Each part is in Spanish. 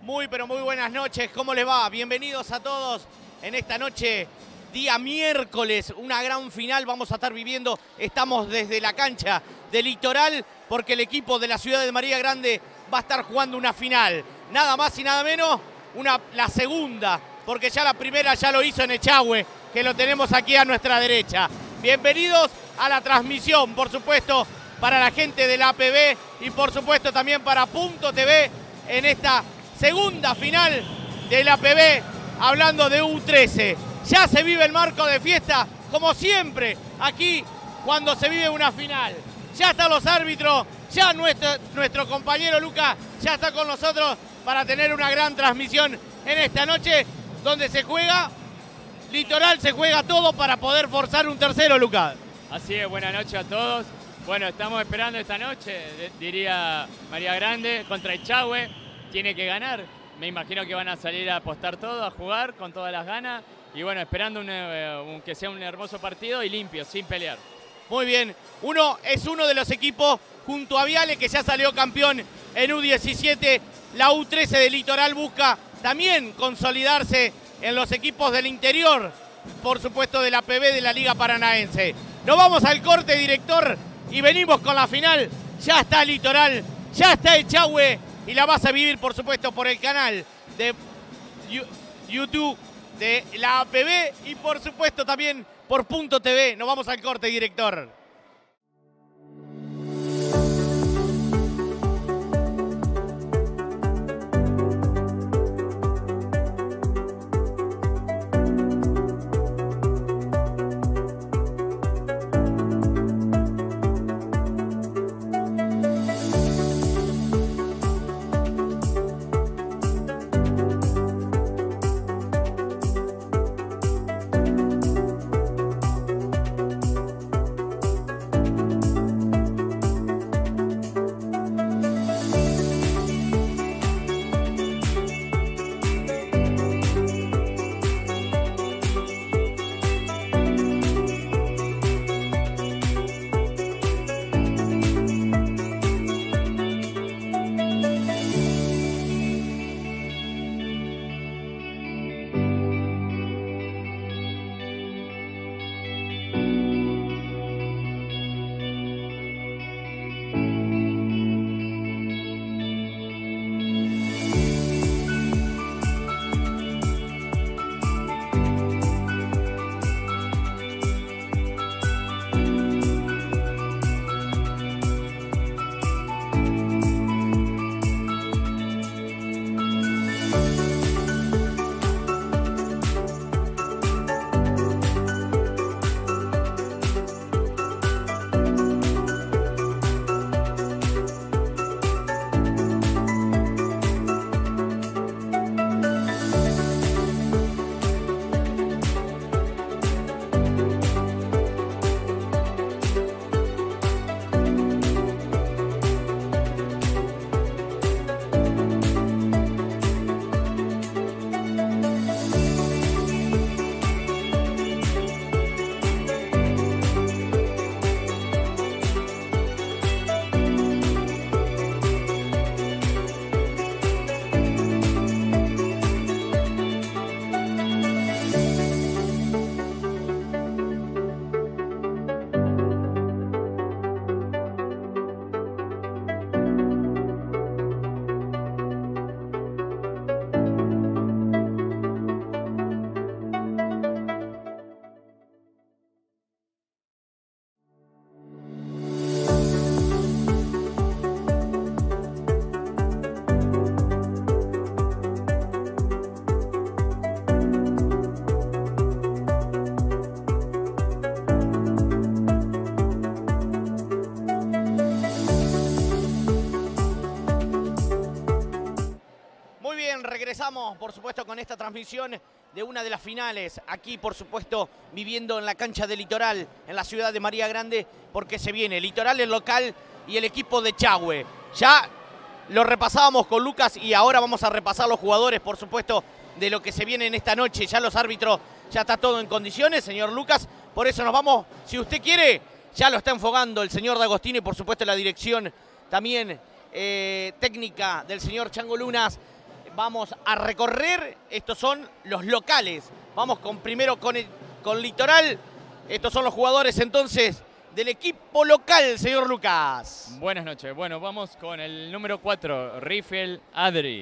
Muy, pero muy buenas noches. ¿Cómo les va? Bienvenidos a todos en esta noche, día miércoles. Una gran final vamos a estar viviendo. Estamos desde la cancha de Litoral porque el equipo de la ciudad de María Grande va a estar jugando una final. Nada más y nada menos, la segunda, porque ya la primera ya lo hizo en Echagüe, que lo tenemos aquí a nuestra derecha. Bienvenidos a la transmisión, por supuesto, para la gente de la APB y por supuesto también para Punto TV en esta segunda final de la APB, hablando de U13. Ya se vive el marco de fiesta, como siempre, aquí cuando se vive una final. Ya están los árbitros, ya nuestro compañero Lucas ya está con nosotros para tener una gran transmisión en esta noche, donde se juega, Litoral se juega todo para poder forzar un tercero, Lucas. Así es, buenas noches a todos. Bueno, estamos esperando esta noche, diría María Grande, contra Echagüe. Tiene que ganar. Me imagino que van a salir a apostar todo, a jugar con todas las ganas. Y bueno, esperando que sea un hermoso partido y limpio, sin pelear. Muy bien. Es uno de los equipos junto a Viale que ya salió campeón en U17. La U13 de Litoral busca también consolidarse en los equipos del interior, por supuesto de la APB de la Liga Paranaense. Nos vamos al corte, director, y venimos con la final. Ya está Litoral, ya está Echagüe. Y la vas a vivir, por supuesto, por el canal de YouTube de la APB y, por supuesto, también por Punto TV. Nos vamos al corte, director. Regresamos, por supuesto, con esta transmisión de una de las finales. Aquí, por supuesto, viviendo en la cancha de Litoral, en la ciudad de María Grande, porque se viene Litoral, el local, y el equipo de Echagüe. Ya lo repasábamos con Lucas y ahora vamos a repasar los jugadores, por supuesto, de lo que se viene en esta noche. Ya los árbitros, ya está todo en condiciones, señor Lucas. Por eso nos vamos, si usted quiere, ya lo está enfocando el señor D'Agostino y, por supuesto, la dirección también técnica del señor Chango Lunas. vamos a recorrer. Estos son los locales. Vamos primero con Litoral. Estos son los jugadores entonces del equipo local, señor Lucas. Buenas noches. Bueno, vamos con el número 4, Riffel Adri.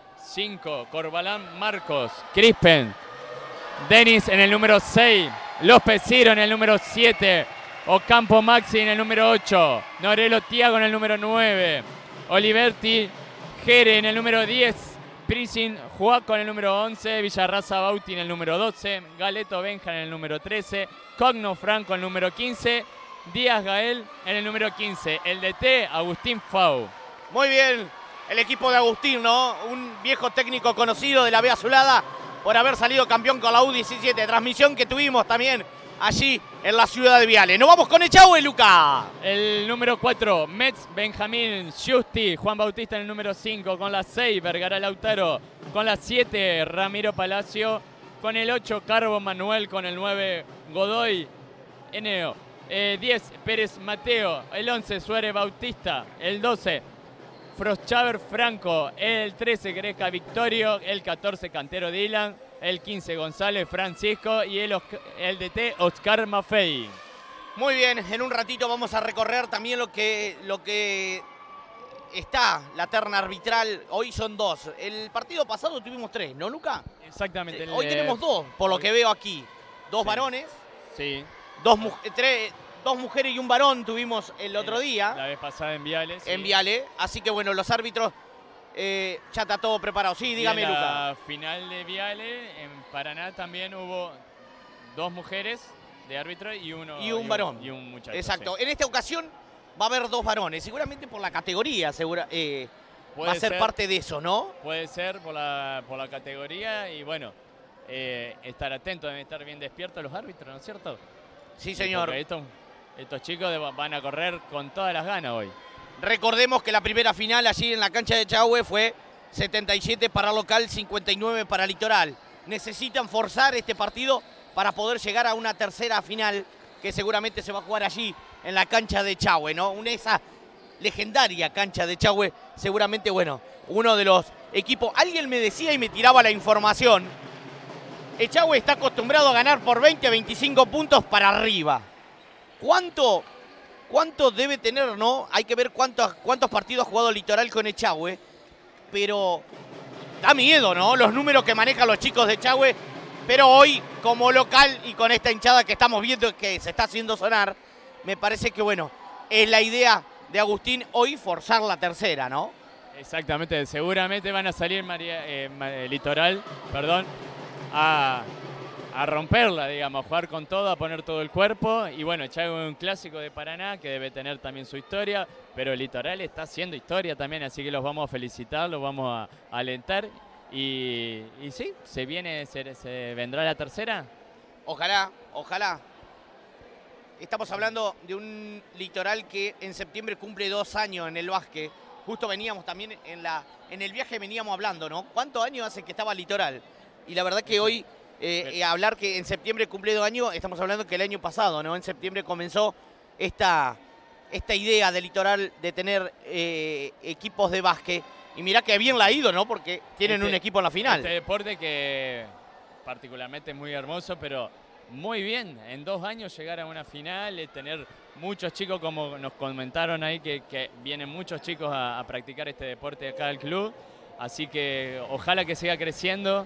5, Corbalán Marcos. Crispen. Denis en el número 6. López Ciro en el número 7. Ocampo Maxi en el número 8. Norelo Tiago en el número 9. Oliverti Jere en el número 10. Prisin Juaco en el número 11. Villarraza Bauti en el número 12. Galeto Benja en el número 13. Cogno Franco en el número 15. Díaz Gael en el número 15. El DT, Agustín Fau. Muy bien, el equipo de Agustín, ¿no? Un viejo técnico conocido de la B Azulada por haber salido campeón con la U17. Transmisión que tuvimos también allí en la ciudad de Viale. Nos vamos con Echagüe, Luca. El número 4, Metz, Benjamín, Justi, Juan Bautista en el número 5. Con la 6, Vergara Lautaro. Con la 7, Ramiro Palacio. Con el 8, Carbo Manuel. Con el 9, Godoy Eneo. 10, Pérez Mateo. El 11, Suárez Bautista. El 12, Froschaber Franco. El 13, Greca Victorio. El 14, Cantero Dylan. El 15, González Francisco. Y el DT, Oscar Maffei. Muy bien, en un ratito vamos a recorrer también lo que está, la terna arbitral. Hoy son 2. El partido pasado tuvimos 3, ¿no, Luca? Exactamente. Hoy tenemos 2, por lo que veo aquí. 2 varones. Sí. 2 mujeres y un varón tuvimos el otro día. La vez pasada en Viale. Sí. En Viale. Así que bueno, los árbitros ya está todo preparado. Sí, dígame, Luca. En la final de Viale, en Paraná también hubo 2 mujeres de árbitro y un varón. Y un muchacho. Exacto. Sí. En esta ocasión va a haber 2 varones. Seguramente por la categoría va a ser parte de eso, ¿no? Puede ser por la categoría y bueno, estar atentos, deben estar bien despiertos los árbitros, ¿no es cierto? Sí, señor. Estos chicos van a correr con todas las ganas hoy. Recordemos que la primera final allí en la cancha de Echagüe fue 77 para local, 59 para Litoral. Necesitan forzar este partido para poder llegar a una tercera final que seguramente se va a jugar allí en la cancha de Echagüe, ¿no? Esa legendaria cancha de Echagüe, seguramente, bueno, uno de los equipos. Alguien me decía y me tiraba la información. Echagüe está acostumbrado a ganar por 20, 25 puntos para arriba. ¿Cuánto debe tener, no? Hay que ver cuántos partidos ha jugado Litoral con Echagüe. Pero da miedo, ¿no? Los números que manejan los chicos de Echagüe. Pero hoy, como local y con esta hinchada que estamos viendo que se está haciendo sonar, me parece que, bueno, es la idea de Agustín hoy forzar la tercera, ¿no? Exactamente. Seguramente van a salir Litoral, perdón, a romperla, digamos, a jugar con todo, a poner todo el cuerpo. Y bueno, Echagüe es un clásico de Paraná que debe tener también su historia, pero Litoral está haciendo historia también, así que los vamos a felicitar, los vamos a alentar. Y sí, se vendrá la tercera. Ojalá, ojalá. Estamos hablando de un Litoral que en septiembre cumple 2 años en el básquet. Justo veníamos también en el viaje veníamos hablando, ¿no? ¿Cuántos años hace que estaba Litoral? Y la verdad que hoy hablar que en septiembre cumple 2 años, estamos hablando que el año pasado, ¿no? En septiembre comenzó esta idea de Litoral de tener equipos de básquet. Y mirá que bien la ha ido, ¿no? Porque tienen un equipo en la final. Este deporte que particularmente es muy hermoso, pero muy bien. En 2 años llegar a una final, tener muchos chicos, como nos comentaron ahí, que vienen muchos chicos a practicar este deporte acá al club. Así que ojalá que siga creciendo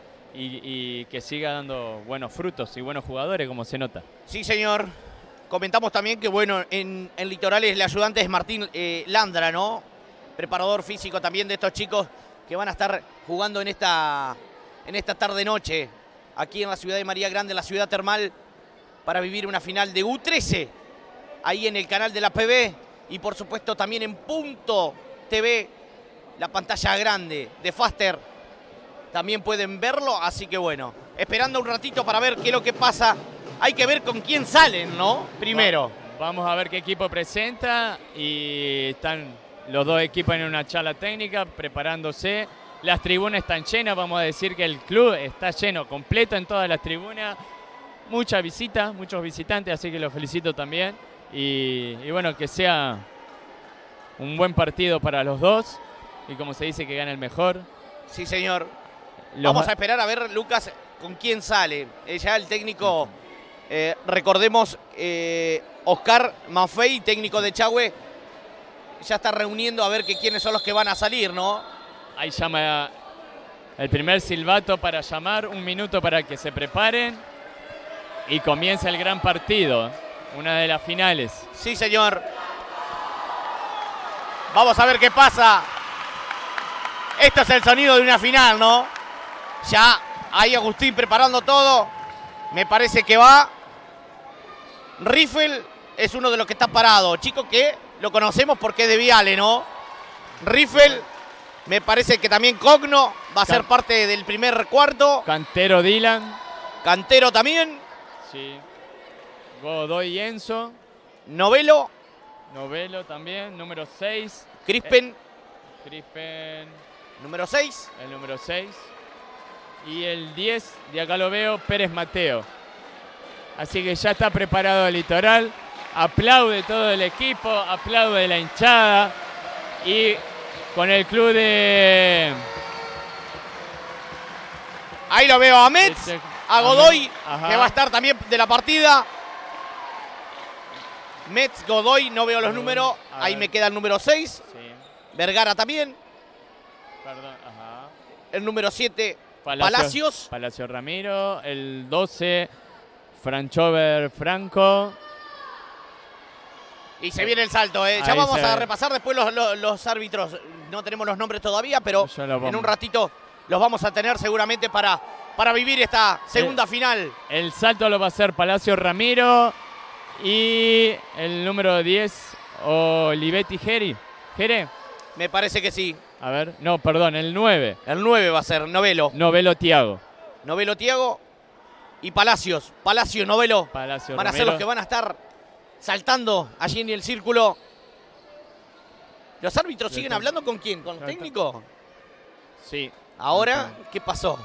y que siga dando buenos frutos y buenos jugadores, como se nota. Sí, señor. Comentamos también que, bueno, en Litorales el ayudante es Martín Landra, ¿no? Preparador físico también de estos chicos que van a estar jugando en esta tarde-noche aquí en la ciudad de María Grande, en la ciudad termal, para vivir una final de U13 ahí en el canal de la PB y por supuesto también en Punto TV, la pantalla grande de Faster. También pueden verlo, así que bueno, esperando un ratito para ver qué es lo que pasa. Hay que ver con quién salen, ¿no? Primero. Vamos a ver qué equipo presenta y están los 2 equipos en una charla técnica preparándose. Las tribunas están llenas, vamos a decir que el club está lleno, completo en todas las tribunas. Mucha visita, muchos visitantes, así que los felicito también. Y bueno, que sea un buen partido para los dos. Y como se dice, que gane el mejor. Sí, señor. Vamos a esperar a ver, Lucas, con quién sale. Ya el técnico, recordemos, Oscar Maffei, técnico de Echagüe, ya está reuniendo a ver quiénes son los que van a salir, ¿no? Ahí llama el primer silbato para llamar, 1 minuto para que se preparen y comienza el gran partido, una de las finales. Sí, señor. Vamos a ver qué pasa. Esto es el sonido de una final, ¿no? Ya ahí Agustín preparando todo. Me parece que va. Riffel es uno de los que está parado. Chico que lo conocemos porque es de Viale, ¿no? Riffel, me parece que también Cogno va a ser parte del primer cuarto. Cantero Dylan. Cantero también. Sí. Godoy y Enzo. Novelo. Novelo también, número 6. Crispen. Crispen. Número 6. El número 6. Y el 10, de acá lo veo, Pérez Mateo. Así que ya está preparado el Litoral. Aplaude todo el equipo, aplaude la hinchada. Y con el club de... Ahí lo veo a Metz, a Godoy, que va a estar también de la partida. Metz, Godoy, no veo los números. Ahí me queda el número 6. Sí. Vergara también. Perdón, ajá. El número 7, Palacios. Palacios Ramiro. El 12, Franchover Franco. Y se viene el salto, ¿eh? Ya vamos a repasar después los árbitros. No tenemos los nombres todavía, pero en un ratito los vamos a tener seguramente para vivir esta segunda final. El salto lo va a hacer Palacios Ramiro y el número 10, Olivetti Jere. Me parece que sí. A ver, no, perdón, el 9. El 9 va a ser Novelo. Novelo Tiago. Novelo Tiago y Palacios. Palacios, Novelo. Palacios van a ser los que van a estar saltando allí en el círculo. ¿Los árbitros siguen hablando con quién? ¿Con el técnico? Sí. ¿Ahora qué pasó?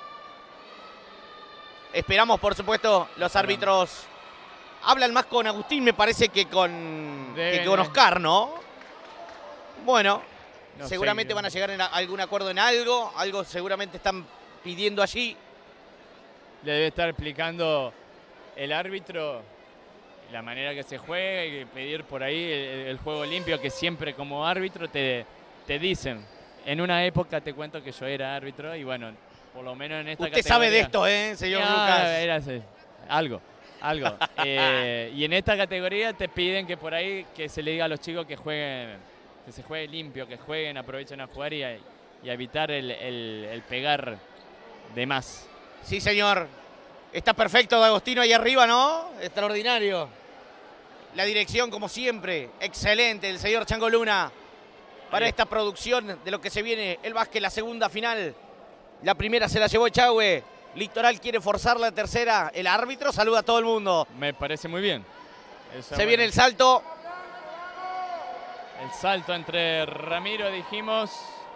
Esperamos, por supuesto, los árbitros. Hablan más con Agustín, me parece, que con Oscar, ¿no? Bueno, no seguramente van a llegar a algún acuerdo en algo. Algo seguramente están pidiendo allí. Le debe estar explicando el árbitro la manera que se juega y pedir por ahí el juego limpio, que siempre como árbitro te dicen. En una época te cuento que yo era árbitro y bueno, por lo menos en esta categoría. Usted sabe de esto, señor Lucas. Era algo. Y en esta categoría te piden que por ahí que se le diga a los chicos que jueguen, que se juegue limpio, que jueguen, aprovechen a jugar y a evitar el pegar de más. Sí, señor. Está perfecto de Agostino ahí arriba, ¿no? Extraordinario. La dirección, como siempre, excelente. El señor Chango Luna para esta producción de lo que se viene el básquet, la segunda final. La primera se la llevó Echagüe. Litoral quiere forzar la tercera. El árbitro saluda a todo el mundo. Me parece muy bien. Se viene el salto. El salto entre Ramiro, dijimos,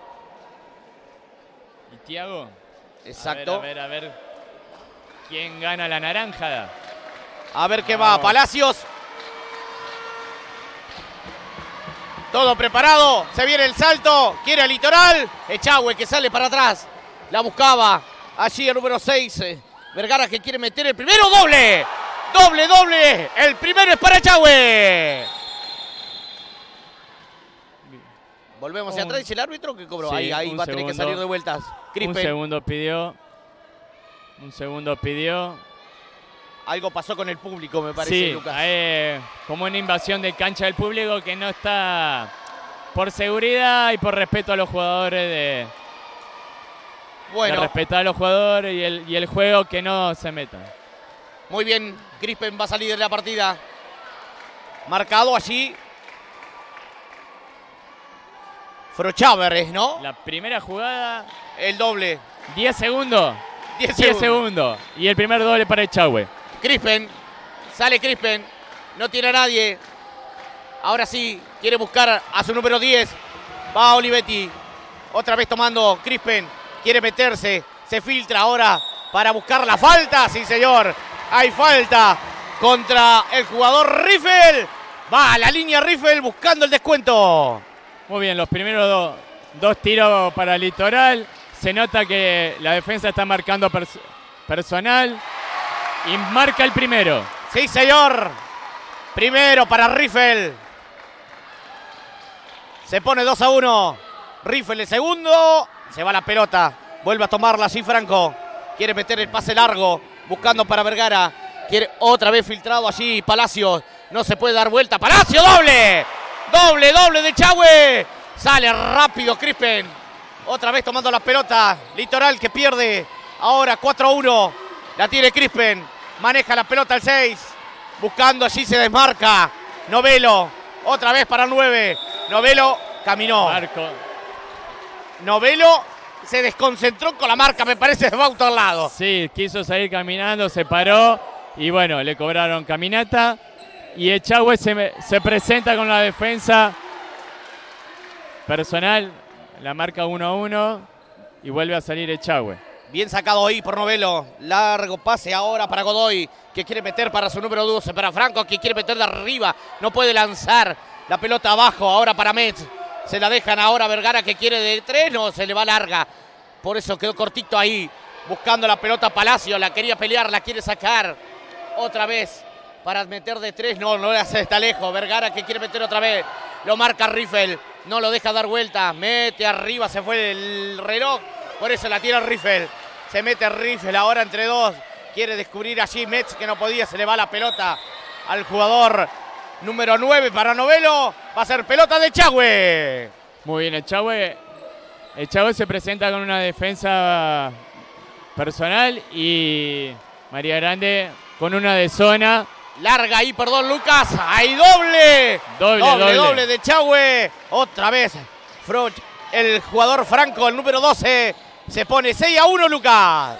y Tiago. Exacto. A ver. ¿Quién gana la naranja? A ver qué va. Palacios. Todo preparado. Se viene el salto. Quiere el Litoral. Echagüe que sale para atrás. La buscaba. Allí el número 6. Vergara que quiere meter el primero. ¡Doble! ¡Doble! El primero es para Echagüe. Volvemos hacia atrás. ¿Dice el árbitro que cobró? Sí, ahí va a tener que salir de vueltas. Crispen. Un segundo pidió. Algo pasó con el público, me parece, sí, Lucas. Como una invasión de cancha del público que no está por seguridad y por respeto a los jugadores de respetar a los jugadores y el juego, que no se metan. Muy bien, Crispen va a salir de la partida. Marcado allí. Frochaveres, ¿no? La primera jugada. El doble. 10 segundos. 10 segundos. Y el primer doble para Echagüe. Crispen. Sale Crispen. No tiene a nadie. Ahora sí, quiere buscar a su número 10. Va Olivetti. Otra vez tomando Crispen. Quiere meterse. Se filtra ahora para buscar la falta. Sí, señor. Hay falta contra el jugador Riffel. Va a la línea Riffel buscando el descuento. Muy bien, los primeros dos tiros para Litoral. Se nota que la defensa está marcando personal y marca el primero. Sí, señor. Primero para Riffel. Se pone 2-1. Riffel el segundo. Se va la pelota. Vuelve a tomarla así Franco. Quiere meter el pase largo. Buscando para Vergara. Quiere otra vez filtrado allí Palacios. No se puede dar vuelta. ¡Palacio! ¡Doble! ¡Doble de Echagüe! Sale rápido Crispen. Otra vez tomando la pelota. Litoral que pierde. Ahora 4-1. La tiene Crispen. Maneja la pelota el 6. Buscando allí se desmarca. Novelo. Otra vez para el 9. Novelo caminó. Marco. Novelo se desconcentró con la marca, me parece, de Bauto al lado. Sí, quiso salir caminando, se paró y bueno, le cobraron caminata. Y Echagüe se presenta con la defensa personal, la marca 1-1 y vuelve a salir Echagüe. Bien sacado ahí por Novelo. Largo pase ahora para Godoy, que quiere meter para su número 12. Para Franco, que quiere meter de arriba. No puede lanzar la pelota abajo. Ahora para Metz. Se la dejan ahora a Vergara, que quiere de 3. No, se le va larga. Por eso quedó cortito ahí. Buscando la pelota Palacio. La quería pelear, la quiere sacar. Otra vez para meter de 3. No le hace, está lejos. Vergara que quiere meter otra vez. Lo marca Riffel. No lo deja dar vuelta. Mete arriba, se fue el reloj. Por eso la tira Riffel. Se mete Riffel ahora entre dos. Quiere descubrir allí Metz, que no podía. Se le va la pelota al jugador número 9 para Novelo. Va a ser pelota de Echagüe. Muy bien, Echagüe se presenta con una defensa personal y María Grande con una de zona. Larga ahí, perdón, Lucas. Hay doble. Doble de Echagüe. Otra vez Froch, el jugador Franco, el número 12. Se pone 6-1, Lucas.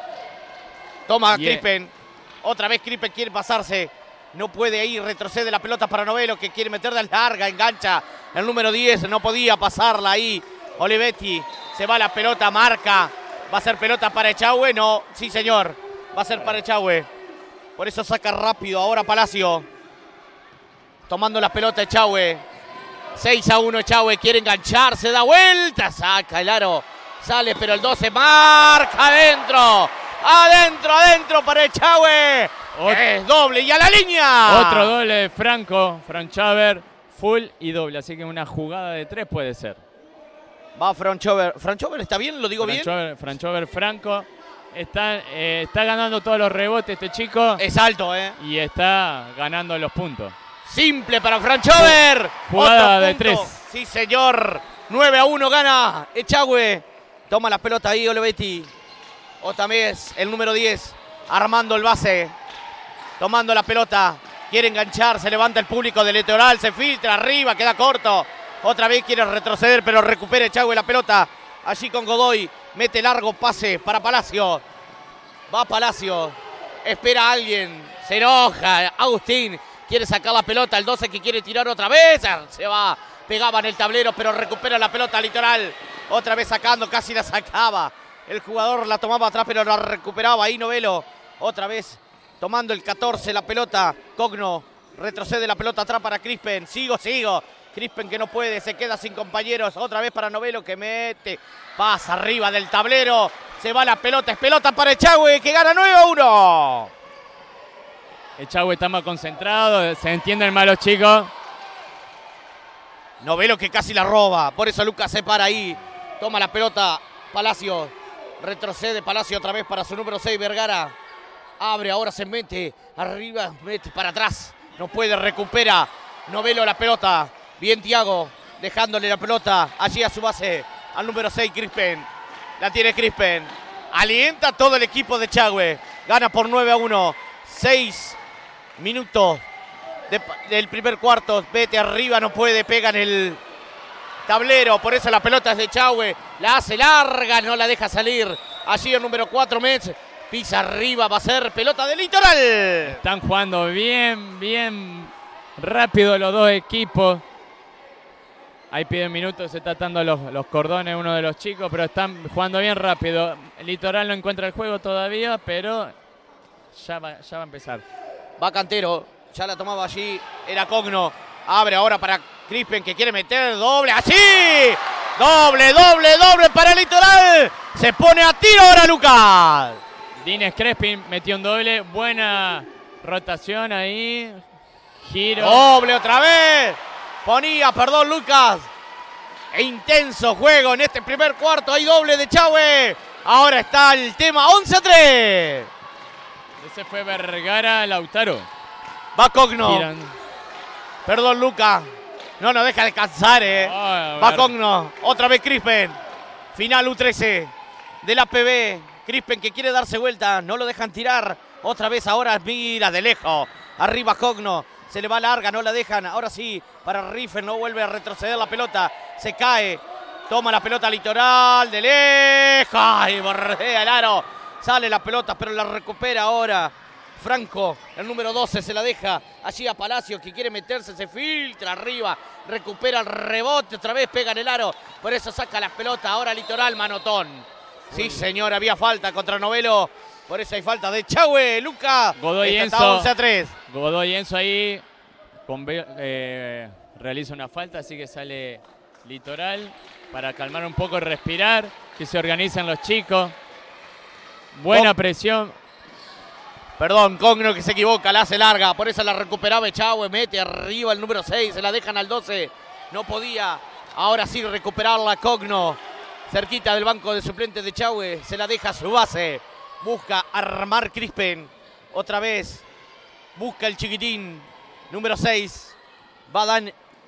Toma Crispen. Otra vez Crispen quiere pasarse. No puede ahí, retrocede la pelota para Novelo, que quiere meter de larga, engancha. El número 10 no podía pasarla ahí. Olivetti, se va la pelota, marca. Va a ser pelota para Echagüe. No, sí señor. Va a ser para Echagüe. Por eso saca rápido ahora Palacio. Tomando la pelota Echagüe. 6-1 Echagüe, quiere engancharse, da vuelta, saca el aro. Sale, pero el 12 marca adentro. Adentro para Echagüe. Es doble y a la línea. Otro doble de Franco. Franchover, full y doble. Así que una jugada de 3 puede ser. Va Franchover. ¿Franchover está bien? ¿Lo digo bien? Franchover Franco. Está ganando todos los rebotes este chico. Es alto, Y está ganando los puntos. Simple para Franchover. Jugada de 3. Sí, señor. 9-1 gana Echagüe. Toma la pelota ahí Olivetti. Otra vez el número 10. Armando el base. Tomando la pelota. Quiere enganchar. Se levanta el público del Litoral. Se filtra arriba. Queda corto. Otra vez quiere retroceder, pero recupera Echagüe la pelota. Allí con Godoy. Mete largo pase para Palacio. Va Palacio. Espera a alguien. Se enoja. Agustín quiere sacar la pelota. El 12 que quiere tirar otra vez. Se va. Pegaba en el tablero, pero recupera la pelota Litoral. Otra vez sacando. Casi la sacaba. El jugador la tomaba atrás, pero la recuperaba ahí Novelo. Otra vez tomando el 14 la pelota. Cogno retrocede la pelota atrás para Crispen. Sigo. Crispen que no puede, se queda sin compañeros. Otra vez para Novelo que mete. Pasa arriba del tablero. Se va la pelota. Es pelota para Echagüe que gana 9-1. Echagüe está más concentrado. Se entienden mal los chicos. Novelo que casi la roba. Por eso Lucas se para ahí. Toma la pelota Palacio. Retrocede Palacio otra vez para su número 6 Vergara. Abre, ahora se mete arriba, mete para atrás. No puede, recupera Novelo la pelota. Bien Thiago, dejándole la pelota allí a su base. Al número 6 Crispen. La tiene Crispen. Alienta todo el equipo de Echagüe. Gana por 9-1. 6 minutos del primer cuarto. Vete arriba, no puede, pega en el tablero. Por eso la pelota es de Echagüe. La hace larga, no la deja salir. Allí el número 4 Metz. Pisa arriba, va a ser pelota de Litoral. Están jugando bien rápido los dos equipos. Ahí piden minutos, se está atando los cordones uno de los chicos, pero están jugando bien rápido. El Litoral no encuentra el juego todavía, pero ya va a empezar. Va Cantero, ya la tomaba allí, era Cogno. Abre ahora para Crispen que quiere meter doble. ¡Así! Doble, doble, doble para el Litoral. Se pone a tiro ahora Lucas. Dines Crespin metió un doble. Buena rotación ahí. Giro. Doble otra vez. Ponía, perdón Lucas. E intenso juego en este primer cuarto. Hay doble de Chahue. Ahora está el tema 11-3. Ese fue Vergara Lautaro. Va Cogno. Giran. Perdón Lucas. No nos deja descansar, Va Cogno. Otra vez Crispen. Final U13 de la PB. Crispen que quiere darse vuelta. No lo dejan tirar. Otra vez ahora mira de lejos. Arriba Cogno. Se le va larga, no la dejan. Ahora sí, para Riffen, no vuelve a retroceder la pelota. Se cae. Toma la pelota Litoral de lejos. Y bordea el aro. Sale la pelota, pero la recupera ahora Franco. El número 12 se la deja allí a Palacio, que quiere meterse. Se filtra arriba. Recupera el rebote. Otra vez pega en el aro. Por eso saca las pelotas. Ahora Litoral, manotón. Sí, señor, había falta contra Novelo. Por eso hay falta de Chahue, Luca. Godoy Enzo. 11-3. Godoy Enzo ahí realiza una falta, así que sale Litoral para calmar un poco y respirar, que se organizan los chicos. Buena presión. Perdón, Cogno que se equivoca, la hace larga. Por eso la recuperaba Chahue, mete arriba el número 6, se la dejan al 12. No podía, ahora sí recuperarla Cogno. Cerquita del banco de suplentes de Chahue, se la deja a su base. Busca armar Crispen. Otra vez. Busca el chiquitín. Número 6. Va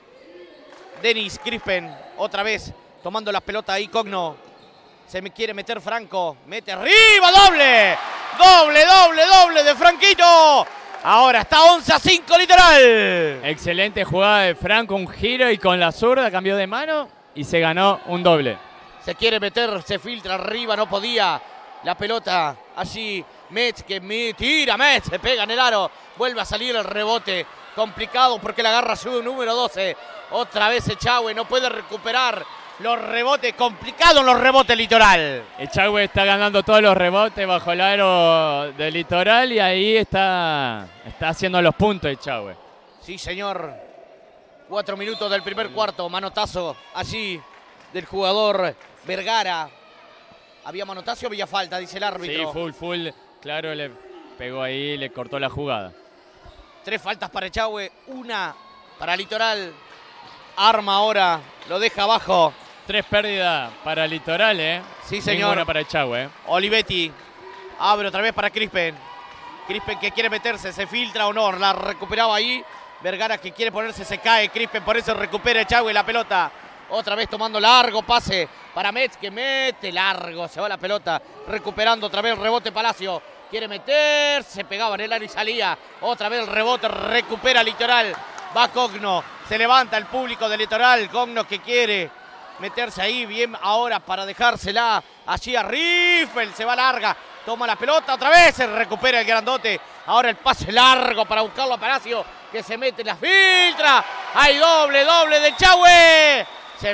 Denis Crispen. Otra vez. Tomando las pelotas ahí Cogno. Se me quiere meter Franco. Mete arriba. Doble. Doble, doble, doble de Franquito. Ahora está 11-5 Litoral. Excelente jugada de Franco. Un giro y con la zurda cambió de mano y se ganó un doble. Se quiere meter. Se filtra arriba. No podía. La pelota allí, Metz que tira, Metz se pega en el aro, vuelve a salir el rebote, complicado porque la agarra su número 12, otra vez Echagüe, no puede recuperar los rebotes, complicado en los rebotes Litoral. Echagüe está ganando todos los rebotes bajo el aro del Litoral y ahí está haciendo los puntos Echagüe. Sí señor, 4 minutos del primer cuarto, manotazo allí del jugador Vergara. ¿Había manotazo o había falta? Dice el árbitro. Sí, full. Claro, le pegó ahí, le cortó la jugada. 3 faltas para Echagüe, 1 para Litoral. Arma ahora, lo deja abajo. 3 pérdidas para Litoral, Sí, señor. Ninguna para Echagüe. Olivetti abre otra vez para Crispen. Crispen que quiere meterse, se filtra o no, la recuperaba ahí. Vergara que quiere ponerse, se cae. Crispen, por eso recupera Echagüe la pelota. Otra vez tomando largo pase para Metz que mete largo. Se va la pelota recuperando otra vez el rebote Palacio. Quiere meterse, pegaba en el aro y salía. Otra vez el rebote, recupera Litoral. Va Cogno, se levanta el público de Litoral. Cogno que quiere meterse ahí bien ahora para dejársela allí a Riffel. Se va larga, toma la pelota otra vez, se recupera el grandote. Ahora el pase largo para buscarlo a Palacio que se mete, la filtra. Hay doble de Echagüe. Se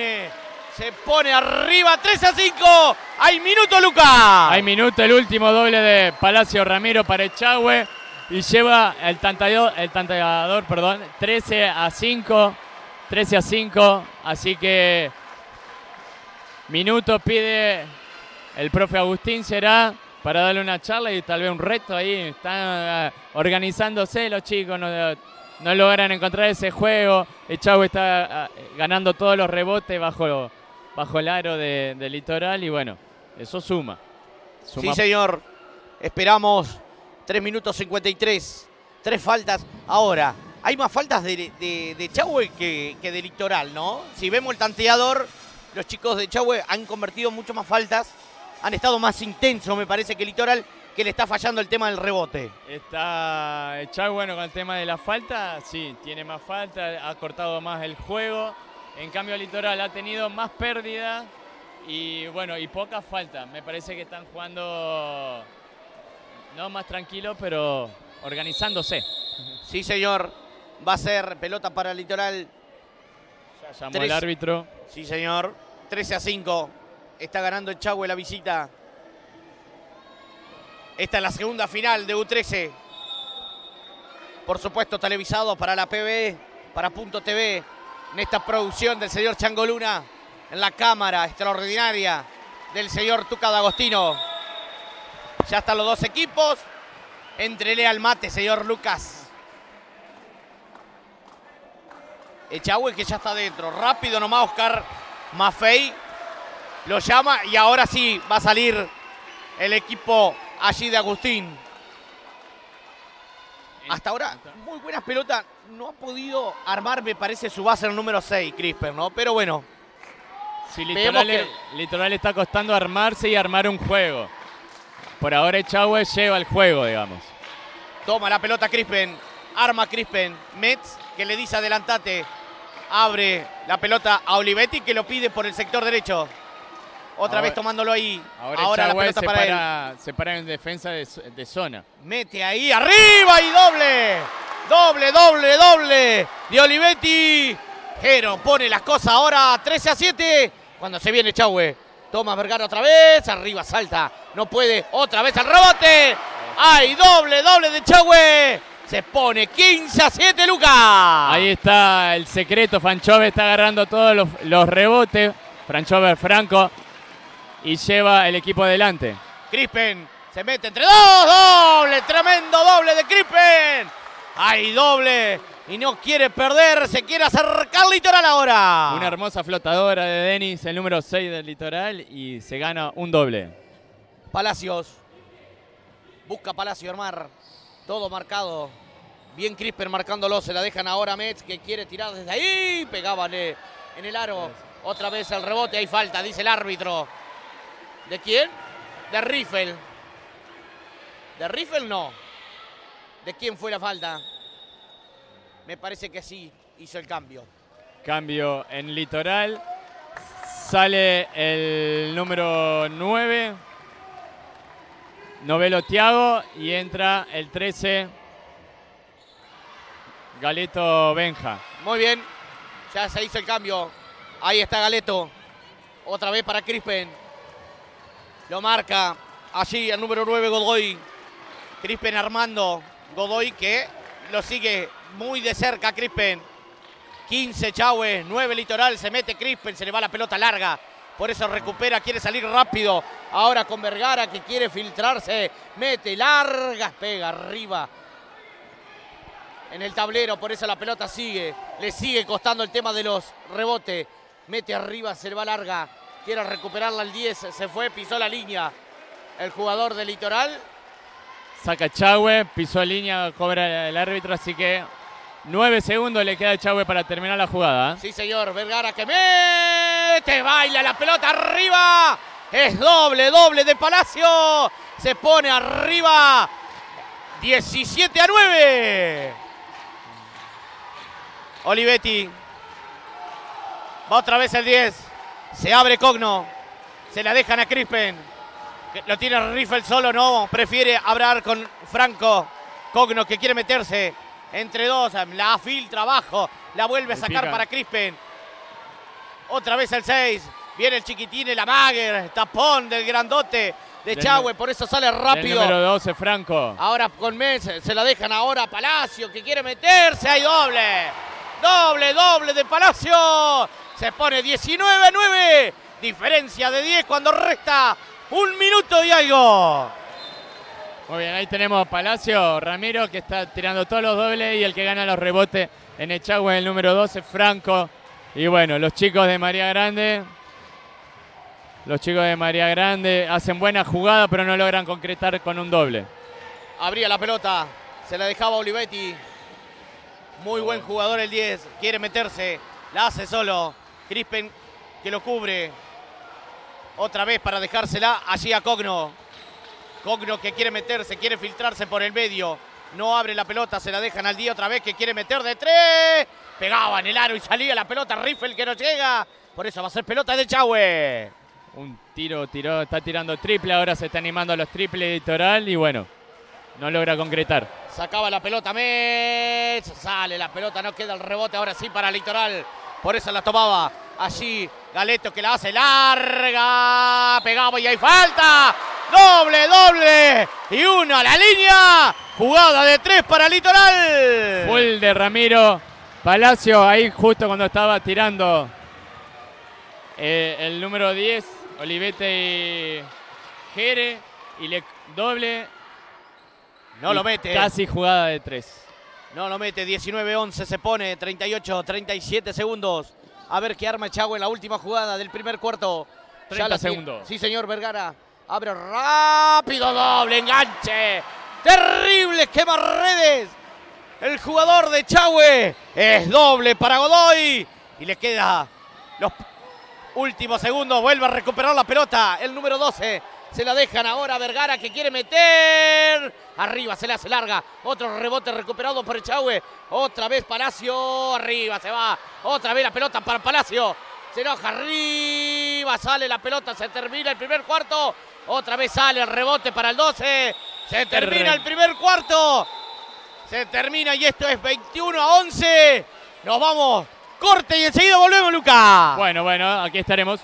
pone arriba, 3-5. Hay minuto, Lucas. Hay minuto, el último doble de Palacio Ramiro para Echagüe. Y lleva el tanteador, 13-5. 13-5. Así que minuto pide el profe Agustín, será para darle una charla y tal vez un reto ahí. Están organizándose los chicos, no logran encontrar ese juego. Echagüe está ganando todos los rebotes bajo el aro de Litoral y bueno, eso suma. Sí, señor. Esperamos 3 minutos 53. 3 faltas. Ahora, hay más faltas de Echagüe que de Litoral, ¿no? Si vemos el tanteador, los chicos de Echagüe han convertido mucho más faltas. Han estado más intensos, me parece, que Litoral, que le está fallando el tema del rebote. Está Echagüe, bueno, con el tema de la falta, sí, tiene más falta, ha cortado más el juego. En cambio, Litoral ha tenido más pérdida y bueno, y poca falta. Me parece que están jugando no más tranquilo, pero organizándose. Sí, señor. Va a ser pelota para Litoral. Ya llamó el árbitro. Sí, señor. 13-5. Está ganando Echagüe la visita. Esta es la segunda final de U13. Por supuesto, televisado para la PB, para Punto TV, en esta producción del señor Chango Luna. en la cámara extraordinaria del señor Tuca D'Agostino. Ya están los dos equipos. Entrele al mate, señor Lucas. Echagüe que ya está dentro. Rápido nomás Oscar Maffei lo llama y ahora sí va a salir el equipo allí de Agustín. Hasta ahora, muy buenas pelotas. No ha podido armar, me parece, su base en el número 6, Crisper, ¿no? Pero bueno. Sí, Litoral está costando armarse y armar un juego. Por ahora Echagüe lleva el juego, digamos. Toma la pelota Crispen. Arma Crispen. Metz que le dice adelantate. Abre la pelota a Olivetti que lo pide por el sector derecho. Otra vez tomándolo ahí. Ahora la pelota para él. Se para en defensa de zona. Mete ahí arriba y doble. Doble de Olivetti. Jero pone las cosas ahora 13-7. Cuando se viene Echagüe. Toma Vergara otra vez. Arriba salta. No puede. Otra vez al rebote. ¡Ay! Doble de Echagüe. Se pone 15-7 Lucas. Ahí está el secreto. Franchove está agarrando todos los rebotes. Franco. Y lleva el equipo adelante. Crispen se mete entre dos. Doble. Tremendo doble de Crispen. ¡Ay! Doble. Y no quiere perder. Se quiere acercar Litoral ahora. Una hermosa flotadora de Denis, el número 6 del Litoral. Y se gana un doble. Palacios. Busca Palacio armar. Todo marcado. Bien Crisper marcándolo. Se la dejan ahora a Metz que quiere tirar desde ahí. Pegaban en el aro. Otra vez el rebote. Hay falta, dice el árbitro. ¿De quién? De Riffel. ¿De Riffel? No. ¿De quién fue la falta? Me parece que sí hizo el cambio. Cambio en Litoral. Sale el número 9. Novelo Thiago. Y entra el 13. Galeto Benja. Muy bien. Ya se hizo el cambio. Ahí está Galeto. Otra vez para Crispen. Lo marca allí el número 9 Godoy. Crispen armando. Godoy que lo sigue muy de cerca Crispen. 15 Echagüe, 9 Litoral. Se mete Crispen, se le va la pelota larga. Por eso recupera, quiere salir rápido. Ahora con Vergara que quiere filtrarse. Mete largas, pega arriba. En el tablero, por eso la pelota sigue. Le sigue costando el tema de los rebotes. Mete arriba, se le va larga. Quiere recuperarla al 10, se fue, pisó la línea. El jugador de Litoral. Saca Echagüe, pisó línea, cobra el árbitro, así que 9 segundos le queda a Echagüe para terminar la jugada. Sí, señor, Vergara que mete, baila la pelota arriba. Es doble de Palacio. Se pone arriba 17-9. Olivetti. Va otra vez el 10. Se abre Cogno. Se la dejan a Crispen. Lo tiene Riffel solo, no. Prefiere hablar con Franco. Cogno que quiere meterse entre dos. La filtra abajo. La vuelve a sacar para Crispen. Otra vez el 6. Viene el chiquitín, el Amager. Tapón del grandote de Echagüe. Por eso sale rápido. El número 12, Franco. Ahora con Metz. Se la dejan ahora a Palacio que quiere meterse. Hay doble. Doble de Palacio. Se pone 19-9. Diferencia de 10 cuando resta 1 minuto y algo. Muy bien, ahí tenemos a Palacio, Ramiro que está tirando todos los dobles y el que gana los rebotes en Echagüe, el número 12, Franco. Y bueno, los chicos de María Grande. Los chicos de María Grande hacen buena jugada pero no logran concretar con un doble. Abría la pelota, se la dejaba Olivetti. Muy buen jugador el 10, quiere meterse, la hace solo. Crispen que lo cubre. Otra vez para dejársela allí a Cogno. Cogno que quiere meterse, quiere filtrarse por el medio. No abre la pelota, se la dejan al 10 otra vez que quiere meter de 3. Pegaba en el aro y salía la pelota. Riffel que no llega. Por eso va a ser pelota de Echagüe. Un tiró, está tirando triple. Ahora se está animando a los triples de Litoral y bueno, no logra concretar. Sacaba la pelota Metz. Sale la pelota, no queda el rebote. Ahora sí para Litoral. Por eso la tomaba allí Galeto que la hace larga. Pegaba y hay falta. Doble. Y uno a la línea. Jugada de 3 para Litoral. Full de Ramiro. Palacio ahí justo cuando estaba tirando El número 10, Olivete y Jere, y le doble. No lo mete. Casi jugada de 3. No lo mete, 19-11 se pone, 37 segundos. A ver qué arma Echagüe en la última jugada del primer cuarto. 30 segundos. Sí, señor Vergara. Abre rápido, doble enganche. Terrible, quema redes. El jugador de Echagüe es doble para Godoy. Y le queda los últimos segundos. Vuelve a recuperar la pelota. El número 12. Se la dejan ahora a Vergara que quiere meter. Arriba se le hace larga. Otro rebote recuperado por Echagüe. Otra vez Palacio. Arriba se va. Otra vez la pelota para Palacio. Se enoja arriba. Sale la pelota. Se termina el primer cuarto. Otra vez sale el rebote para el 12. Se termina el primer cuarto. Se termina y esto es 21-11. Nos vamos. Corte y enseguida volvemos, Luca. Bueno, aquí estaremos.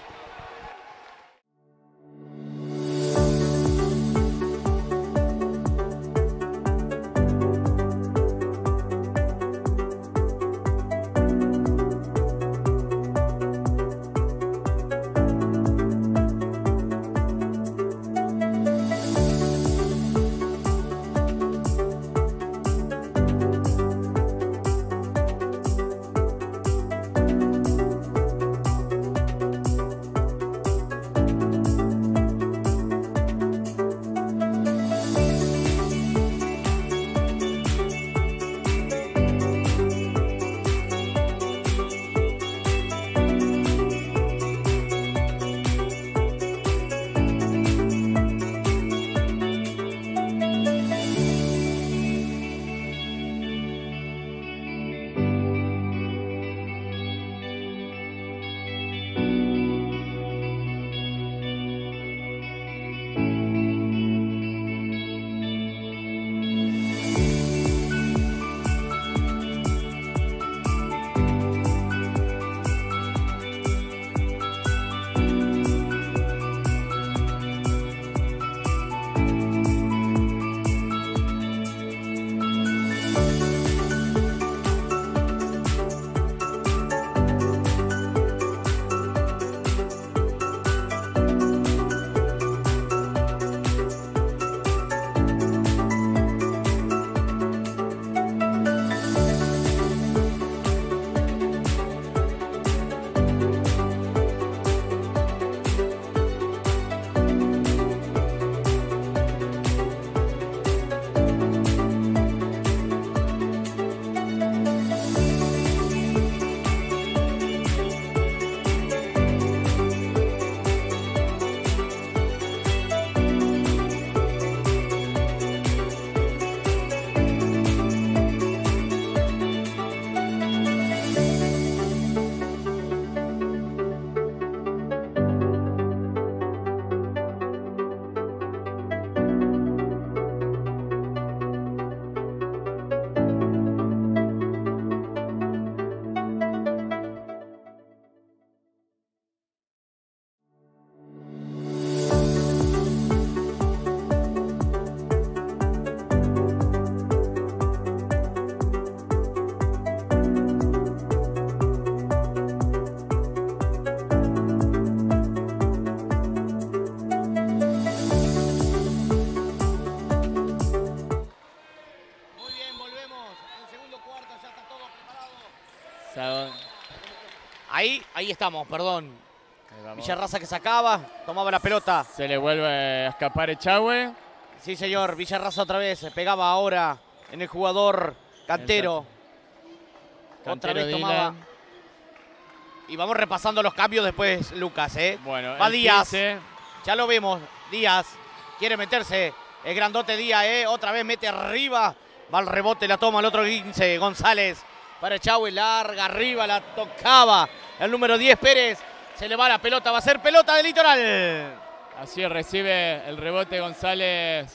Ahí estamos, perdón. Villarraza que sacaba, tomaba la pelota. Se le vuelve a escapar Echagüe. Sí, señor. Villarraza otra vez. Pegaba ahora en el jugador Cantero. Otra vez tomaba. Y vamos repasando los cambios después, Lucas. Bueno, va Díaz. 15. Ya lo vemos. Díaz quiere meterse. El grandote Díaz, otra vez mete arriba. Va al rebote, la toma el otro 15. González para Echagüe. Larga arriba, la tocaba. El número 10, Pérez. Se le va la pelota. Va a ser pelota del Litoral. Así recibe el rebote González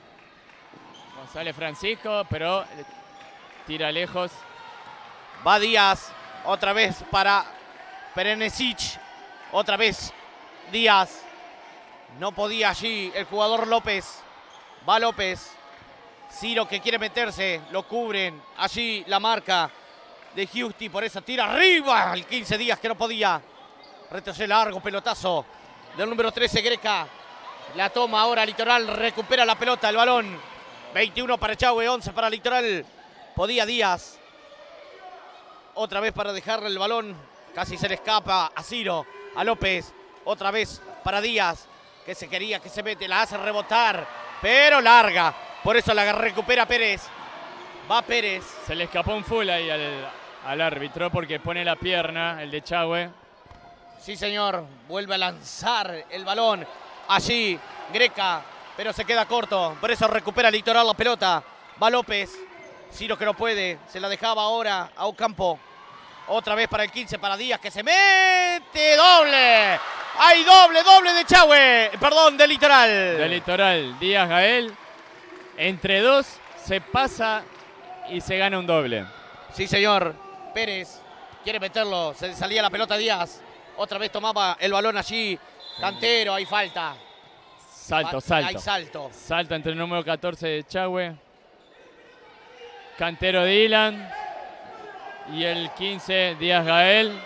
Francisco, pero tira lejos. Va Díaz. Otra vez para Perenesic. Otra vez Díaz. No podía allí el jugador López. Va López. Ciro que quiere meterse. Lo cubren. Allí la marca de Giusti. Por eso tira arriba. El 15 Díaz que no podía. Retrocede largo, pelotazo del número 13, Greca. La toma ahora Litoral, recupera la pelota, el balón. 21 para Echagüe, 11 para Litoral. Podía Díaz. Otra vez para dejarle el balón. Casi se le escapa a Ciro, a López. Otra vez para Díaz, que se quería, que se mete, la hace rebotar, pero larga. Por eso la recupera Pérez. Va Pérez. Se le escapó un full ahí al árbitro porque pone la pierna, el de Echagüe. Sí, señor. Vuelve a lanzar el balón. Allí, Greca, pero se queda corto. Por eso recupera Litoral la pelota. Va López. Ciro que no puede. Se la dejaba ahora a Ocampo. Otra vez para el 15, para Díaz, que se mete. ¡Doble! ¡Hay doble, doble de Echagüe! Perdón, de Litoral. De Litoral, Díaz, Gael. Entre dos se pasa y se gana un doble. Sí, señor. Pérez quiere meterlo. Se le salía la pelota a Díaz. Otra vez tomaba el balón allí. Cantero, hay falta. Salto. Hay salto. Salto entre el número 14 de Echagüe. Cantero Dylan. Y el 15, Díaz Gael.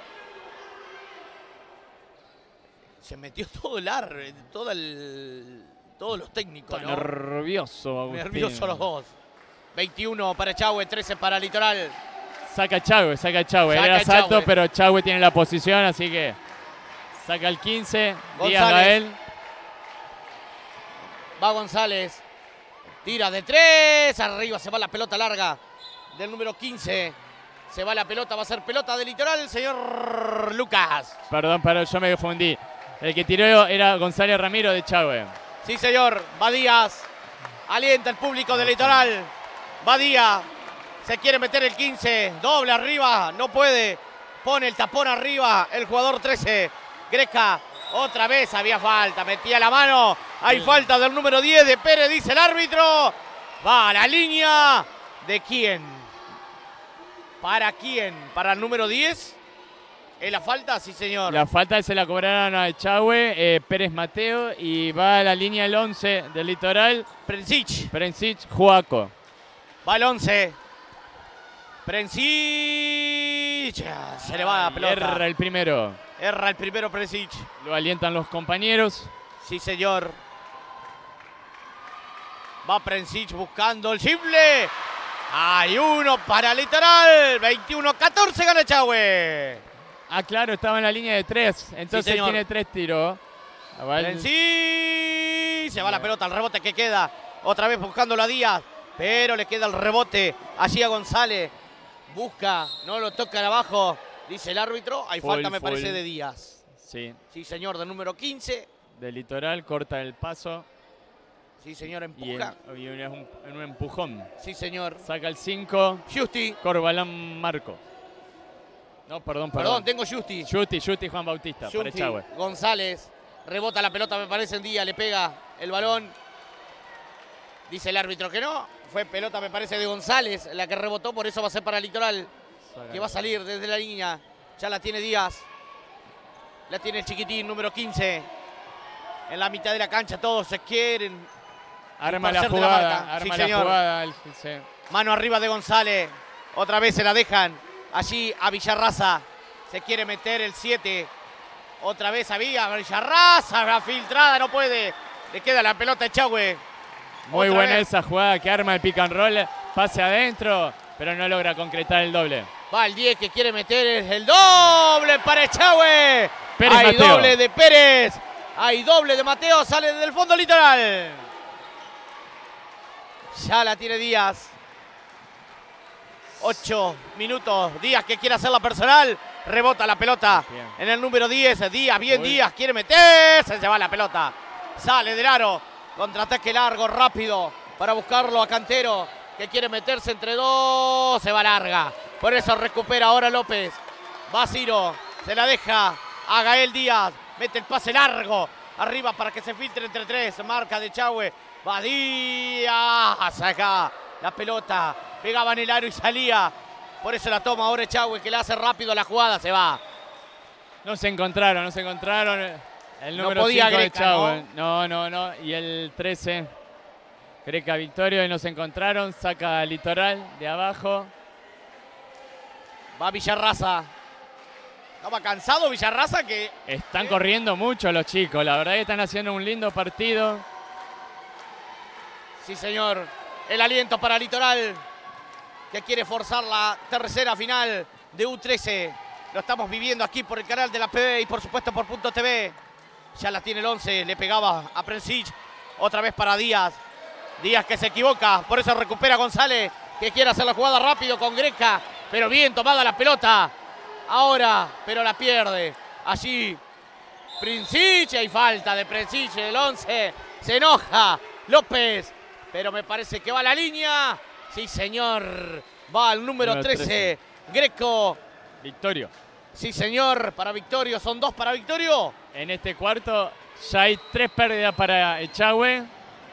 Se metió todo todos los técnicos, Está ¿no? nervioso, Agustín. Nervioso los dos. 21 para Echagüe, 13 para Litoral. Saca Echagüe. Saca Era salto, Echagüe. pero Echagüe tiene la posición, así que saca el 15, Díaz González. Gael. Va González. Tira de 3. Arriba se va la pelota larga del número 15. Se va la pelota, va a ser pelota de Litoral, el señor Lucas. Perdón, yo me confundí. El que tiró era González Ramiro de Echagüe. Sí, señor. Va Díaz. Alienta el público de Litoral. Va Díaz. Se quiere meter el 15. Doble arriba. No puede. Pone el tapón arriba. El jugador 13. Greca. Otra vez había falta. Metía la mano. Hay falta del número 10 de Pérez, dice el árbitro. Va a la línea. ¿De quién? ¿Para quién? ¿Para el número 10? ¿Es la falta? Sí, señor. La falta se la cobraron a Echagüe, Pérez Mateo, y va a la línea el 11 del Litoral. Prencic, Juaco. Va el 11. Prencic. Se le va la pelota. Erra el primero. Erra el primero Prencic. Lo alientan los compañeros. Sí, señor. Va Prencic buscando el simple. Hay uno para Litoral. 21-14 gana Echagüe. Ah, claro, estaba en la línea de 3. Entonces Sí, tiene 3 tiros. Sí, se va la pelota, el rebote que queda. Otra vez buscándolo a Díaz. Pero le queda el rebote allí a González. Busca, no lo toca de abajo. Dice el árbitro. Hay falta, me parece, de Díaz. Sí. Sí, señor, del número 15. De Litoral, corta el paso. Sí, señor, empuja. Y un empujón. Sí, señor. Saca el 5. Justi. Corbalán Marco. No, perdón. Perdón, tengo Justi. Justi Juan Bautista, para Justi. Echagüe. González. Rebota la pelota, me parece, en Díaz. Le pega el balón. Dice el árbitro que no. Fue pelota, me parece, de González la que rebotó. Por eso va a ser para Litoral. Que va a salir desde la línea. Ya la tiene Díaz. La tiene el chiquitín, número 15. En la mitad de la cancha todos se quieren. Arma la marca. jugada. Sí, señor. Sí. Mano arriba de González. Otra vez se la dejan. Allí a Villarraza. Se quiere meter el 7. Otra vez había Villarraza. La filtrada, no puede. Le queda la pelota a Echagüe. Muy Otra buena vez. esa jugada que arma el pick and roll. Pase adentro, pero no logra concretar el doble. Va el 10 que quiere meter el doble para Echagüe. Pérez Hay Mateo. doble de Pérez. Hay doble de Mateo. Sale del fondo Litoral. Ya la tiene Díaz. 8 minutos. Díaz que quiere hacer la personal. Rebota la pelota Bien. en el número 10. Díaz, bien Uy. Díaz. Quiere meterse. Se va la pelota. Sale del aro. Contraataque largo, rápido. Para buscarlo a Cantero. Que quiere meterse entre dos. Se va larga. Por eso recupera ahora López. Va Ciro. Se la deja a Gael Díaz. Mete el pase largo. Arriba para que se filtre entre 3. Marca de Echagüe. Va Díaz. Saca la pelota. Pegaba en el aro y salía. Por eso la toma ahora Echagüe, que le hace rápido la jugada. Se va. No se encontraron. El No número podía 5 de Greca, Echagüe. No. Y el 13, Greca Victorio, y no se encontraron. Saca Litoral de abajo. Va Villarraza. Estaba cansado Villarraza que... Están corriendo mucho los chicos. La verdad que están haciendo un lindo partido. Sí, señor. El aliento para Litoral, que quiere forzar la tercera final de U13. Lo estamos viviendo aquí por el canal de la PB y por supuesto por Punto TV. Ya la tiene el 11, le pegaba a Prencic. Otra vez para Díaz. Díaz que se equivoca, por eso recupera González, que quiere hacer la jugada rápido con Greca. Pero bien tomada la pelota. Ahora, pero la pierde. Allí Prencic, hay falta de Prencic, el 11. Se enoja López, pero me parece que va a la línea. Sí, señor. Va al número 13. Greco. Victorio. Sí, señor, para Victorio. Son 2 para Victorio. En este cuarto ya hay 3 pérdidas para Echagüe.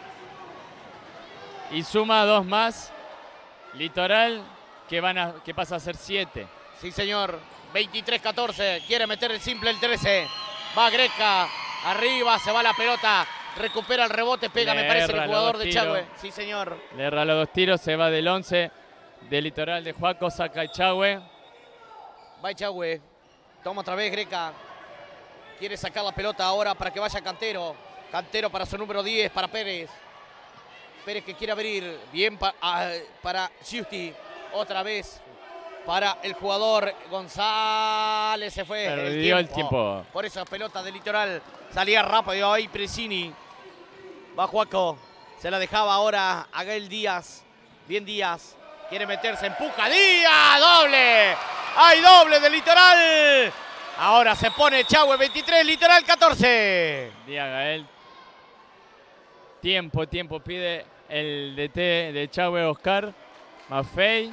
Y suma 2 más. Litoral, que pasa a ser 7. Sí, señor. 23-14. Quiere meter el simple el 13. Va Greca. Arriba, se va la pelota. Recupera el rebote, pega, me parece, el jugador de Echagüe. Sí, señor. Le erra los 2 tiros, se va del 11 de Litoral de Juaco, saca Echagüe. Va Echagüe. Toma otra vez Greca. Quiere sacar la pelota ahora para que vaya Cantero. Cantero para su número 10, para Pérez. Pérez que quiere abrir. Bien para Giusti. Otra vez para el jugador González. Se fue. Perdió el tiempo. Por eso pelota de Litoral. Salía rápido ahí Presini. Va Juaco. Se la dejaba ahora a Gael Díaz. Bien Díaz. Quiere meterse. Empuja Díaz. ¡Doble! ¡Hay doble de Litoral! Ahora se pone Echagüe 23, Litoral 14. Díaz Gael. Tiempo pide el DT de Echagüe, Oscar Maffei.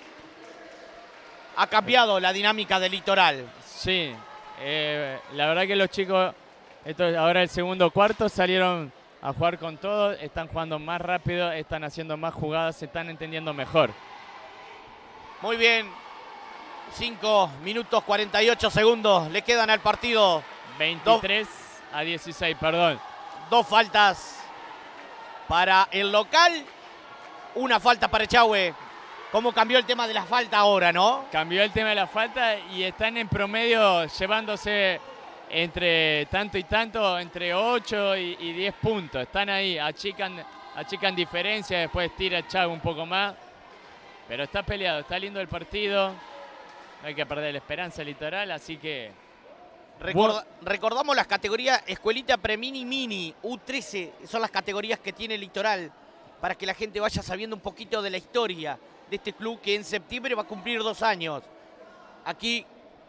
Ha cambiado la dinámica de Litoral. Sí, la verdad que los chicos, ahora el segundo cuarto, salieron a jugar con todo, están jugando más rápido, están haciendo más jugadas, se están entendiendo mejor. Muy bien. 5 minutos 48 segundos le quedan al partido. 23-16, perdón. 2 faltas para el local, 1 falta para Echagüe. ¿Cómo cambió el tema de la falta ahora, no? Cambió el tema de la falta y están en promedio llevándose entre tanto y tanto, entre 8 y 10 puntos. Están ahí, achican diferencia, después tira Echagüe un poco más. Pero está peleado, está lindo el partido. No hay que perder la esperanza Litoral, así que... Recordamos las categorías Escuelita Premini Mini, U13. Son las categorías que tiene Litoral, para que la gente vaya sabiendo un poquito de la historia de este club que en septiembre va a cumplir 2 años. Aquí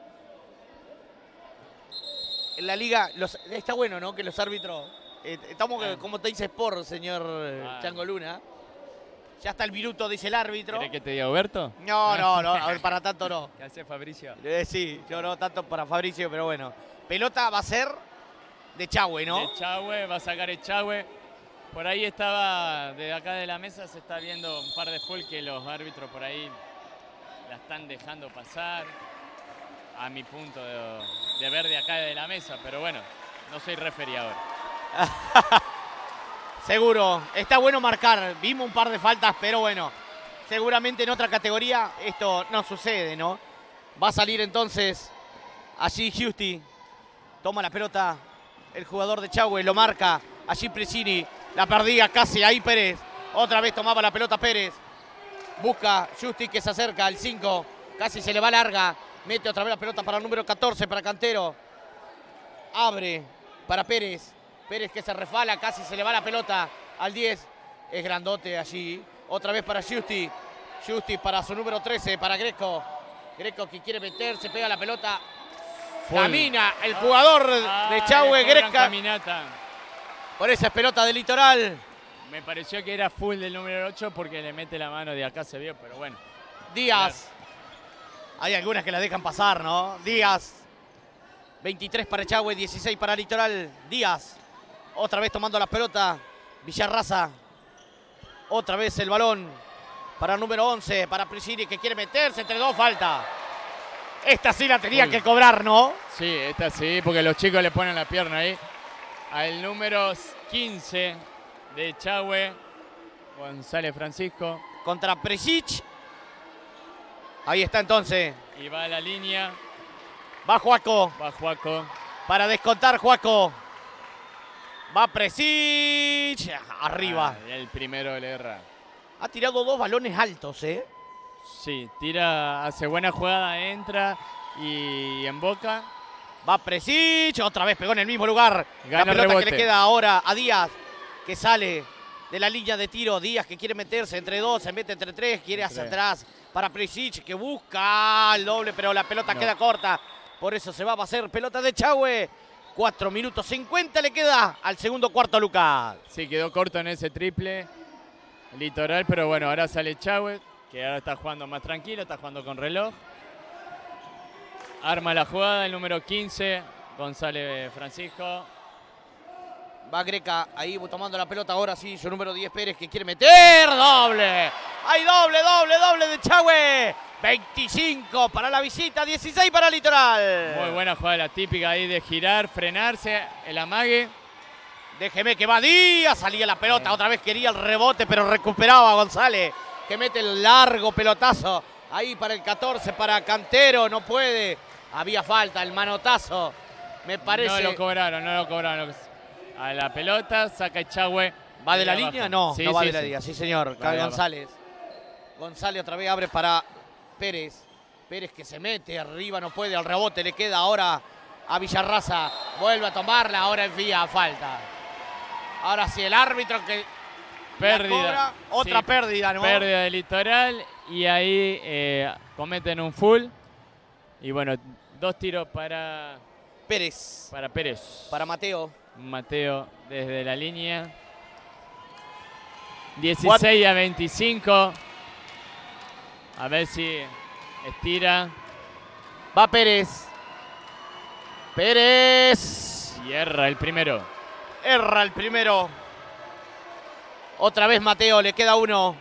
en la liga, está bueno, ¿no? Que los árbitros... estamos como te dice Sport, señor Chango Luna. Ya está el minuto, dice el árbitro. ¿Querés que te diga Huberto? No, a ver, para tanto no. ¿Qué hace Fabricio? Sí, yo no tanto para Fabricio, pero bueno. Pelota va a ser de Echagüe, ¿no? De Echagüe, va a sacar Echagüe. Por ahí estaba, de acá de la mesa se está viendo un par de full que los árbitros por ahí la están dejando pasar. A mi punto de ver de acá de la mesa, pero bueno, no soy referee ahora. Seguro, está bueno marcar. Vimos un par de faltas, pero bueno, seguramente en otra categoría esto no sucede, ¿no? Va a salir entonces allí Giusti. Toma la pelota el jugador de Echagüe, lo marca. Allí Presini, la perdía casi ahí Pérez. Otra vez tomaba la pelota Pérez. Busca Giusti que se acerca al 5. Casi se le va larga. Mete otra vez la pelota para el número 14, para Cantero. Abre para Pérez. Pérez que se refala, casi se le va la pelota al 10. Es grandote allí. Otra vez para Giusti. Giusti para su número 13, para Greco. Greco que quiere meterse, pega la pelota. Camina el jugador de Echagüe, Greca. Caminata. Por esa pelota de Litoral. Me pareció que era full del número 8 porque le mete la mano de acá, se vio, pero bueno. Díaz. Hay algunas que la dejan pasar, ¿no? Díaz. 23 para Echagüe, 16 para Litoral. Díaz. Otra vez tomando la pelota. Villarraza. Otra vez el balón para el número 11, para Presini que quiere meterse entre 2, falta. Esta sí la tenía que cobrar, ¿no? Sí, esta sí, porque los chicos le ponen la pierna ahí. Al número 15 de Echagüe, González Francisco. Contra Presic. Ahí está entonces. Y va a la línea. Va Juaco. Va Juaco. Para descontar Juaco. Va Presic. Arriba. El primero le erra. Ha tirado 2 balones altos, ¿eh? Sí, tira, hace buena jugada, entra y emboca. Va Presic. Otra vez pegó en el mismo lugar. Gana la pelota rebote. que le queda ahora a Díaz, que sale de la línea de tiro. Díaz que quiere meterse entre 2, se mete entre 3, quiere hacia atrás para Presic, que busca el doble, pero la pelota queda corta. Por eso se va a hacer pelota de Echagüe. 4 minutos 50 le queda al segundo cuarto, Lucas. Sí, quedó corto en ese triple. Litoral, pero bueno, ahora sale Echagüe, que ahora está jugando más tranquilo, está jugando con reloj. Arma la jugada el número 15, González Francisco. Va Greca ahí tomando la pelota ahora sí, su número 10 Pérez que quiere meter. ¡Doble! ¡Hay doble de Echagüe! 25 para la visita, 16 para Litoral. Muy buena jugada, la típica ahí de girar, frenarse, el amague. Déjeme que va Díaz, salía la pelota, otra vez quería el rebote, pero recuperaba a González, que mete el largo pelotazo. Ahí para el 14, para Cantero, no puede. Había falta, el manotazo, me parece. No lo cobraron. A la pelota, saca Echagüe. ¿Va de la línea? No, sí, no va sí, de la sí. línea, sí señor. Va de González. González otra vez abre para Pérez. Pérez que se mete arriba, no puede, al rebote le queda ahora a Villarraza. Vuelve a tomarla, ahora envía falta. Ahora sí, el árbitro que Pérdida. cobra, otra Sí, pérdida, ¿no? Pérdida de Litoral y ahí cometen un full. Y bueno, 2 tiros para Pérez. Pérez. Para Mateo. Mateo desde la línea. 16 a 25. A ver si estira. Va Pérez. Pérez. Y erra el primero. Erra el primero. Otra vez Mateo, le queda uno.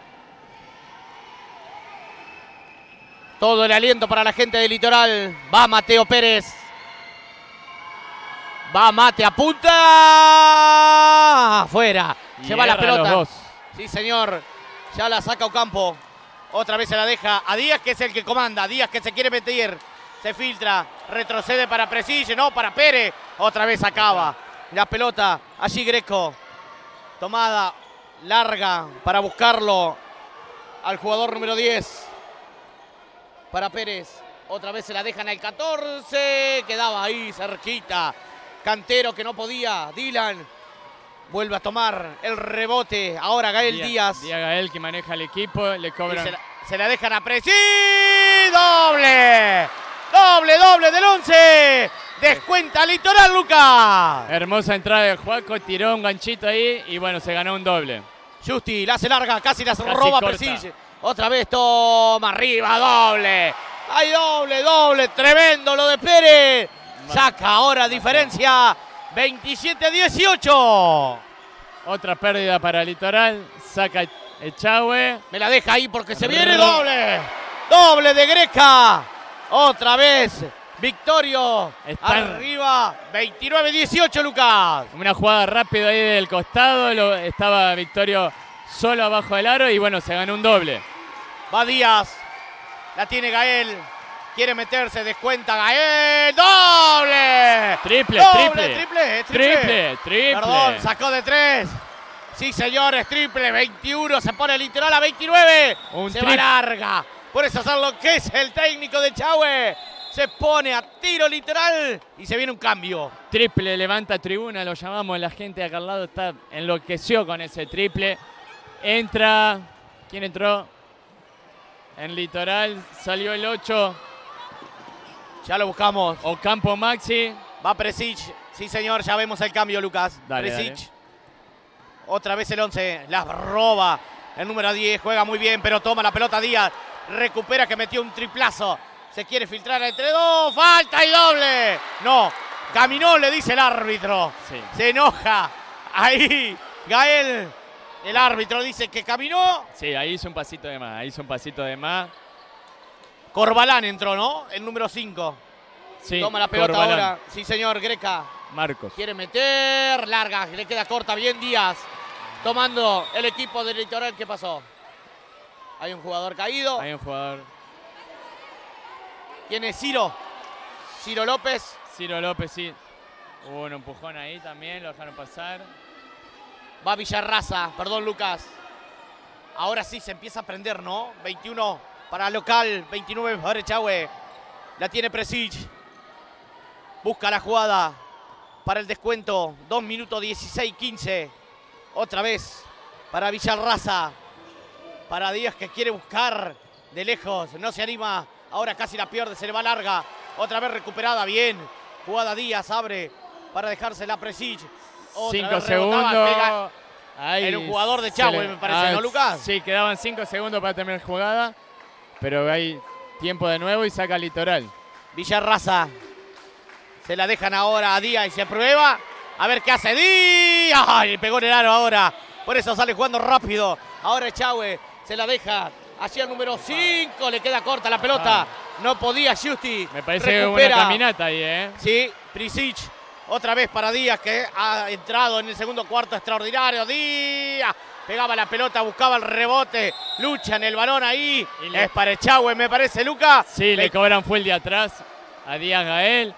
Todo el aliento para la gente de Litoral. Va Mateo Pérez. Va Mate, apunta. Afuera. Se va la pelota. Los dos. Sí, señor. Ya la saca Ocampo. Otra vez se la deja a Díaz, que es el que comanda. Díaz que se quiere meter. Se filtra. Retrocede para Presille. No, para Pérez. Otra vez acaba. La pelota. Allí Greco. Tomada larga para buscarlo al jugador número 10. Para Pérez. Otra vez se la dejan al 14. Quedaba ahí cerquita. Cantero que no podía. Dylan vuelve a tomar el rebote. Ahora Gael Díaz. Díaz Gael que maneja el equipo. Le cobran. Se la dejan a Presi. ¡Doble! ¡Doble del 11! Descuenta Litoral, Lucas. Hermosa entrada de Juaco. Tiró un ganchito ahí. Y bueno, se ganó un doble. Justi la hace larga. Casi la roba Presille. Otra vez toma arriba. Doble. ¡Hay doble! Tremendo lo de Pérez. Saca ahora diferencia. 27-18. Otra pérdida para Litoral. Saca Echagüe. Me la deja ahí porque se viene doble. Doble de Greca. Otra vez. Victorio. Arriba. 29-18, Lucas. Una jugada rápida ahí del costado. Estaba Victorio solo abajo del aro. Y bueno, se ganó un doble. Va Díaz. La tiene Gael. Quiere meterse, descuenta Gael. ¡Doble! Triple. Perdón, sacó de 3. Sí, señores, triple. 21, se pone Litoral a 29. Se va larga. Por eso hacer lo que es el técnico de Echagüe. Se pone a tiro Litoral y se viene un cambio. Triple, levanta tribuna, lo llamamos. La gente de acá al lado enloqueció con ese triple. Entra. ¿Quién entró? En Litoral salió el 8. Ya lo buscamos. Ocampo Maxi. Va Presic. Sí, señor, ya vemos el cambio, Lucas. Presic. Dale. Otra vez el 11. La roba el número 10. Juega muy bien, pero toma la pelota Díaz. Recupera que metió un triplazo. Se quiere filtrar entre 2. Falta y doble. No. Caminó, le dice el árbitro. Sí. Se enoja. Ahí. Gael. El árbitro dice que caminó. Sí, ahí hizo un pasito de más. Corbalán entró, ¿no? El número 5. Sí, toma la pelota Corbalán. ahora. Sí, señor, Greca. Marcos. Quiere meter. Larga. Le queda corta. Bien Díaz. Tomando el equipo del Litoral. ¿Qué pasó? Hay un jugador caído. Hay un jugador. ¿Quién es Ciro? Ciro López. Ciro López, sí. Hubo un empujón ahí también, lo dejaron pasar. Va Villarraza, perdón Lucas. Ahora sí se empieza a prender, ¿no? 21 para local, 29 para Echagüe. La tiene Presic. Busca la jugada para el descuento. 2 minutos 16-15. Otra vez para Villarraza. Para Díaz que quiere buscar de lejos. No se anima. Ahora casi la pierde, se le va larga. Otra vez recuperada, bien. Jugada Díaz, abre para dejársela a Presic. 5 segundos. Ahí era un jugador de Echagüe, me parece, ¿no, Lucas? Sí, quedaban 5 segundos para terminar la jugada. Pero hay tiempo de nuevo y saca Litoral. Villarraza. Se la dejan ahora a Díaz y se prueba. A ver qué hace Díaz. ¡Ay! Pegó en el aro ahora. Por eso sale jugando rápido. Ahora Echagüe se la deja. Allí al número 5. Le queda corta la pelota. No podía Giusti. Me parece una caminata ahí, ¿eh? Sí, Prisic. Otra vez para Díaz, que ha entrado en el segundo cuarto extraordinario. Díaz pegaba la pelota, buscaba el rebote. Lucha en el balón ahí. Es para Echagüe, me parece, Luca. Sí, le cobran full de atrás a Díaz Gael.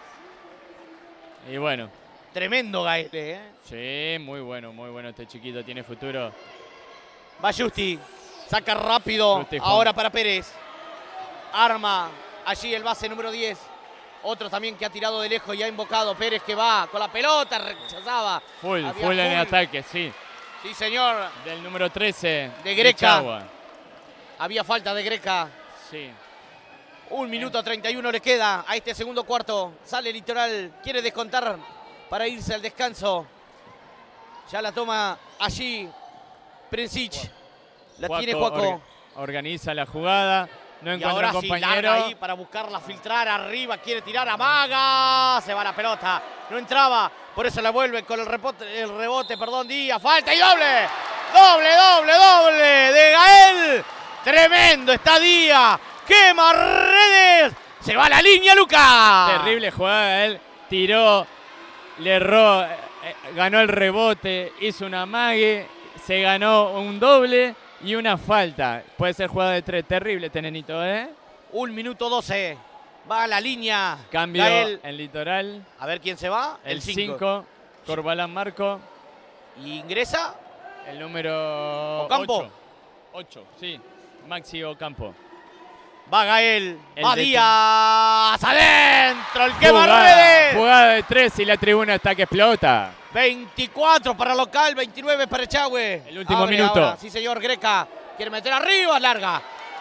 Y bueno. Tremendo Gael, ¿eh? Sí, muy bueno este chiquito. Tiene futuro. Va Giusti. Saca rápido. Ahora para Pérez. Arma allí el base número 10. Otro también que ha tirado de lejos y ha invocado. Pérez que va con la pelota, rechazaba. Full en el ataque, sí. Sí, señor. Del número 13. De Greca. Había falta de Greca. Sí. 1 minuto 31 le queda a este segundo cuarto. Sale Litoral, quiere descontar para irse al descanso. Ya la toma allí Presic. La tiene Juaco. Organiza la jugada. No encuentra un compañero. Sí, ahí para buscarla, filtrar arriba, quiere tirar, amaga, se va la pelota, no entraba, por eso la vuelve con el rebote, Díaz, falta y doble de Gael, tremendo está Díaz, quema redes, se va a la línea Lucas. Terrible jugada, Gael, tiró, le erró, ganó el rebote, hizo una amague, se ganó un doble. Y una falta. Puede ser jugada de 3. Terrible, Tenenito, ¿eh? 1 minuto 12. Va a la línea. Cambio Gael. en Litoral. A ver quién se va. El 5. Corbalán Marco. Y ingresa. El número Ocampo. 8, sí. Maxi Ocampo. Va Gael. Va Díaz. Adentro. El quema redes. Jugada de 3 y la tribuna está que explota. 24 para local, 29 para Echagüe. El último minuto. Ahora. Sí, señor, Greca. Quiere meter arriba, larga.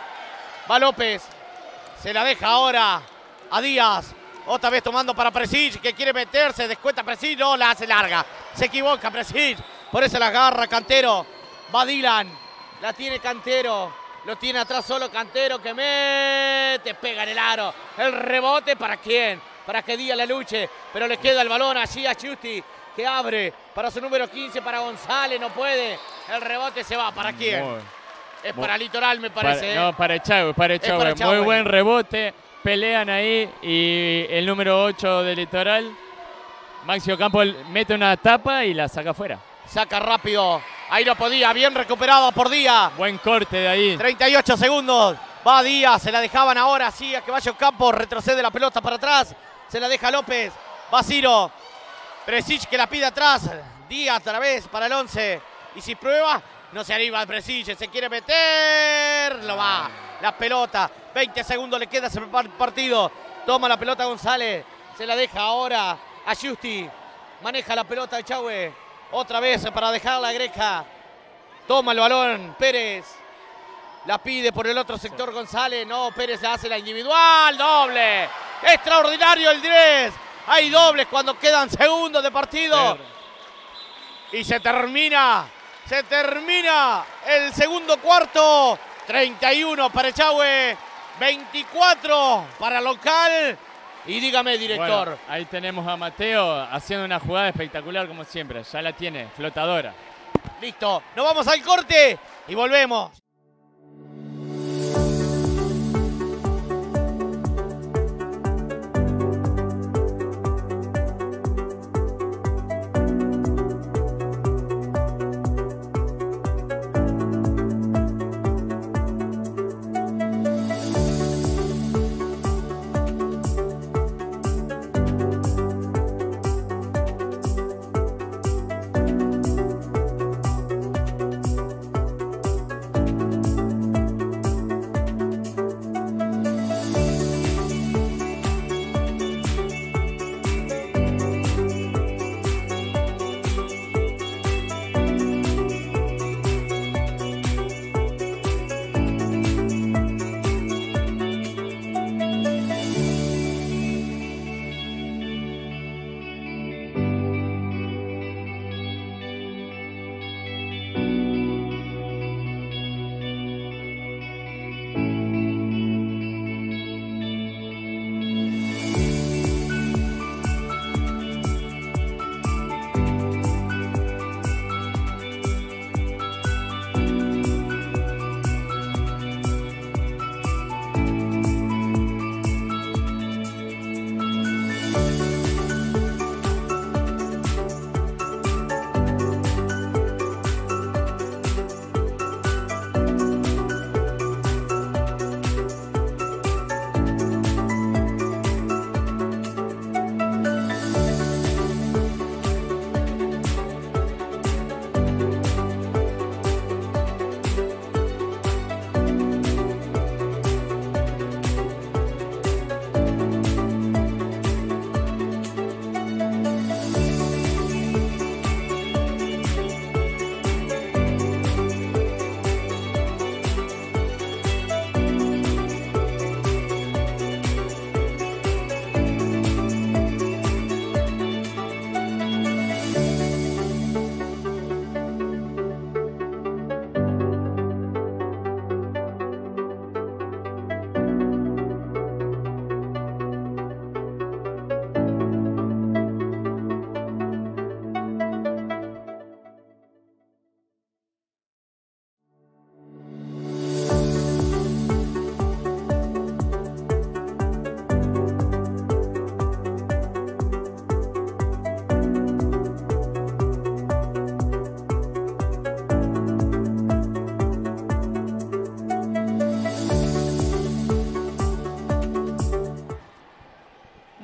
Va López. Se la deja ahora a Díaz. Otra vez tomando para Presic, que quiere meterse. Descuenta Presic, no, la hace larga. Se equivoca Presic. Por eso la agarra Cantero. Va Dylan. La tiene Cantero. Lo tiene atrás solo Cantero, que mete. Pega en el aro. El rebote, ¿para quién? Para que Díaz la luche. Pero le queda el balón allí a Giusti, que abre para su número 15, para González, no puede. El rebote se va, ¿para quién? Es para Litoral, me parece. No, para Echagüe, Muy buen rebote, pelean ahí y el número 8 de Litoral, Maxi Ocampo, mete una tapa y la saca afuera. Saca rápido, ahí lo podía, bien recuperado por Díaz. Buen corte de ahí. 38 segundos, va Díaz, se la dejaban ahora, sí, a que vaya Ocampo, retrocede la pelota para atrás, se la deja López, va Ciro. Presic que la pide atrás. Díaz otra vez para el 11. Y si prueba, no se anima Presic. Se quiere meter. Lo va. La pelota. 20 segundos le queda ese partido. Toma la pelota González. Se la deja ahora a Giusti. Maneja la pelota Echagüe. Otra vez para dejarla a Greca. Toma el balón Pérez. La pide por el otro sector González. No, Pérez la hace la individual. Doble. Extraordinario el 10. Hay dobles cuando quedan segundos de partido. Y se termina el segundo cuarto. 31 para Echagüe, 24 para local. Y dígame, director. Bueno, ahí tenemos a Mateo haciendo una jugada espectacular como siempre. Ya la tiene, flotadora. Listo, nos vamos al corte y volvemos.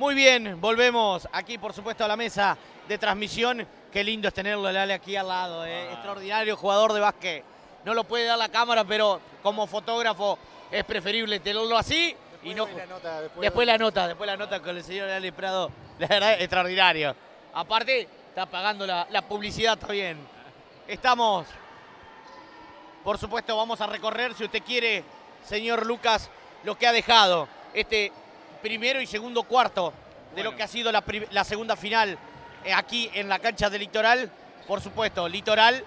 Muy bien, volvemos aquí, por supuesto, a la mesa de transmisión. Qué lindo es tenerlo, Lale, aquí al lado. Extraordinario jugador de básquet. No lo puede dar la cámara, pero como fotógrafo es preferible tenerlo así. Y no, después la nota con el señor Lale Prado. La verdad, extraordinario. Aparte, está pagando la publicidad también. Estamos, por supuesto, vamos a recorrer, si usted quiere, señor Lucas, lo que ha dejado este primero y segundo cuarto de lo que ha sido la segunda final aquí en la cancha de Litoral. Por supuesto, Litoral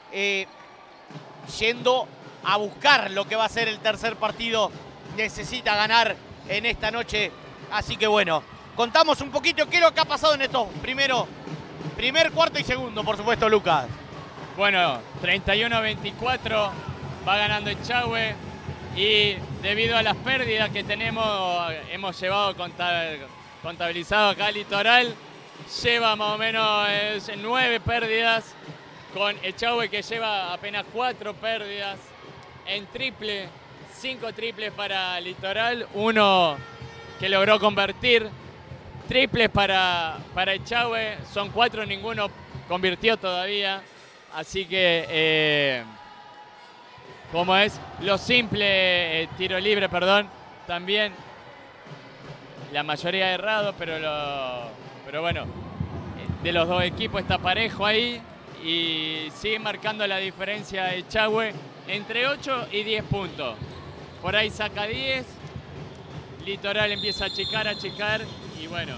yendo a buscar lo que va a ser el tercer partido. Necesita ganar en esta noche. Así que bueno, contamos un poquito qué es lo que ha pasado en estos primer cuarto y segundo, por supuesto, Lucas. Bueno, 31-24 va ganando Echagüe y debido a las pérdidas que tenemos, hemos llevado contabilizado acá Litoral, lleva más o menos 9 pérdidas, con Echagüe que lleva apenas 4 pérdidas. En triple, 5 triples para Litoral, 1 que logró convertir. Triples para Echagüe, son 4, ninguno convirtió todavía. Así que, como es, lo simple, tiro libre, perdón, también la mayoría errado, pero bueno, de los dos equipos está parejo ahí y sigue marcando la diferencia Echagüe entre 8 y 10 puntos. Por ahí saca 10, Litoral empieza a achicar y bueno,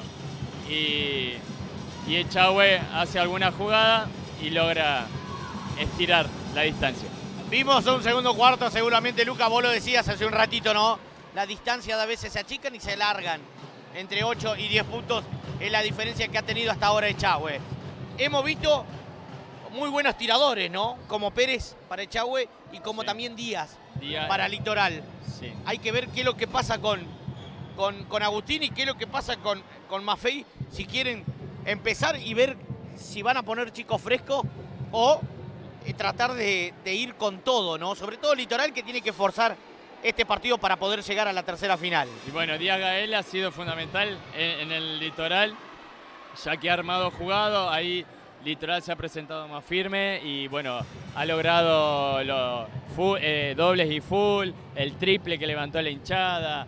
y Echagüe hace alguna jugada y logra estirar la distancia. Vimos un segundo cuarto, seguramente, Lucas, vos lo decías hace un ratito, ¿no? La distancia de a veces se achican y se alargan. Entre 8 y 10 puntos es la diferencia que ha tenido hasta ahora Echagüe. Hemos visto muy buenos tiradores, ¿no? Como Pérez para Echagüe y como también Díaz para Litoral. Sí. Hay que ver qué es lo que pasa con Agustín y qué es lo que pasa con Maffei, si quieren empezar y ver si van a poner chicos frescos o tratar de ir con todo, ¿no? Sobre todo Litoral, que tiene que forzar este partido para poder llegar a la tercera final. Y bueno, Díaz Gael ha sido fundamental en el Litoral, ya que ha armado jugado, ahí Litoral se ha presentado más firme y bueno, ha logrado los dobles y full, el triple que levantó la hinchada,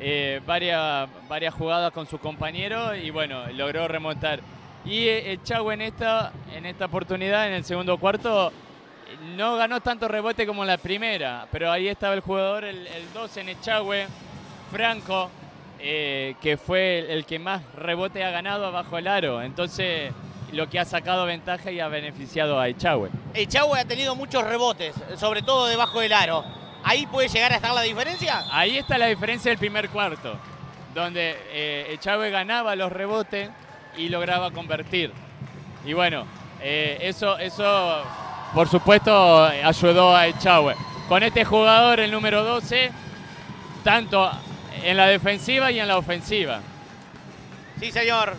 varias jugadas con sus compañeros y bueno, logró remontar. Y Echagüe en esta oportunidad, en el segundo cuarto, no ganó tanto rebote como en la primera, pero ahí estaba el jugador, el 2 en Echagüe, Franco, que fue el que más rebote ha ganado abajo el aro. Entonces, lo que ha sacado ventaja y ha beneficiado a Echagüe. Echagüe ha tenido muchos rebotes, sobre todo debajo del aro. ¿Ahí puede llegar a estar la diferencia? Ahí está la diferencia del primer cuarto, donde Echagüe ganaba los rebotes y lograba convertir. Y bueno, eso por supuesto ayudó a Echagüe. Con este jugador, el número 12, tanto en la defensiva y en la ofensiva. Sí, señor.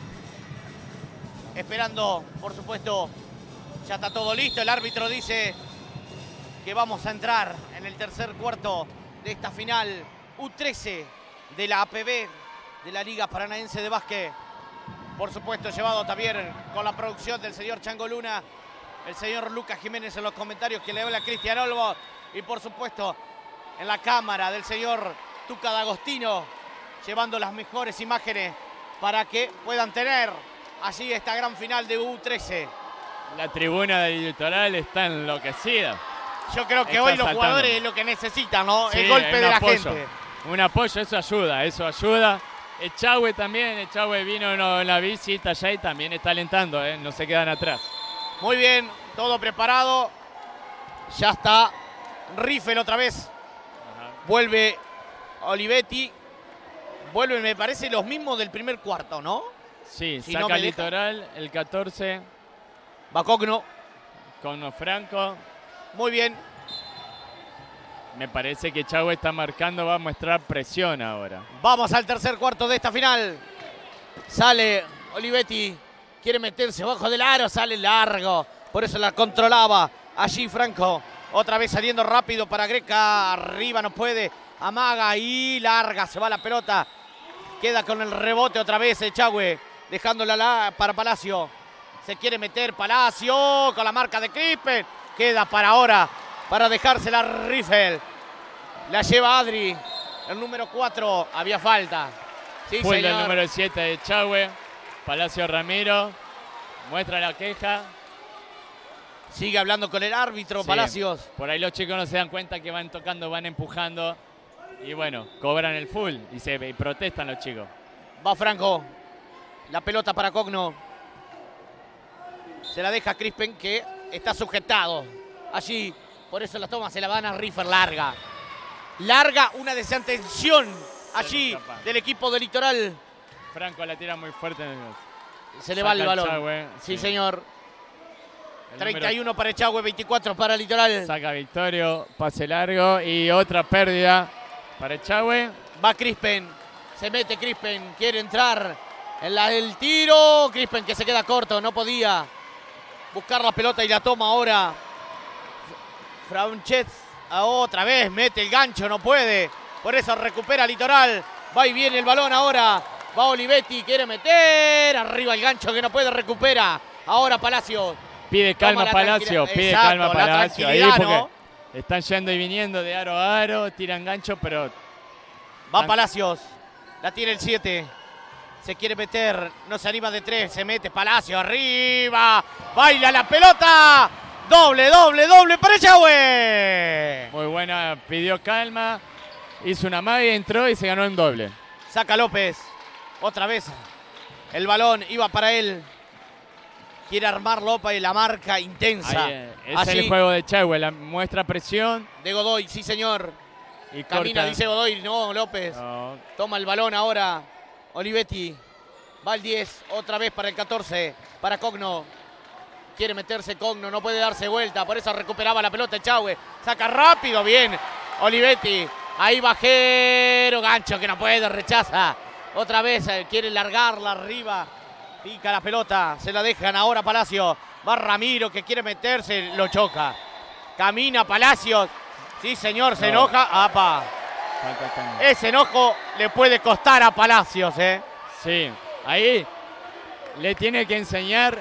Esperando, por supuesto, ya está todo listo. El árbitro dice que vamos a entrar en el tercer cuarto de esta final U13 de la APB, de la Liga Paranaense de Básquet. Por supuesto, llevado también con la producción del señor Chango Luna, el señor Lucas Jiménez en los comentarios, que le habla a Cristian Olmo, y por supuesto en la cámara del señor Tuca D'Agostino, llevando las mejores imágenes para que puedan tener así esta gran final de U13. La tribuna del Litoral está enloquecida. Yo creo que hoy los jugadores es lo que necesitan, ¿no? Sí, el golpe de la apoyo. gente. Un apoyo, eso ayuda. Echagüe también, Echagüe vino en la visita allá y también está alentando, no se quedan atrás. Muy bien, todo preparado. Ya está Riffel otra vez. Ajá. Vuelve Olivetti. Vuelven, me parece, los mismos del primer cuarto, ¿no? Sí, si saca no Litoral, el 14. Bacogno. Con Franco. Muy bien. Me parece que Echagüe está marcando, va a mostrar presión ahora. Vamos al tercer cuarto de esta final. Sale Olivetti. Quiere meterse bajo del aro, sale largo. Por eso la controlaba allí Franco. Otra vez saliendo rápido para Greca. Arriba no puede. Amaga y larga. Se va la pelota. Queda con el rebote otra vez Echagüe, dejándola para Palacio. Se quiere meter Palacio con la marca de Crispen. Queda para ahora, para dejársela a Riffel. La lleva Adri, el número 4. Había falta. Sí, Full señor. del número 7 de Echagüe. Palacio Ramiro. Muestra la queja. Sigue hablando con el árbitro, Sí, Palacios. por ahí los chicos no se dan cuenta que van tocando, van empujando. Y bueno, cobran el full y protestan los chicos. Va Franco. La pelota para Cogno. Se la deja Crispen, que está sujetado allí. Por eso la toma, se la van a Riffel larga. Larga, una desatención allí del equipo de Litoral. Franco la tira muy fuerte. Se le va el balón. Echagüe, Sí, señor. El 31 para Echagüe, 24 para Litoral. Saca Victorio, pase largo y otra pérdida para Echagüe. Va Crispen. Se mete Crispen. Quiere entrar en el tiro. Crispen que se queda corto. No podía buscar la pelota y la toma ahora. Franchet otra vez mete el gancho. No puede. Por eso recupera Litoral. Va y viene el balón ahora. Va Olivetti. Quiere meter. Arriba el gancho que no puede. Recupera. Ahora Palacio. Pide calma Palacio. Pide calma Palacio. Ahí porque ¿no? están yendo y viniendo de aro a aro. Tiran gancho, pero... Va Palacios. La tiene el 7. Se quiere meter. No se anima de 3. Se mete Palacio arriba. Baila la pelota. Doble, doble, doble para Echagüe. Muy buena. Pidió calma. Hizo una magia, entró y se ganó en doble. Saca López. Otra vez. El balón iba para él. Quiere armar López y la marca intensa. Es el juego de Echagüe. La muestra presión. De Godoy, sí señor. Y Camina, corta. dice Godoy. No, López. No. Toma el balón ahora. Olivetti. Va el 10. Otra vez para el 14. Para Cogno. Quiere meterse Cogno. No puede darse vuelta. Por eso recuperaba la pelota Echagüe. Saca rápido. Bien. Olivetti. Ahí Bajero. Gancho que no puede. Rechaza. Otra vez quiere largarla arriba. Pica la pelota. Se la dejan ahora Palacio. Va Ramiro que quiere meterse. Lo choca. Camina Palacios. Sí, señor. Se enoja. ¡Apa! Ese enojo le puede costar a Palacios, ¿eh? Sí, ahí le tiene que enseñar,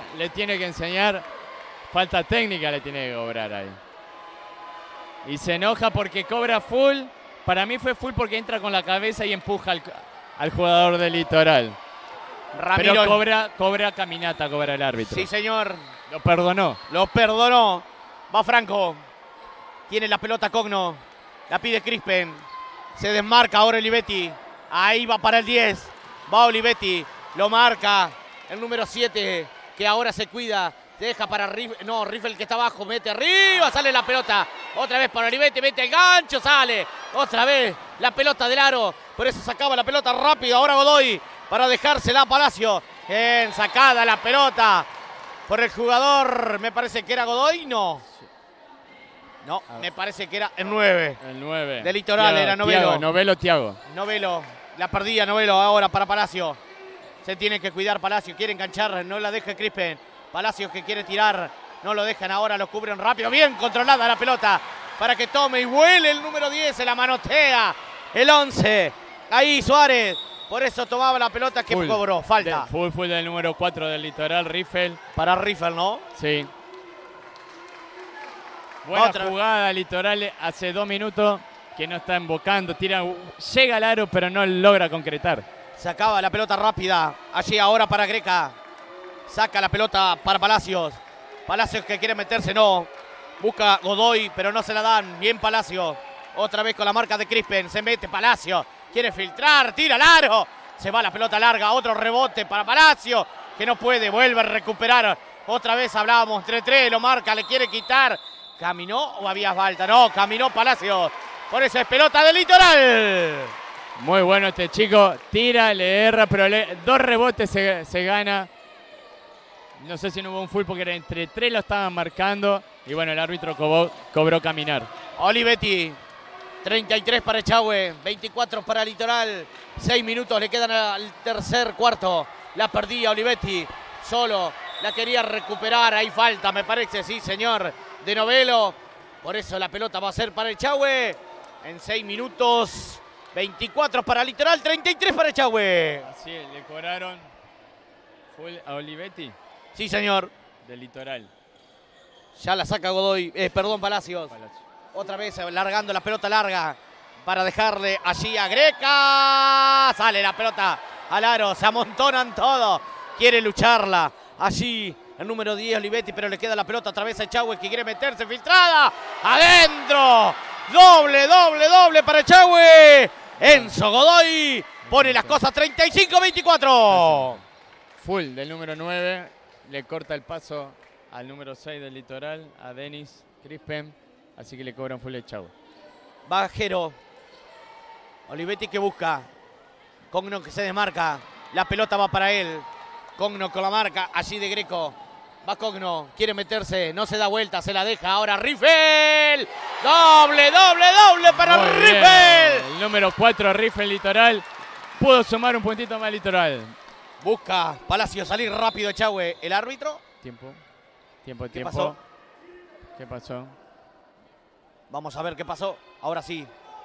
falta técnica le tiene que cobrar ahí. Y se enoja porque cobra full, para mí fue full porque entra con la cabeza y empuja al jugador del Litoral. Ramiro. Pero cobra caminata, cobra el árbitro. Sí, señor. Lo perdonó. Lo perdonó. Va Franco. Tiene la pelota Cogno. La pide Crispen. Se desmarca ahora Olivetti. Ahí va para el 10. Va Olivetti. Lo marca el número 7. Que ahora se cuida. Deja para Riffel. No, Riffel que está abajo. Mete arriba. Sale la pelota. Otra vez para Olivetti. Mete el gancho. Sale. Otra vez la pelota del aro. Por eso sacaba la pelota rápido. Ahora Godoy. Para dejársela a Palacio. Bien sacada la pelota. Por el jugador. Me parece que era Godoy. No. No, me parece que era el 9. El 9. De Litoral, era Novelo. Tiago. Novelo, la perdía Novelo ahora para Palacio. Se tiene que cuidar Palacio, quiere enganchar, no la deja Crispen. Palacio que quiere tirar, no lo dejan ahora, lo cubren rápido. Bien controlada la pelota para que tome y vuele el número 10, se la manotea. El 11, ahí Suárez. Por eso tomaba la pelota que cobró, falta. Full del número 4 del Litoral, Riffel. Para Riffel, ¿no? Sí. Buena jugada Litoral hace 2 minutos que no está embocando, llega al aro pero no logra concretar. Sacaba la pelota rápida, allí ahora para Greca. Saca la pelota para Palacios. Palacios que quiere meterse, no. Busca Godoy, pero no se la dan. Bien Palacios. Otra vez con la marca de Crispen, se mete Palacios. Quiere filtrar, tira al aro. Se va la pelota larga, otro rebote para Palacios, que no puede, vuelve a recuperar. Otra vez hablábamos, 3-3, lo marca, le quiere quitar. ¿Caminó o había falta? No, caminó Palacios. Por eso es pelota del Litoral. Muy bueno este chico. Tira, le erra, pero 2 rebotes se gana. No sé si no hubo un full porque era entre 3 lo estaban marcando. Y bueno, el árbitro cobró caminar. Olivetti. 33 para Echagüe. 24 para Litoral. 6 minutos le quedan al tercer cuarto. La perdía Olivetti. Solo la quería recuperar. Hay falta, me parece, sí, señor. De Novelo. Por eso la pelota va a ser para Echagüe. En 6 minutos 24 para Litoral, 33 para Echagüe. Así le cobraron full a Olivetti Sí, señor. del Litoral. Ya la saca Godoy, perdón, Palacios. Otra vez largando la pelota larga para dejarle allí a Greca. Sale la pelota al aro, se amontonan todos. Quiere lucharla allí el número 10 Olivetti, pero le queda la pelota otra vez a Echagüe que quiere meterse filtrada. ¡Adentro! Doble para Echagüe. Enzo Godoy pone las cosas 35-24. Full del número 9. Le corta el paso al número 6 del Litoral, a Denis Crispen. Así que le cobran full Echagüe. Bajero. Olivetti que busca. Cogno que se desmarca. La pelota va para él. Cogno con la marca allí de Greco. Va Cogno. Quiere meterse. No se da vuelta. Se la deja. Ahora Riffel. Doble para Muy bien. Riffel. El número 4, Riffel Litoral. Pudo sumar un puntito más Litoral. Busca Palacio salir rápido Echagüe. El árbitro. Tiempo. ¿Qué pasó? ¿Qué pasó? Vamos a ver qué pasó. Ahora sí.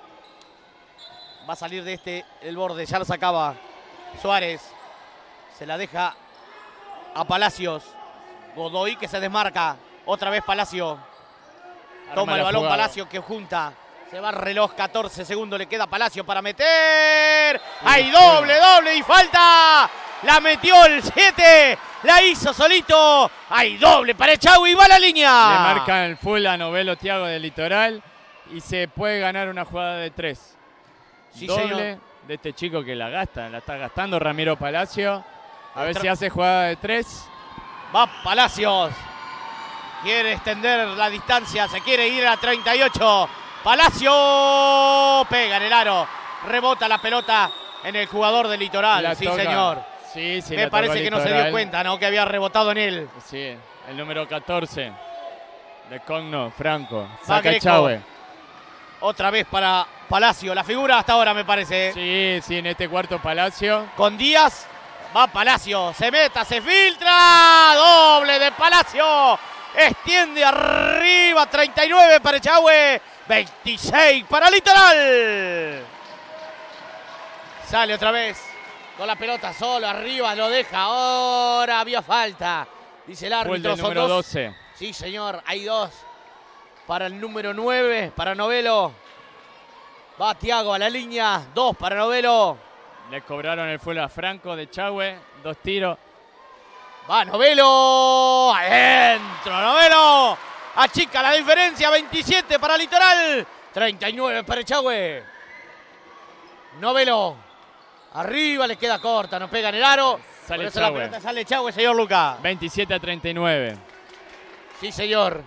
Va a salir de el borde. Ya lo sacaba Suárez. Se la deja a Palacios. Godoy que se desmarca. Otra vez Palacio. Toma el balón jugada. Palacio que junta. Se va el reloj. 14 segundos le queda a Palacio para meter. ¡Hay doble y falta! La metió el 7. La hizo solito. ¡Hay doble para Echagüe y va a la línea! Le marcan el full a Novelo Thiago del Litoral. Y se puede ganar una jugada de 3. Sí, doble señor. de este chico que la está gastando Ramiro Palacio. A ver si hace jugada de 3. Va Palacios. Quiere extender la distancia. Se quiere ir a 38. Palacio pega en el aro. Rebota la pelota en el jugador del Litoral. La Sí, toca. señor. Sí, Me parece que no se dio cuenta, ¿no? Que había rebotado en él. Sí, el número 14 de Cogno, Franco. Va Saca Greco. Echagüe. Otra vez para Palacio. La figura hasta ahora, me parece. Sí, en este cuarto Palacio. Con Díaz. Va Palacio. Se meta, se filtra. Doble de Palacio. Extiende arriba. 39 para Echagüe. 26 para Litoral. Sale otra vez. Con la pelota solo. Arriba lo deja. Ahora había falta. Dice el Full árbitro. del número 12. Sí, señor. Hay 2. Para el número 9. Para Novelo. Va Thiago a la línea. 2 para Novelo. Le cobraron el full a Franco de Echagüe. 2 tiros. Va Novelo. Adentro. Novelo. Achica la diferencia. 27 para Litoral. 39 para Echagüe. Novelo. Arriba le queda corta. No pega en el aro. Sale Por eso la Echagüe. pelota sale Echagüe, señor Luca. 27-39. Sí, señor.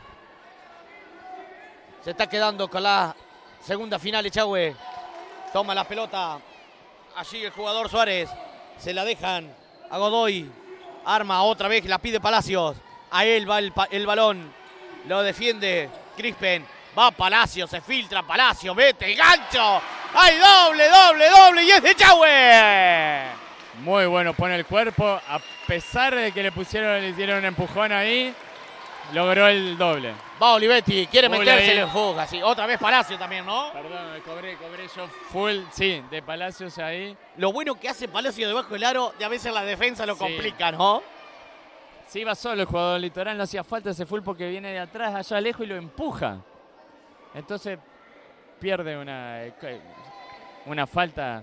Se está quedando con la segunda final Echagüe. Toma la pelota. Allí el jugador Suárez. Se la dejan a Godoy. Arma otra vez, la pide Palacios. A él va el balón. Lo defiende Crispen. Va Palacio, se filtra Palacio. Mete el gancho. ¡Hay doble! Y es de Echagüe. Muy bueno, pone el cuerpo. A pesar de que le dieron un empujón ahí, logró el doble. Va Olivetti, quiere Full meterse ahí. en el fuga. Sí, otra vez Palacio también, ¿no? Perdón, me cobré yo full, sí, de Palacios ahí. Lo bueno que hace Palacio debajo del aro, de a veces la defensa lo Sí. complica, ¿no? Sí, iba solo el jugador del Litoral, no hacía falta ese full porque viene de atrás, allá lejos y lo empuja. Entonces pierde una falta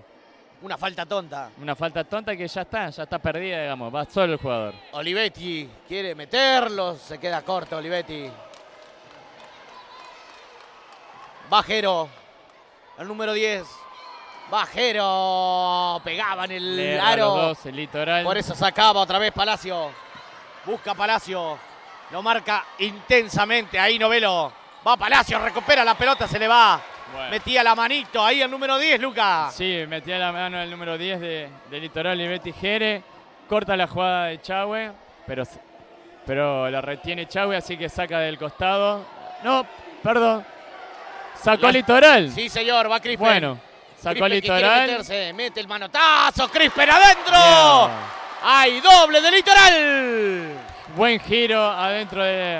tonta que ya está perdida, digamos, va solo el jugador. Olivetti quiere meterlo, se queda corto Olivetti. Bajero, el número 10. Bajero, pegaba en el Le erra aro. los dos, el Litoral. Por eso sacaba otra vez Palacio. Busca Palacio, lo marca intensamente ahí Novelo. Va Palacio, recupera la pelota, se le va. Bueno. Metía la manito ahí el número 10, Luca. Sí, metía la mano el número 10 de Litoral, Olivetti Jere. Corta la jugada de Echagüe, pero la retiene Echagüe, así que saca del costado. No, perdón. Sacó Litoral. Sí, señor, va Crispen. Bueno, sacó Crispen que quiere Litoral. meterse, mete el manotazo, Crispen adentro. Bien. ¡Hay doble de Litoral! Buen giro adentro de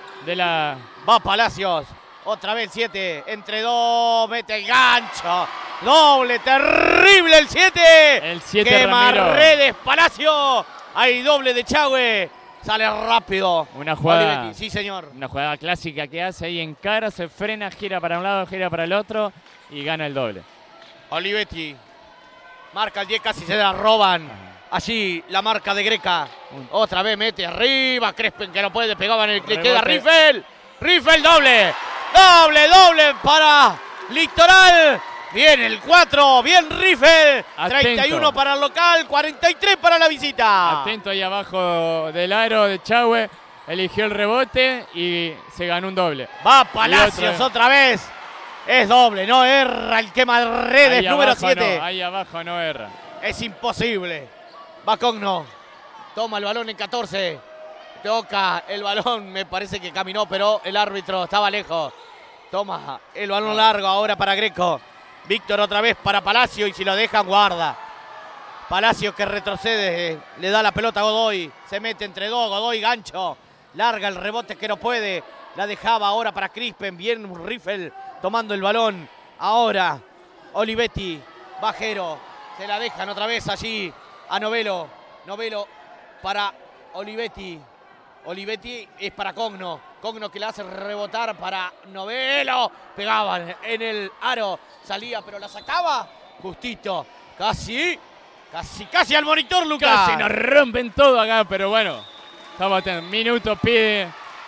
la... Va Palacios, otra vez 7, entre 2, mete el gancho. Doble, terrible el 7. El 7 Quema Ramiro. Redes, Palacio. Hay doble de Echagüe. Sale rápido. Una jugada. Olivetti. Sí, señor. Una jugada clásica que hace ahí en cara, se frena, gira para un lado, gira para el otro y gana el doble. Olivetti. Marca el 10, casi se la roban. Allí la marca de Greca. Otra vez mete arriba. Crespen que no puede, pegaba en el que queda Riffel. Riffel doble. Doble para Litoral. Viene el 4, bien Riffel. Atento. 31 para el local, 43 para la visita. Atento ahí abajo del aro de Echagüe. Eligió el rebote y se ganó un doble. Va Palacios otra vez. Es doble, no erra el quema redes Ahí número abajo 7. no, ahí abajo no erra. Es imposible. Va Cogno. Toma el balón en 14. Toca el balón. Me parece que caminó, pero el árbitro estaba lejos. Toma el balón largo ahora para Greco. Víctor otra vez para Palacio y si lo dejan, guarda. Palacio que retrocede. Le da la pelota a Godoy. Se mete entre dos. Godoy gancho. Larga el rebote que no puede. La dejaba ahora para Crispen. Bien Riffel tomando el balón. Ahora Olivetti. Bajero. Se la dejan otra vez allí a Novelo. Novelo para Olivetti. Olivetti es para Cogno. Cogno que la hace rebotar para Novelo. Pegaban en el aro. Salía, pero la sacaba. Justito. Casi al monitor, Lucas. Casi nos rompen todo acá, pero bueno. Estamos atentos. Minuto pide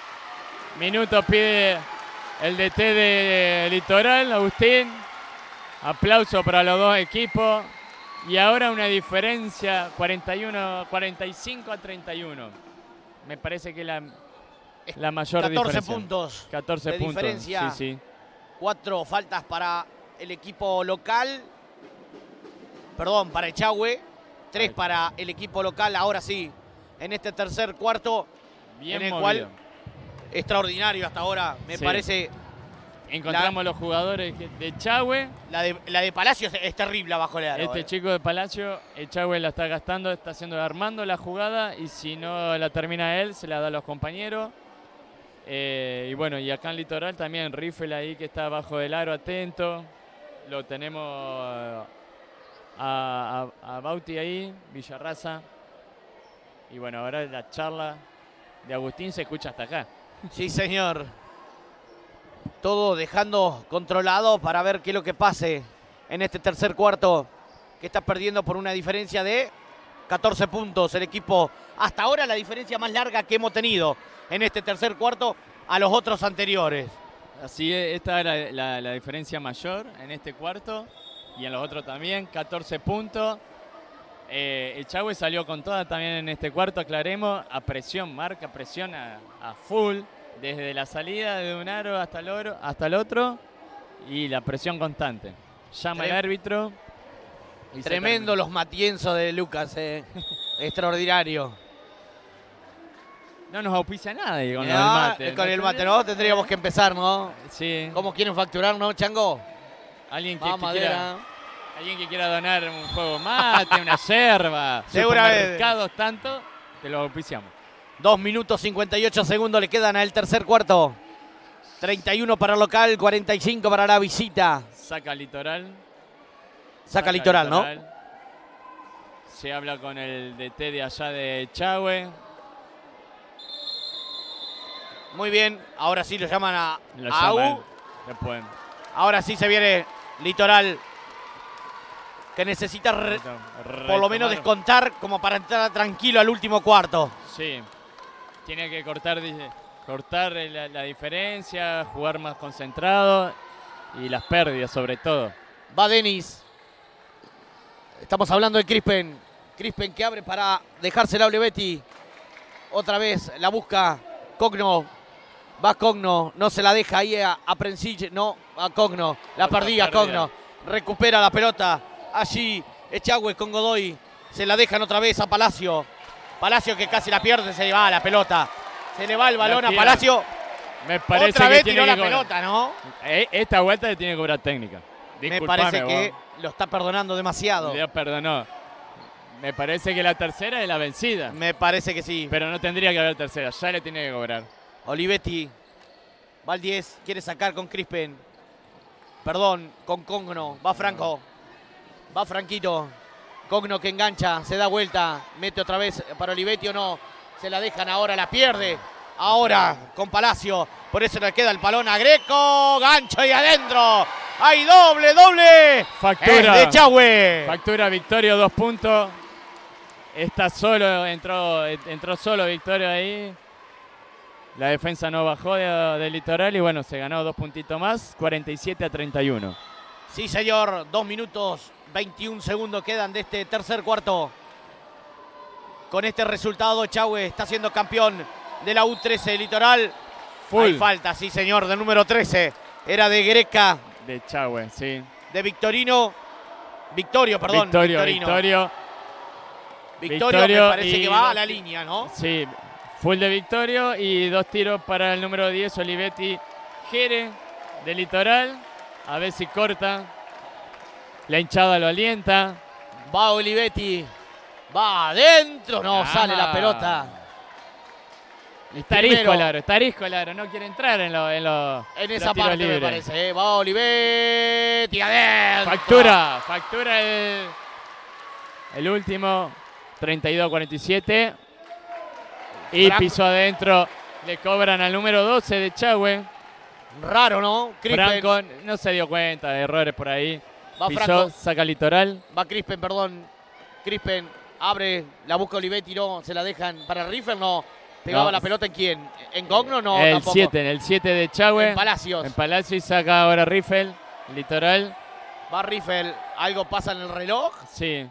el DT de Litoral, Agustín. Aplauso para los dos equipos. Y ahora una diferencia 45 a 31. Me parece que la mayor 14 diferencia. puntos. 14 de puntos. diferencia. Sí. 4 faltas para el equipo local. Perdón, para Echagüe. 3 para el equipo local. Ahora sí, en este tercer cuarto. Bien en el movido. cual, extraordinario hasta ahora. Me parece. Encontramos los jugadores de Echagüe. La de Palacios es terrible abajo del aro. Este chico de Palacio, Echagüe la está gastando, está armando la jugada y si no la termina él, se la da a los compañeros. Y bueno, y acá en Litoral también Riffel ahí que está abajo del aro, atento. Lo tenemos a Bauti ahí, Villarraza. Y bueno, ahora la charla de Agustín se escucha hasta acá. Sí, señor. Todo dejando controlado para ver qué es lo que pase en este tercer cuarto, que está perdiendo por una diferencia de 14 puntos el equipo. Hasta ahora la diferencia más larga que hemos tenido en este tercer cuarto a los otros anteriores. Así es, esta era la diferencia mayor en este cuarto y en los otros también, 14 puntos. Echagüe salió con toda también en este cuarto, aclaremos, a presión, marca presión a full. Desde la salida de un aro hasta el otro y la presión constante. Llama el árbitro. Tremendo los matienzos de Lucas, extraordinario. No nos auspicia nada con el mate. Con el mate, ¿no? Tendríamos que empezar, ¿no? Sí. ¿Cómo quieren facturar, no, Chango? Alguien que quiera donar un juego mate, una yerba, supermercados, tanto, te lo auspiciamos. 2 minutos 58 segundos le quedan al tercer cuarto. 31 para el local, 45 para la visita. Saca Litoral. Saca Litoral, ¿no? Se habla con el DT de allá de Echagüe. Muy bien, ahora sí lo llaman a AU. Después. Ahora sí se viene Litoral, que necesita por lo menos descontar como para entrar tranquilo al último cuarto. Sí. Tiene que cortar la diferencia, jugar más concentrado y las pérdidas sobre todo. Va Denis. Estamos hablando de Crispen. Crispen que abre para dejársela a Olivetti. Otra vez la busca Cogno. Va Cogno. No se la deja ahí a Prensic. No, a Cogno. La perdía Cogno. Recupera la pelota. Allí Echagüe con Godoy. Se la dejan otra vez a Palacio. Palacio que casi la pierde, se le va la pelota. Se le va el balón a Palacio. Me parece otra que vez tiene tiró la cobrar. Pelota, ¿no? Esta vuelta le tiene que cobrar técnica. Me parece que lo está perdonando demasiado. Le perdonó. Me parece que la tercera es la vencida. Me parece que sí. Pero no tendría que haber tercera, ya le tiene que cobrar. Olivetti va al 10, quiere sacar con Crispen. Perdón, con Cogno. Va Franco. Va Franquito. Cogno que engancha, se da vuelta. Mete otra vez para Olivetti o no. Se la dejan ahora, la pierde. Ahora con Palacio. Por eso le queda el balón a Greco. Gancho y adentro. ¡Hay doble! Factura. Es de Chahue. Factura Victorio, 2 puntos. Está solo, entró solo Victorio ahí. La defensa no bajó del Litoral y bueno, se ganó 2 puntitos más, 47-31. Sí, señor. 2 minutos 21 segundos quedan de este tercer cuarto. Con este resultado, Chahue está siendo campeón de la U13 Litoral. Hay falta, sí, señor, del número 13. Era de Greca. De Chahue, sí. De Victorino. Victorio, perdón. Victorio. Victorio me parece que va a la línea, ¿no? Sí, full de Victorio y 2 tiros para el número 10, Olivetti Jere, de Litoral. A ver si corta. La hinchada lo alienta. Va Olivetti. Va adentro. No, sale la pelota. Está arisco el aro. No quiere entrar en esa parte libres. me parece. Va Olivetti adentro. Factura el último. 32-47. Y pisó adentro. Le cobran al número 12 de Chahue. Raro, ¿no? Crispen. Franco no se dio cuenta de errores por ahí. Va pisó, Franco. Saca Litoral. Va Crispen, perdón. Crispen abre, la busca Olivetti, no. Se la dejan para Riffel, no. ¿Pegaba la pelota en quién? ¿En Cogno? No, el tampoco. 7, el 7 de Chahue. En Palacios. En Palacios y saca ahora Riffel. Litoral. Va Riffel. ¿Algo pasa en el reloj? Sí.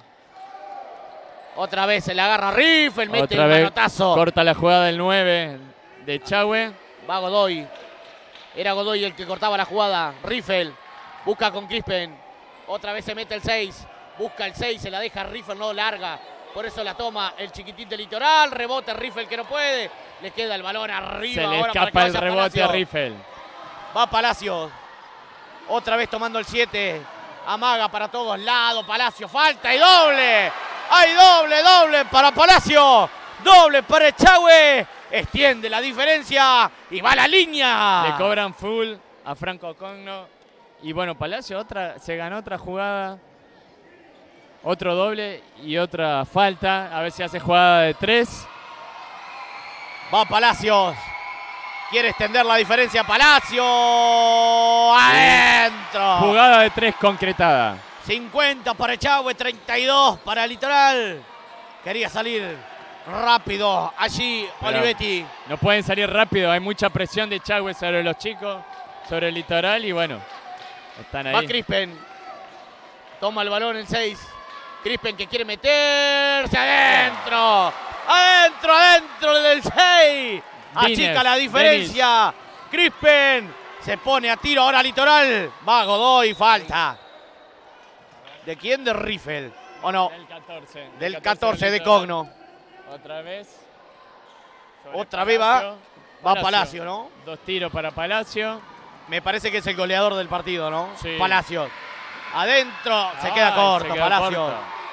Otra vez se le agarra Riffel, mete Otra el vez manotazo. corta la jugada del 9 de Chahue. Va Godoy. Era Godoy el que cortaba la jugada. Riffel. Busca con Crispen. Otra vez se mete el 6. Busca el 6, se la deja Riffel, no larga. Por eso la toma el chiquitín de Litoral. Rebote Riffel que no puede. Le queda el balón arriba. Se le ahora escapa para el que vaya rebote Palacio. a Riffel. Va Palacio. Otra vez tomando el 7. Amaga para todos lados. Palacio. Falta y doble. Hay doble para Palacio. Doble para Chahue. Extiende la diferencia y va a la línea. Le cobran full a Franco Cogno. Y bueno, Palacio se ganó otra jugada. Otro doble y otra falta. A ver si hace jugada de 3. Va Palacios. Quiere extender la diferencia. Palacio. Adentro. Jugada de 3 concretada. 50 para Chahue, 32 para Litoral. Quería salir rápido allí Pero Olivetti. No pueden salir rápido. Hay mucha presión de Chahue sobre los chicos. Sobre el Litoral y bueno. Están ahí. Va Crispen. Toma el balón el 6. Crispen que quiere meterse adentro. Adentro del 6. Achica la diferencia. Crispen se pone a tiro ahora Litoral. Va Godoy, falta. ¿De quién? De Riffel. ¿O no? Del 14. Del 14 de Cogno. Otra vez. Otra vez va Palacio, ¿no? 2 tiros para Palacio. Me parece que es el goleador del partido, ¿no? Sí. Palacio. Adentro se queda corto, Palacio.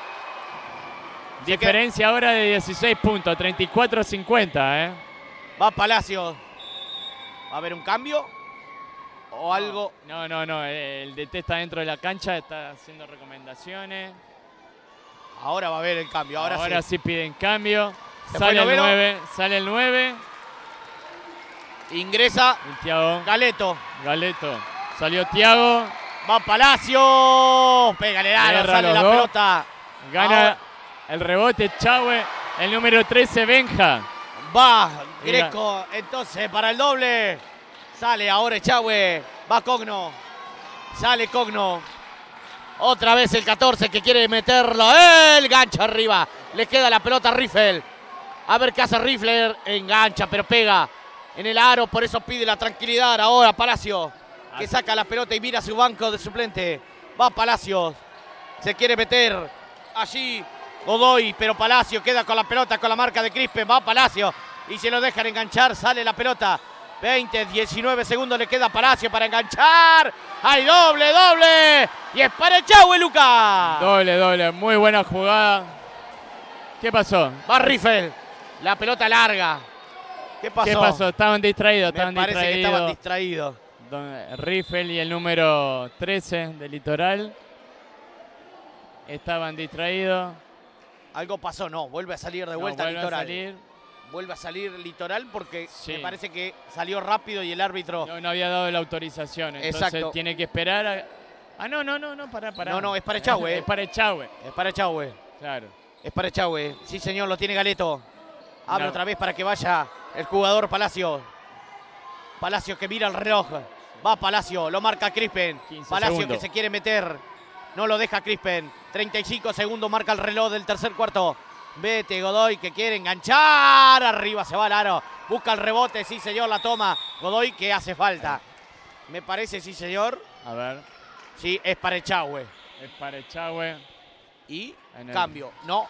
Diferencia ahora de 16 puntos, 34-50, Va Palacio. ¿Va a haber un cambio? ¿O algo? No. El DT está dentro de la cancha, está haciendo recomendaciones. Ahora va a haber el cambio. Ahora sí piden cambio. Se Sale fue el Novelo. 9. Sale el 9. Ingresa Thiago. Galeto. Salió Thiago. Va Palacio. Pégale, Cierra sale los la dos. pelota. Gana Ahora el rebote Chahue. El número 13, Benja. va Greco. Entonces para el doble. Sale ahora Chahue. Va Cogno. Sale Cogno. Otra vez el 14 que quiere meterlo. El gancho arriba. Le queda la pelota a Riffel. A ver qué hace Riffler. Engancha, pero pega en el aro. Por eso pide la tranquilidad ahora Palacio. Que saca la pelota y mira a su banco de suplente. Va Palacios. Se quiere meter allí Godoy, pero Palacio queda con la pelota, con la marca de Crispen. Va Palacio y se lo dejan enganchar. Sale la pelota. 20, 19 segundos le queda a Palacio para enganchar. ¡Hay doble! Y es para el Chahue, Lucas. Doble. Muy buena jugada. ¿Qué pasó? Va Riffel. La pelota larga. ¿Qué pasó? Estaban distraídos. Me parece que estaban distraídos. Riffel y el número 13 de Litoral estaban distraídos. Algo pasó, no, vuelve a salir de vuelta vuelve Litoral. a salir. Vuelve a salir Litoral porque Sí. me parece que salió rápido y el árbitro... No había dado la autorización, entonces Exacto. tiene que esperar a... No, pará. No, es para Echagüe. Es para Echagüe, Es para Echagüe. claro. Es para Echagüe. Sí, señor, lo tiene Galeto. Abre No. otra vez para que vaya el jugador Palacio. Palacio que mira el reloj. Va Palacio, lo marca Crispen. 15 Palacio segundos. que se quiere meter. No lo deja Crispen. 35 segundos marca el reloj del tercer cuarto. Vete Godoy que quiere enganchar. Arriba se va al aro. Busca el rebote, sí señor, la toma. Godoy que hace falta. Me parece, sí señor. A ver, Sí, es para Echagüe. es para Echagüe. Y En el- cambio. No.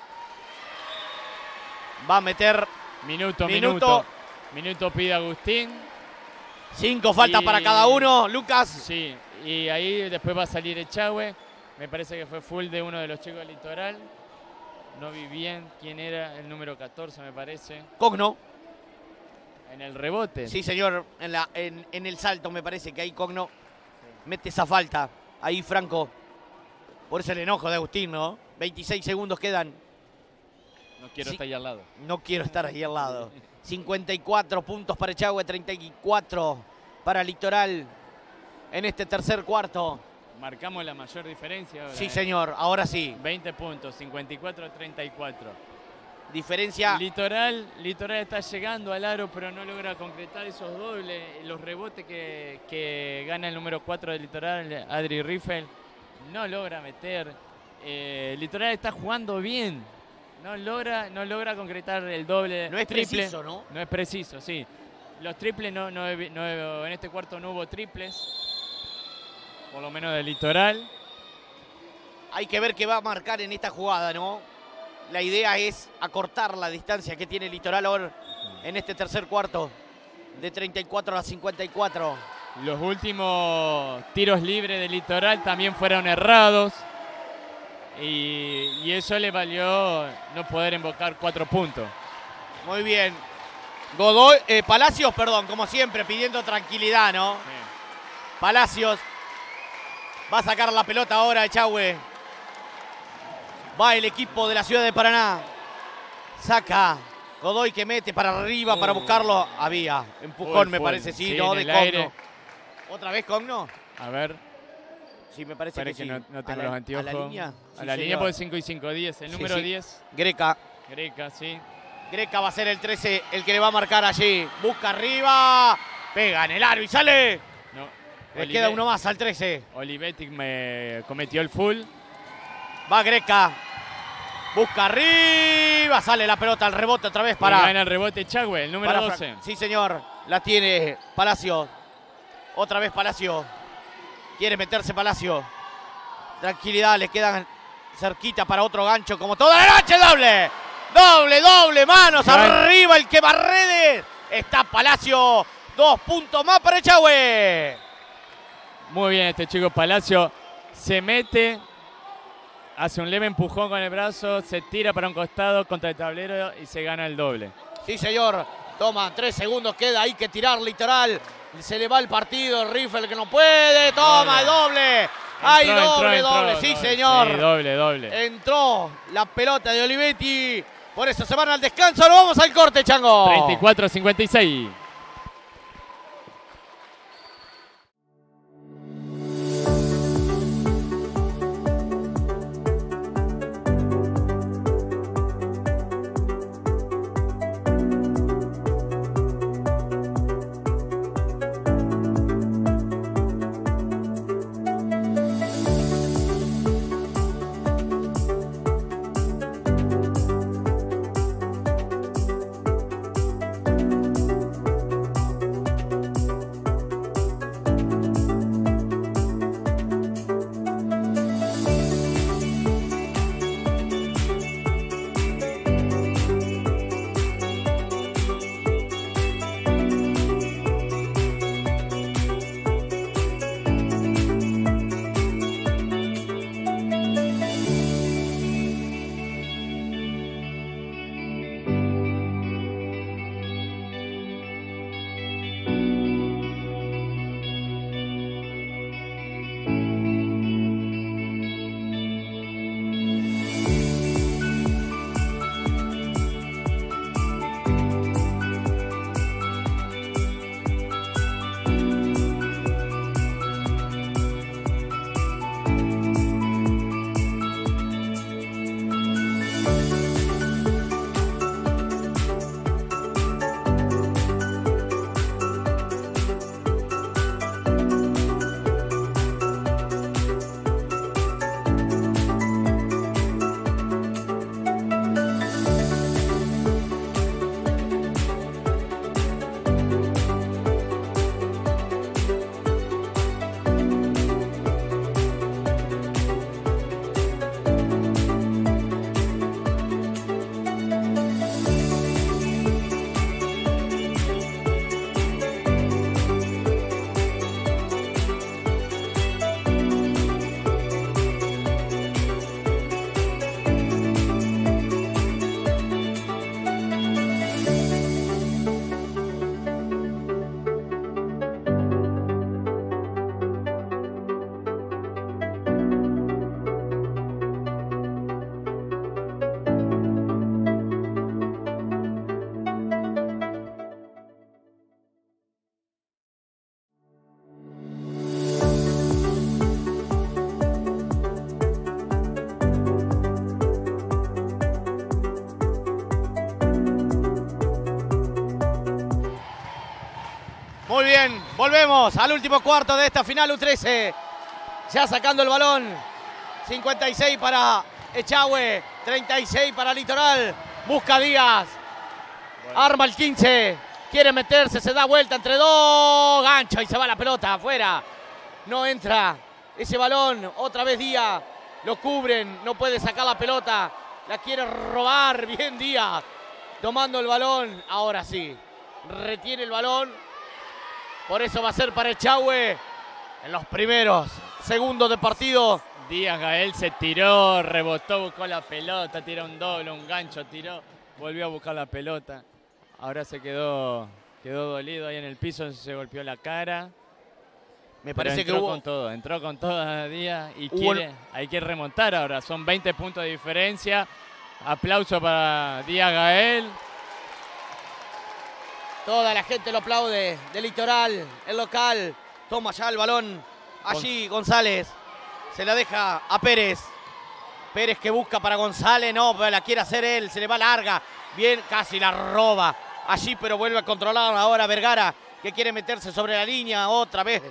Va a meter Minuto. Minuto. Minuto pide Agustín. 5 faltas Y- para cada uno. Lucas. Sí, y ahí después va a salir Echagüe. Me parece que fue full de uno de los chicos del Litoral. No vi bien quién era el número 14, me parece. Cogno. En el rebote. Sí, señor. En el salto me parece que ahí Cogno mete esa falta. Ahí Franco. Por eso el enojo de Agustín, ¿no? 26 segundos quedan. No quiero Sí. estar ahí al lado. No quiero estar ahí al lado. 54 puntos para Echagüe, 34 para Litoral en este tercer cuarto. Marcamos la mayor diferencia ahora. Sí, señor. Ahora sí. 20 puntos, 54-34. Diferencia. Litoral está llegando al aro, pero no logra concretar esos dobles. Los rebotes que gana el número 4 de Litoral, Adri Riffel, no logra meter. Litoral está jugando bien. No logra concretar el doble. No es triple. preciso, ¿no? No es preciso, sí. Los triples en este cuarto no hubo triples. Por lo menos del Litoral. Hay que ver qué va a marcar en esta jugada, ¿no? La idea es acortar la distancia que tiene Litoral ahora en este tercer cuarto. De 34 a 54. Los últimos tiros libres del Litoral también fueron errados. Y eso le valió no poder invocar 4 puntos. Muy bien. Godoy, Palacios, perdón, como siempre, pidiendo tranquilidad, ¿no? Palacios va a sacar la pelota ahora, Echagüe. Va el equipo de la ciudad de Paraná. Saca. Godoy que mete para arriba para buscarlo. Había empujón, me Full. parece, sí, Sí, no, en de el Cogno. aire. ¿Otra vez Cogno? A ver, Sí, me parece espere que que sí. no tengo A los la anteojos. línea. A Sí, la línea señor. por 5 y 5, 10. El Sí, número sí. 10, Greca. Greca, sí. Greca va a ser el 13, el que le va a marcar allí. Busca arriba. Pega en el aro y sale. No. Le queda uno más al 13. Olivetic me cometió el full. Va Greca. Busca arriba. Sale la pelota al rebote otra vez Y para... gana el rebote Echagüe, el número para 12. Sí, señor. La tiene Palacio. Otra vez Palacio. Quiere meterse Palacio. Tranquilidad, le quedan cerquita para otro gancho como toda la noche. Doble. Doble. Manos arriba el que va redes. Está Palacio. 2 puntos más para Echagüe. Muy bien este chico Palacio. Se mete, hace un leve empujón con el brazo, se tira para un costado contra el tablero y se gana el doble. Sí, señor. Toma, 3 segundos. Queda ahí que tirar Litoral. Se le va el partido. Riffel que no puede. Toma, el doble. Hay doble. Sí, señor. Sí, doble. Entró la pelota de Olivetti. Por eso se van al descanso. Nos vamos al corte, Chango. 34-56. Muy bien, volvemos al último cuarto de esta final U13. Ya sacando el balón. 56 para Echagüe, 36 para Litoral. Busca Díaz. Arma el 15. Quiere meterse, se da vuelta entre dos. Gancho y se va la pelota afuera. No entra ese balón. Otra vez Díaz. Lo cubren. No puede sacar la pelota. La quiere robar. Bien Díaz. Tomando el balón. Ahora sí. Retiene el balón. Por eso va a ser para Echagüe en los primeros segundos de partido. Díaz Gael se tiró, rebotó, buscó la pelota, tiró un doble, un gancho, tiró, volvió a buscar la pelota. Ahora se quedó dolido ahí en el piso, se golpeó la cara. Me parece que entró con todo Díaz y hay que remontar ahora. Son 20 puntos de diferencia. Aplauso para Díaz Gael. Toda la gente lo aplaude de Litoral, el local. Toma ya el balón. Allí González. Se la deja a Pérez. Pérez que busca para González. No, pero la quiere hacer él. Se le va larga. Bien, casi la roba. Allí, pero vuelve a controlar ahora Vergara, que quiere meterse sobre la línea. Otra vez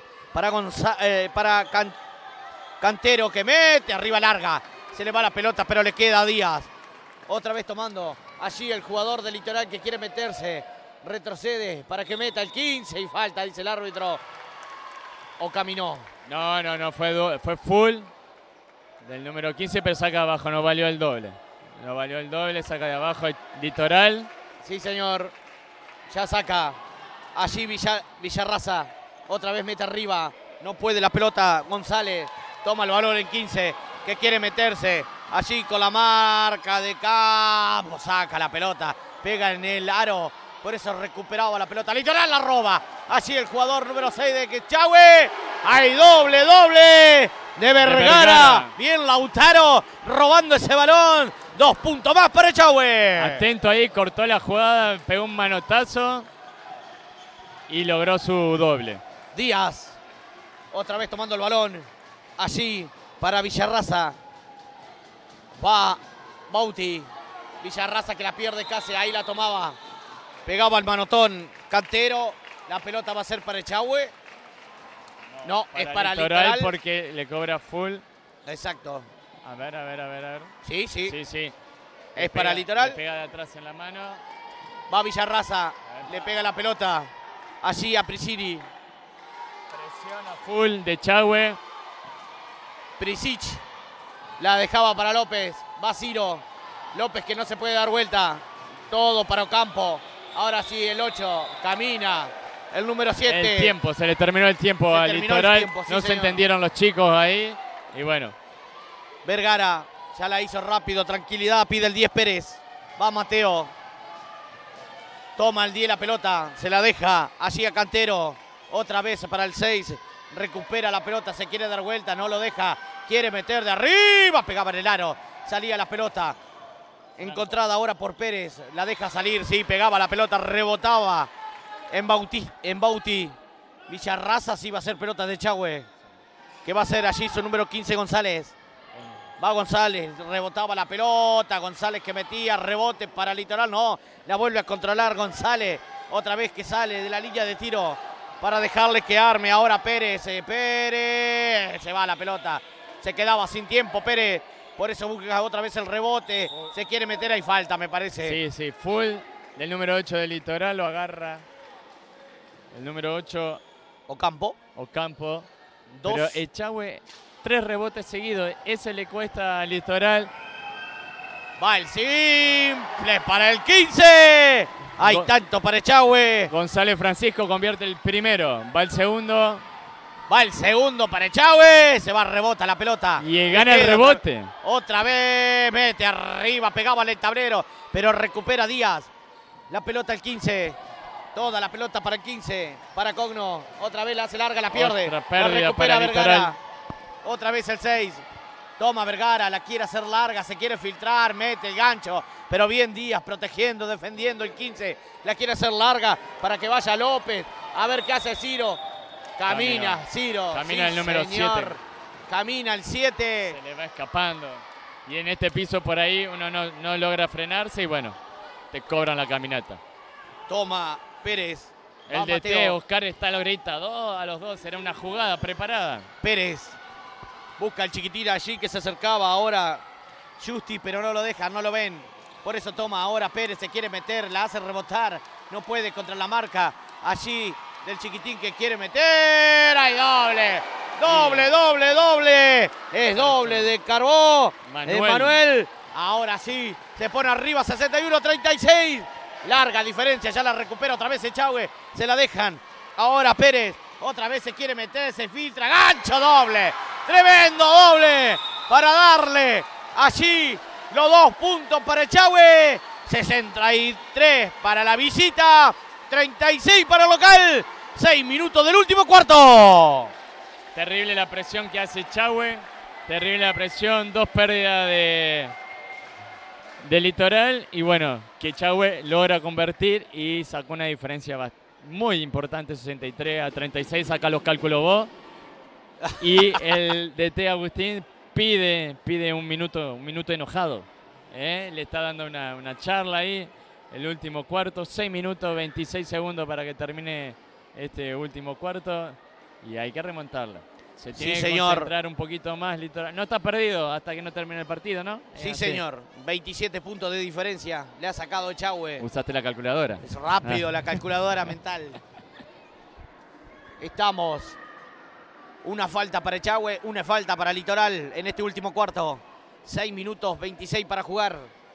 para Cantero, que mete. Arriba larga. Se le va la pelota, pero le queda a Díaz. Otra vez tomando allí el jugador de Litoral que quiere meterse. Retrocede para que meta el 15 y falta, dice el árbitro. ¿O caminó? No, fue full del número 15, pero saca abajo, no valió el doble. No valió el doble, saca de abajo Litoral. Sí, señor. Ya saca. Allí Villarraza. Otra vez mete arriba. No puede la pelota. González toma el balón en 15, que quiere meterse. Allí con la marca de campo. Saca la pelota. Pega en el aro. Por eso recuperaba la pelota. Litoral la roba. Allí el jugador número 6 de Echagüe. Hay doble de Vergara. Bien Lautaro robando ese balón. 2 puntos más para Echagüe. Atento ahí, cortó la jugada, pegó un manotazo y logró su doble. Díaz. Otra vez tomando el balón. Allí para Villarraza. Va Bauti. Villarraza que la pierde casi. Ahí la tomaba. Pegaba el manotón Cantero. La pelota va a ser para Echagüe. No, es para Litoral. Porque le cobra full. Exacto. A ver. Sí. Es para Litoral. Le pega de atrás en la mano. Va Villarraza. Le pega la pelota. Allí a Prisiri. Presiona full de Echagüe. Prisic. La dejaba para López. Va Ciro. López que no se puede dar vuelta. Todo para Ocampo. Ahora sí, el 8 camina. El número 7. El tiempo, se le terminó el tiempo a Litoral. No se entendieron los chicos ahí. Y bueno. Vergara ya la hizo rápido, tranquilidad. Pide el 10 Pérez. Va Mateo. Toma el 10 la pelota. Se la deja allí a Cantero. Otra vez para el 6. Recupera la pelota. Se quiere dar vuelta. No lo deja. Quiere meter de arriba. Pegaba en el aro. Salía la pelota. Encontrada ahora por Pérez. La deja salir. Sí, pegaba la pelota. Rebotaba en Bauti. Villarraza sí va a ser pelota de Echagüe. Que va a ser allí su número 15 González. Va González. Rebotaba la pelota. González que metía. Rebote para Litoral. No. La vuelve a controlar González. Otra vez que sale de la línea de tiro. Para dejarle que arme ahora Pérez. Pérez. Se va la pelota. Se quedaba sin tiempo Pérez. Por eso busca otra vez el rebote. Se quiere meter, hay falta, me parece. Sí. Full del número 8 de Litoral. Lo agarra el número 8. Ocampo. 2. Pero Echagüe, 3 rebotes seguidos. Ese le cuesta a Litoral. Va el simple para el 15. Hay tanto para Echagüe. González Francisco convierte el primero. Va el segundo. Va el segundo para Echagüe. Se va, rebota la pelota. Y gana el rebote. Otra vez. Mete arriba. Pegaba al tablero. Pero recupera Díaz. La pelota el 15. Toda la pelota para el 15. Para Cogno. Otra vez la hace larga. La pierde. Otra pérdida la recupera para Vergara. Litoral. Otra vez el 6. Toma Vergara. La quiere hacer larga. Se quiere filtrar. Mete el gancho. Pero bien Díaz protegiendo, defendiendo el 15. La quiere hacer larga para que vaya López. A ver qué hace Ciro. Camina Ciro. Camina el número 7. Camina el 7. Se le va escapando. Y en este piso por ahí uno no logra frenarse y bueno, te cobran la caminata. Toma Pérez. El DT, Oscar está lo grita, a los dos, será una jugada preparada. Pérez busca al chiquitín allí que se acercaba ahora Justi, pero no lo dejan, no lo ven. Por eso toma ahora Pérez, se quiere meter, la hace rebotar. No puede contra la marca allí del chiquitín que quiere meter. ¡Hay doble! ¡Doble, doble, doble! Es doble de Carbó, de Manuel. Ahora sí, se pone arriba 61-36. Larga diferencia, ya la recupera otra vez Echagüe. Se la dejan. Ahora Pérez, otra vez se quiere meter, se filtra. ¡Gancho doble! ¡Tremendo doble! Para darle allí los 2 puntos para Echagüe. 63 para la visita, 36 para el local. 6 minutos del último cuarto. Terrible la presión que hace Echagüe. Terrible la presión, 2 pérdidas de Litoral. Y bueno, que Echagüe logra convertir y sacó una diferencia muy importante, 63-36. Saca los cálculos vos. Y el DT Agustín pide un minuto enojado. Le está dando una charla ahí. El último cuarto, 6 minutos 26 segundos para que termine este último cuarto. Y hay que remontarla. Se tiene que concentrar un poquito más Litoral. No está perdido hasta que no termine el partido, ¿no? Sí, señor. 27 puntos de diferencia le ha sacado Echagüe. Usaste la calculadora. Es rápido la calculadora mental. Estamos. Una falta para Echagüe, una falta para Litoral en este último cuarto. 6 minutos 26 para jugar.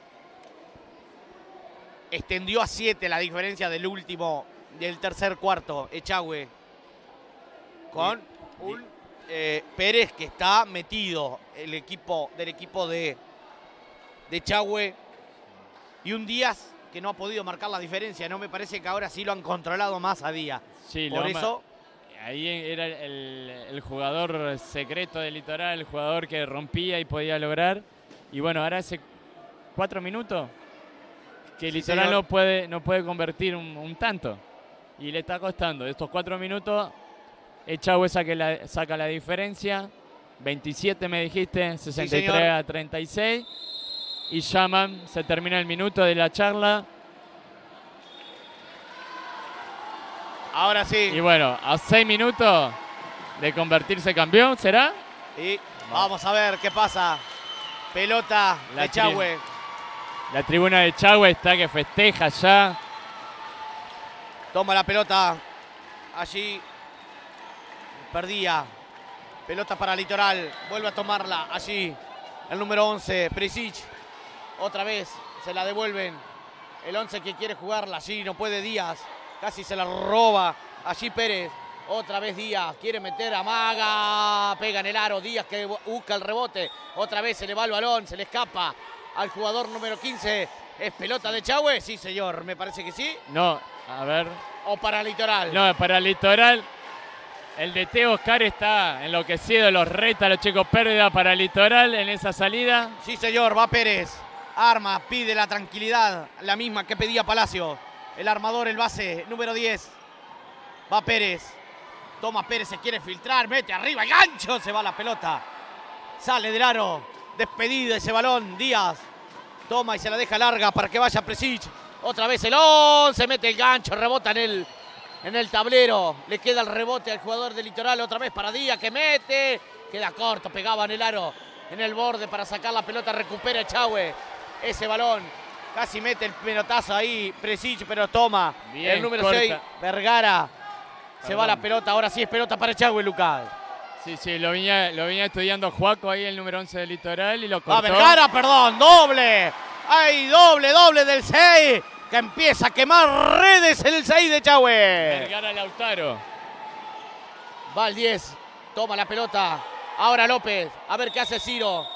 Extendió a 7 la diferencia del tercer cuarto. Echagüe con un Pérez que está metido, del equipo de Echagüe, y un Díaz que no ha podido marcar la diferencia. No me parece que ahora sí lo han controlado más a Díaz. Sí, por eso ahí era el jugador secreto del Litoral, el jugador que rompía y podía lograr. Y bueno, ahora hace 4 minutos que Litoral no puede convertir un tanto. Y le está costando. Estos 4 minutos, Echagüe saca la diferencia. 27 me dijiste, 63-36. Y llaman, se termina el minuto de la charla. Ahora sí. Y bueno, a 6 minutos de convertirse campeón, ¿será? Y vamos a ver qué pasa. Pelota de Echagüe. La tribuna de Echagüe está que festeja ya. Toma la pelota. Allí perdía. Pelota para Litoral. Vuelve a tomarla allí. El número 11, Prisic. Otra vez se la devuelven. El 11 que quiere jugarla allí. No puede Díaz. Casi se la roba allí Pérez. Otra vez Díaz, quiere meter, amaga, pega en el aro. Díaz que busca el rebote. Otra vez se le va el balón, se le escapa al jugador número 15. ¿Es pelota de Echagüe? Sí, señor, me parece que sí. No, a ver. ¿O para Litoral? No, para Litoral. El DT Oscar está enloquecido, los reta, los chicos, pérdida para Litoral en esa salida. Sí, señor, va Pérez. Arma, pide la tranquilidad, la misma que pedía Palacio. El armador, el base, número 10. Va Pérez. Toma Pérez, se quiere filtrar, mete arriba, el gancho, se va la pelota. Sale del aro, despedido ese balón, Díaz. Toma y se la deja larga para que vaya Presic. Otra vez el 11, mete el gancho, rebota en el tablero. Le queda el rebote al jugador de Litoral, otra vez para Díaz que mete. Queda corto, pegaba en el aro, en el borde para sacar la pelota, recupera Echagüe ese balón. Casi mete el pelotazo ahí, Presic, pero toma. Bien, el número 6, Vergara. Se va la pelota, ahora sí es pelota para Echagüe, Lucas. Sí, lo venía estudiando Juaco ahí, el número 11 del Litoral, y lo cortó. Vergara, perdón, doble. Hay doble del 6, que empieza a quemar redes el 6 de Echagüe. Vergara Lautaro. Va el 10, toma la pelota. Ahora López, a ver qué hace Ciro.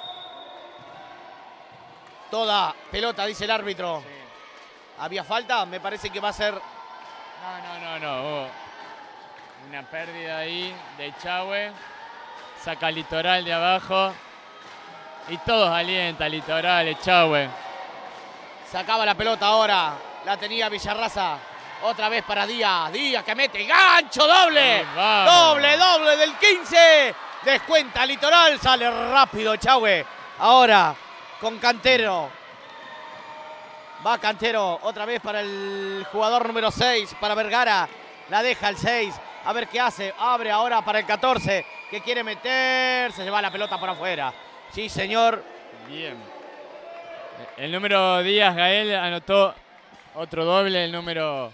Toda pelota, dice el árbitro. Sí. ¿Había falta? Me parece que va a ser... No. Una pérdida ahí de Echagüe. Saca Litoral de abajo. Y todos alientan Litoral, Echagüe. Sacaba la pelota ahora. La tenía Villarraza. Otra vez para Díaz. Díaz que mete gancho doble. Doble del 15. Descuenta Litoral. Sale rápido Echagüe. Ahora con Cantero. Va Cantero. Otra vez para el jugador número 6. Para Vergara. La deja el 6. A ver qué hace. Abre ahora para el 14. Que quiere meter. Se lleva la pelota por afuera. Sí, señor. Bien. El número Díaz Gael anotó otro doble. El número...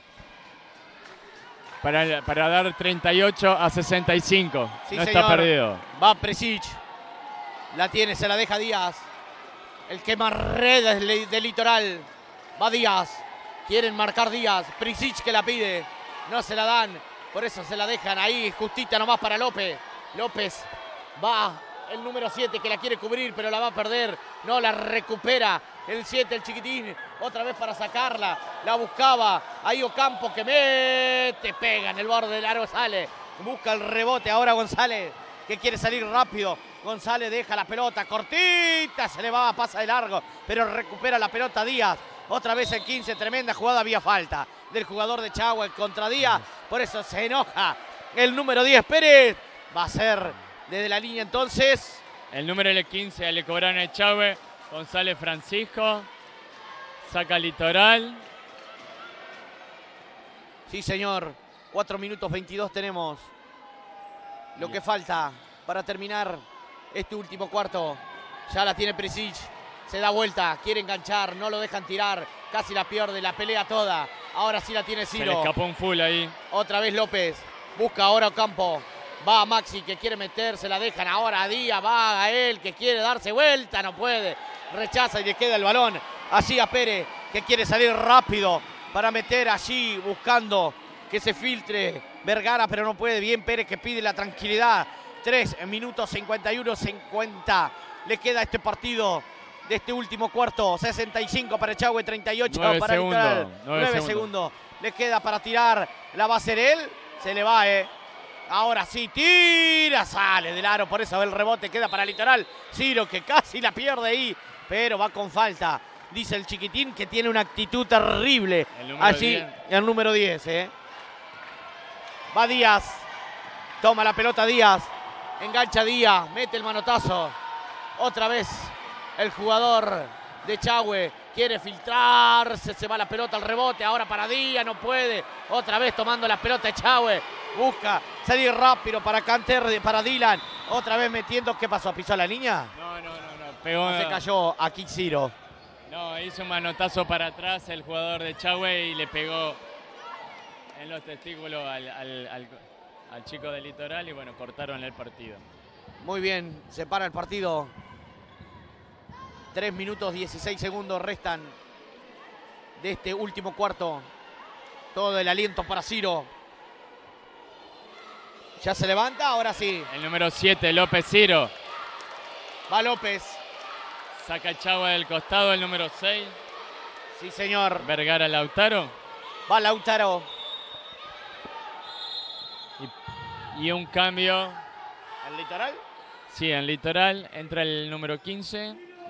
Para dar 38-65. Sí, no señor. está perdido. Va Prisic. La tiene, se la deja Díaz. El quemarredes del Litoral. Va Díaz. Quieren marcar Díaz. Prisic que la pide. No se la dan. Por eso se la dejan ahí. Justita nomás para López. López va. El número 7 que la quiere cubrir, pero la va a perder. No, la recupera. El 7, el chiquitín. Otra vez para sacarla. La buscaba. Ahí Ocampo que mete. Pega en el borde del aro. Sale. Busca el rebote ahora González. Que quiere salir rápido. González deja la pelota. Cortita. Se le va. Pasa de largo. Pero recupera la pelota Díaz. Otra vez el 15. Tremenda jugada. Había falta del jugador de Chagüe contra Díaz. Por eso se enoja el número 10 Pérez. Va a ser desde la línea entonces. El número 15 le cobraron a Echagüe. González Francisco. Saca Litoral. Sí, señor. 4 minutos 22 tenemos. Lo que falta para terminar este último cuarto. Ya la tiene Prisic. Se da vuelta. Quiere enganchar. No lo dejan tirar. Casi la pierde. La pelea toda. Ahora sí la tiene Ciro. Se le escapó un full ahí. Otra vez López. Busca ahora Ocampo. Va a Maxi que quiere meterse. La dejan ahora a Díaz. Va a él que quiere darse vuelta. No puede. Rechaza y le queda el balón. Así a Pérez que quiere salir rápido para meter allí buscando que se filtre Vergara, pero no puede. Bien Pérez que pide la tranquilidad. 3 minutos 51-50. Le queda este partido de este último cuarto. 65 para Echagüe, 38 para Litoral. 9 segundos. Le queda para tirar. La va a hacer él. Se le va, Ahora sí, tira, sale del aro, por eso el rebote queda para Litoral. Ciro que casi la pierde ahí, pero va con falta. Dice el chiquitín que tiene una actitud terrible. Allí, el número 10, Va Díaz, toma la pelota Díaz, engancha Díaz, mete el manotazo. Otra vez el jugador de Echagüe quiere filtrarse, se va la pelota al rebote, ahora para Díaz, no puede. Otra vez tomando la pelota Echagüe. Busca salir rápido para Canter, para Dylan. Otra vez metiendo. ¿Qué pasó? ¿Pisó la línea? No. Pegó. Se cayó aquí Ciro. No, hizo un manotazo para atrás el jugador de Echagüe y le pegó en los testículos al chico del Litoral y bueno, cortaron el partido. Muy bien, se para el partido. 3 minutos 16 segundos restan de este último cuarto. Todo el aliento para Ciro. Ya se levanta, ahora sí. El número 7, López Ciro. Va López. Saca Echagüe del costado, el número 6. Sí, señor. Vergara Lautaro. Va Lautaro. Y un cambio. ¿En Litoral? Sí, en Litoral. Entra el número 15.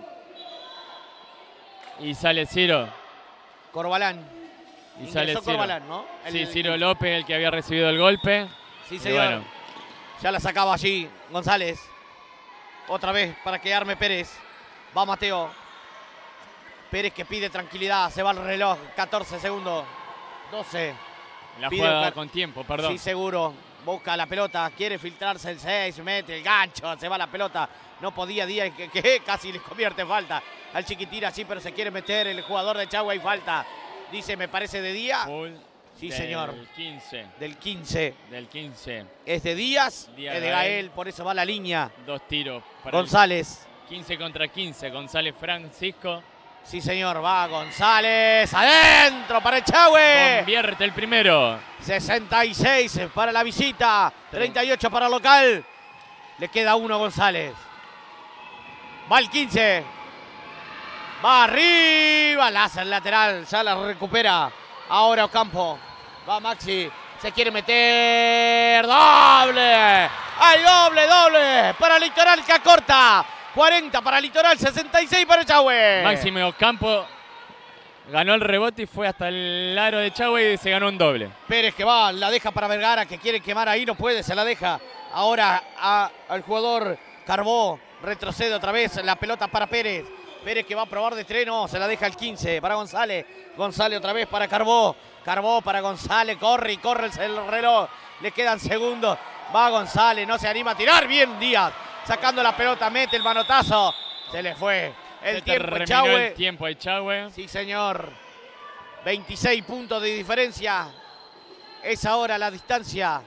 Y sale Ciro. Corbalán. Y sale Ciro. Corbalán, ¿no? Sí, Ciro López, el que había recibido el golpe. Sí, señor. Bueno. Ya la sacaba allí González. Otra vez para que arme Pérez. Va Mateo. Pérez que pide tranquilidad. Se va el reloj. 14 segundos. 12. La jugada con tiempo, perdón. Sí, seguro. Busca la pelota. Quiere filtrarse el 6. Mete el gancho. Se va la pelota. No podía Díaz que casi le convierte en falta al chiquitín así, pero se quiere meter el jugador de Echagüe y falta. Dice, me parece de Díaz. Full. Sí, señor. Del 15. Del 15. Del 15. Es de Díaz, es de Gael, por eso va la línea. 2 tiros. Para González. 15 contra 15. González Francisco. Sí, señor, va González. Adentro para Echagüe. Convierte el primero. 66 para la visita. 38 para el local. Le queda uno a González. Va el 15. Va arriba. La hace el lateral. Ya la recupera. Ahora Ocampo. Va Maxi. Se quiere meter. ¡Doble! ¡Hay doble! Para Litoral que acorta. 40 para Litoral. 66 para Echagüe. Máximo Ocampo ganó el rebote y fue hasta el aro de Echagüe y se ganó un doble. Pérez que va. La deja para Vergara que quiere quemar ahí. No puede. Se la deja. Ahora al jugador Carbó. Retrocede otra vez. La pelota para Pérez. Pérez que va a probar de estreno, se la deja el 15 para González. González otra vez para Carbó. Carbó para González, corre y corre el reloj. Le quedan segundos. Va González, no se anima a tirar. Bien Díaz, sacando la pelota, mete el manotazo. Se le fue el tiempo Echagüe. El tiempo Echagüe. Sí, señor. 26 puntos de diferencia. Es ahora la distancia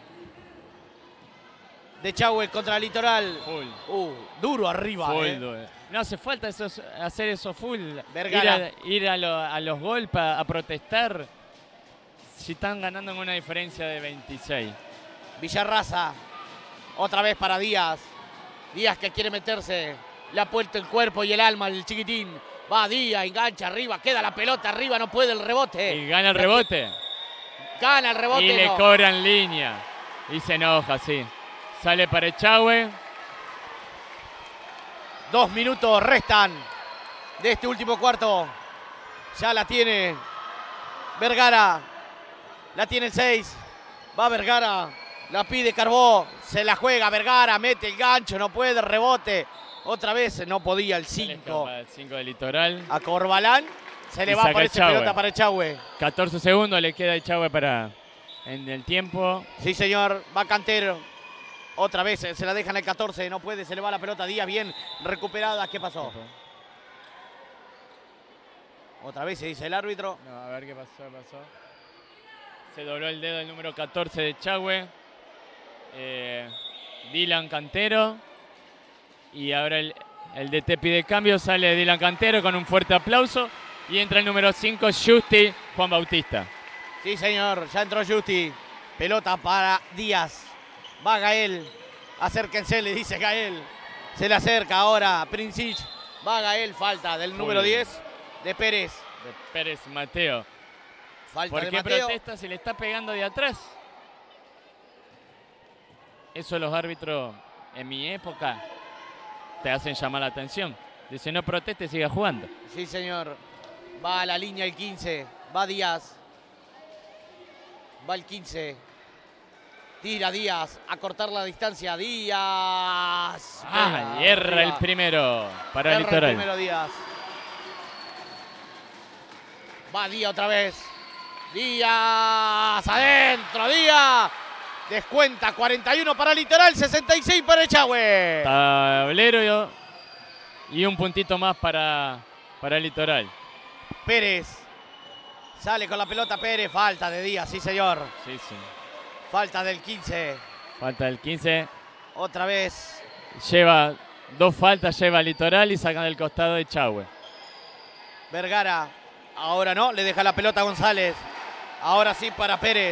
de Echagüe contra el Litoral. Full. Duro arriba. No hace falta hacer eso full. Vergara. Ir a los golpes, a protestar. Si están ganando en una diferencia de 26. Villarraza. Otra vez para Díaz. Díaz que quiere meterse. Le ha puesto el cuerpo y el alma al chiquitín. Va Díaz, engancha arriba. Queda la pelota arriba, no puede el rebote. Y gana el rebote. Gana el rebote. Y le cobran línea. Y se enoja, sí. Sale para Echagüe. 2 minutos restan de este último cuarto. Ya la tiene Vergara. La tiene el 6. Va Vergara. La pide Carbó. Se la juega Vergara. Mete el gancho. No puede. Rebote. Otra vez no podía el 5. El 5 del Litoral. A Corbalán. Se le va a aparecer pelota para Echagüe. 14 segundos le queda a Echagüe en el tiempo. Sí, señor. Va Cantero. Otra vez se la dejan el 14. No puede. Se le va la pelota. Díaz bien recuperada. ¿Qué pasó? Otra vez se dice el árbitro. No, a ver qué pasó. Se dobló el dedo el número 14 de Echagüe. Dylan Cantero. Y ahora el DT pide cambio. Sale Dylan Cantero con un fuerte aplauso. Y entra el número 5, Justi Juan Bautista. Sí, señor. Ya entró Justi. Pelota para Díaz. Va Gael. Acérquense, le dice Gael. Se le acerca ahora Princic. Va Gael. Falta del número 10 de Pérez. De Pérez Mateo. Falta ¿Por de qué Mateo. protesta si le está pegando de atrás? Eso los árbitros en mi época te hacen llamar la atención. Dice no proteste, siga jugando. Sí, señor. Va a la línea el 15. Va Díaz. Va el 15. Tira Díaz a cortar la distancia. Díaz. Y erra el primero para el Litoral. El primero Díaz. Va Díaz otra vez. Díaz. Adentro. Díaz. Descuenta 41 para Litoral, 66 para Echagüe. Tablero y un puntito más para el Litoral. Pérez. Sale con la pelota Pérez. Falta de Díaz, sí señor. Sí. Falta del 15. Falta del 15. Otra vez. Lleva 2 faltas, lleva Litoral y sacan del costado de Echagüe. Vergara. Ahora no, le deja la pelota a González. Ahora sí para Pérez.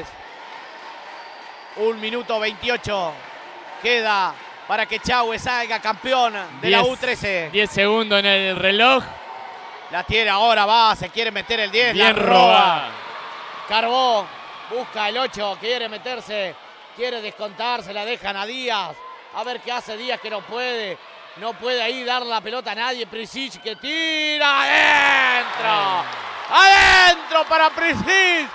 1 minuto 28. Queda para que Echagüe salga campeón de la U13. 10 segundos en el reloj. La tiene ahora, va, se quiere meter el 10. Bien la roba. Carbó, busca el 8, quiere meterse, quiere descontar, se la dejan a Díaz. A ver qué hace Díaz que no puede. No puede ahí dar la pelota a nadie. Prisic que tira adentro. Adentro para Prisic.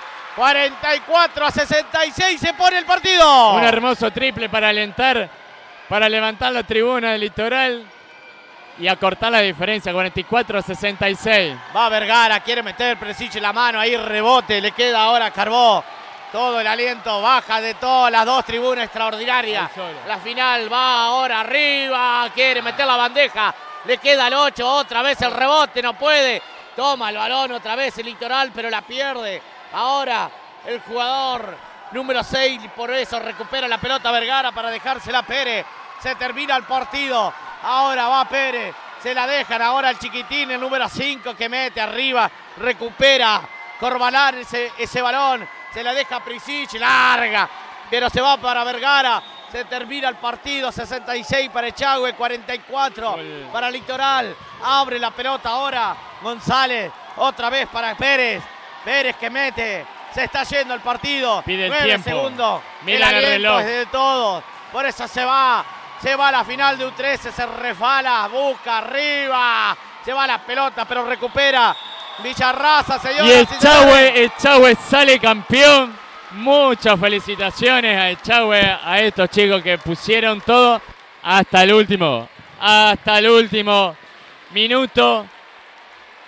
44-66 se pone el partido. Un hermoso triple para alentar, para levantar la tribuna del Litoral y acortar la diferencia, 44-66. Va Vergara, quiere meter Prisic la mano, ahí rebote, le queda ahora Carbó. Todo el aliento baja de todas las dos tribunas extraordinarias. La final va ahora arriba, quiere meter la bandeja, le queda el 8, otra vez el rebote, no puede. Toma el balón otra vez el Litoral, pero la pierde. Ahora el jugador número 6, por eso recupera la pelota Vergara para dejársela a Pérez. Se termina el partido. Ahora va Pérez. Se la dejan ahora al chiquitín, el número 5 que mete arriba. Recupera Corbalán ese balón. Se la deja a Prisic, larga. Pero se va para Vergara. Se termina el partido. 66 para Echagüe, 44 para Litoral. Abre la pelota ahora González. Otra vez para Pérez. Pérez que mete, se está yendo el partido. Pide el 9 tiempo. segundos. Mira el aliento reloj. es de todos. Por eso se va a la final de U13, se resbala, busca arriba. Se va la pelota, pero recupera Villarraza, señores. Y Echagüe sale campeón. Muchas felicitaciones a Echagüe, a estos chicos que pusieron todo hasta el último minuto.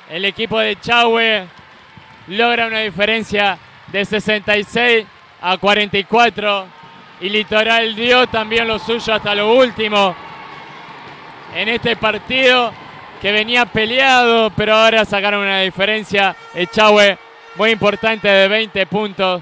el equipo de Echagüe logra una diferencia de 66 a 44 y Litoral dio también lo suyo hasta lo último en este partido que venía peleado, pero ahora sacaron una diferencia Echagüe muy importante de 20 puntos,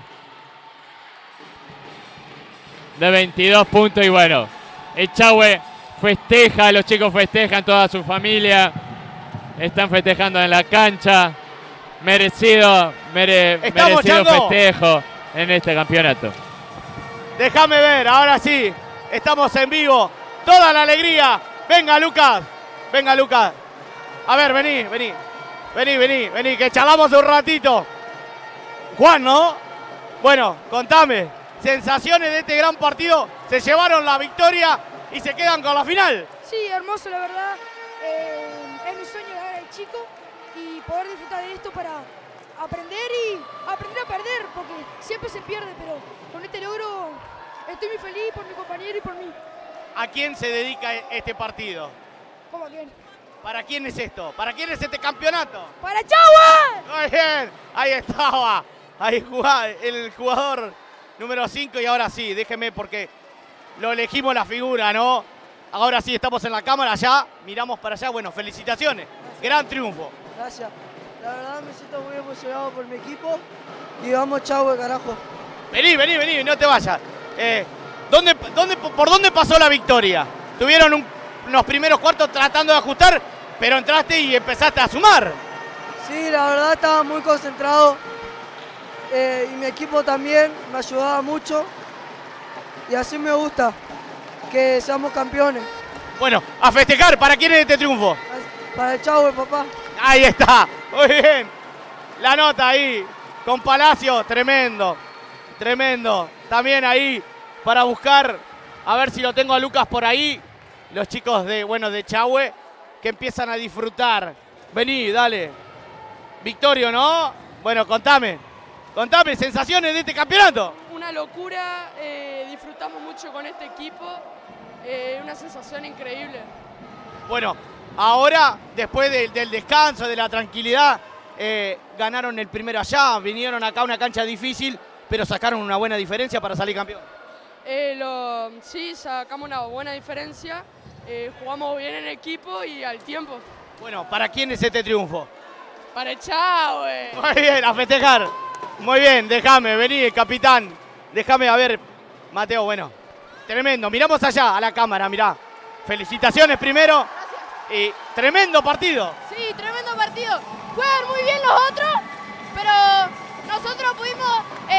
de 22 puntos y bueno, Echagüe festeja, los chicos festejan, toda su familia están festejando en la cancha, merecido festejo en este campeonato. Déjame ver, ahora sí, estamos en vivo, toda la alegría. Venga, Lucas, venga, Lucas. A ver, vení, que charlamos un ratito. Juan, ¿no? Bueno, contame, sensaciones de este gran partido, se llevaron la victoria y se quedan con la final. Sí, hermoso, la verdad. Es mi sueño ganar al chico y poder disfrutar de esto para aprender a perder, porque siempre se pierde, pero con este logro estoy muy feliz por mi compañero y por mí. ¿A quién se dedica este partido? ¿Cómo a quién? ¿Para quién es esto? ¿Para quién es este campeonato? ¡Para Echagüe! Muy bien, ahí estaba. Ahí jugaba el jugador número 5 y ahora sí, déjeme porque lo elegimos la figura, ¿no? Ahora sí, estamos en la cámara ya, miramos para allá. Bueno, felicitaciones, gran triunfo. Gracias. La verdad me siento muy emocionado por mi equipo y vamos Echagüe, carajo. Vení, no te vayas. ¿Por dónde pasó la victoria? Tuvieron unos primeros cuartos tratando de ajustar, pero entraste y empezaste a sumar. Sí, la verdad estaba muy concentrado y mi equipo también me ayudaba mucho y así me gusta, que seamos campeones. Bueno, a festejar, ¿para quién es este triunfo? Para Echagüe, papá. Ahí está, muy bien. La nota ahí, con Palacio, tremendo. También ahí para buscar, a ver si lo tengo a Lucas por ahí. Los chicos de Echagüe que empiezan a disfrutar. Vení, dale. Victorio, ¿no? Bueno, contame, sensaciones de este campeonato. Una locura, disfrutamos mucho con este equipo, una sensación increíble. Bueno, ahora, después del descanso, de la tranquilidad, ganaron el primero allá, vinieron acá a una cancha difícil, pero sacaron una buena diferencia para salir campeón. Sí, sacamos una buena diferencia, jugamos bien en equipo y al tiempo. Bueno, ¿para quién es este triunfo? Para Echagüe. Muy bien, a festejar. Muy bien, déjame, vení, capitán. Déjame, a ver, Mateo, bueno, tremendo. Miramos allá a la cámara, mirá. Felicitaciones primero. Gracias. Y tremendo partido. Sí, tremendo partido. Juegan muy bien los otros, pero nosotros pudimos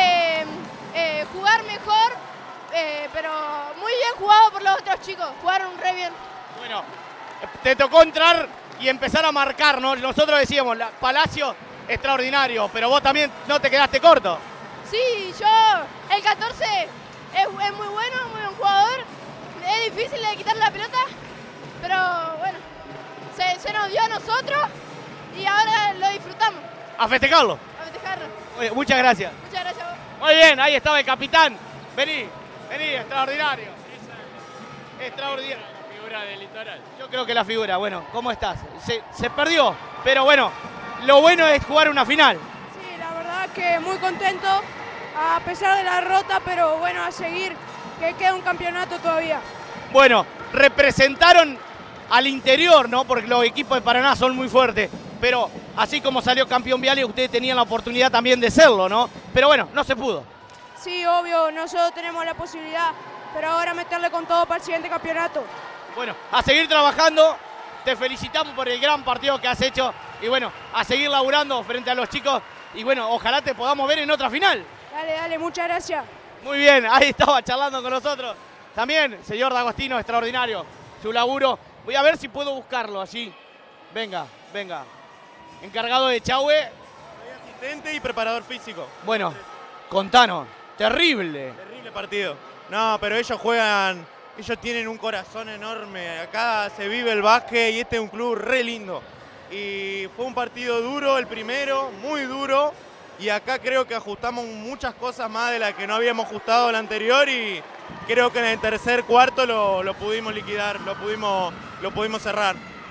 jugar mejor, pero muy bien jugado por los otros chicos. Jugaron re bien. Bueno, te tocó entrar y empezar a marcar, ¿no? Nosotros decíamos, Palacio, extraordinario, pero vos también no te quedaste corto. Sí, el 14 es muy bueno, muy buen jugador. Es difícil de quitarle la pelota, pero bueno, se nos dio a nosotros y ahora lo disfrutamos. A festejarlo. A festejarlo. Oye, muchas gracias. Muchas gracias a vos. Muy bien, ahí estaba el capitán. Vení, extraordinario. Extraordinario. La figura del Litoral. Yo creo que la figura, bueno, ¿cómo estás? Se perdió, pero bueno, lo bueno es jugar una final. Sí, la verdad que muy contento, a pesar de la derrota, pero bueno, a seguir, que queda un campeonato todavía. Bueno, representaron al interior, ¿no? Porque los equipos de Paraná son muy fuertes, pero así como salió campeón Viale, ustedes tenían la oportunidad también de serlo, ¿no? Pero bueno, no se pudo. Sí, obvio, nosotros tenemos la posibilidad, pero ahora meterle con todo para el siguiente campeonato. Bueno, a seguir trabajando, te felicitamos por el gran partido que has hecho y bueno, a seguir laburando frente a los chicos y bueno, ojalá te podamos ver en otra final. Dale, muchas gracias. Muy bien, ahí estaba charlando con nosotros. También, señor D'Agostino, extraordinario su laburo. Voy a ver si puedo buscarlo allí. Venga. Encargado de Echagüe. Soy asistente y preparador físico. Bueno, contanos. Terrible partido. No, pero ellos juegan, ellos tienen un corazón enorme. Acá se vive el básquet y este es un club re lindo. Y fue un partido duro el primero, muy duro. Y acá creo que ajustamos muchas cosas más de las que no habíamos ajustado el anterior y creo que en el tercer cuarto lo pudimos liquidar, lo pudimos cerrar.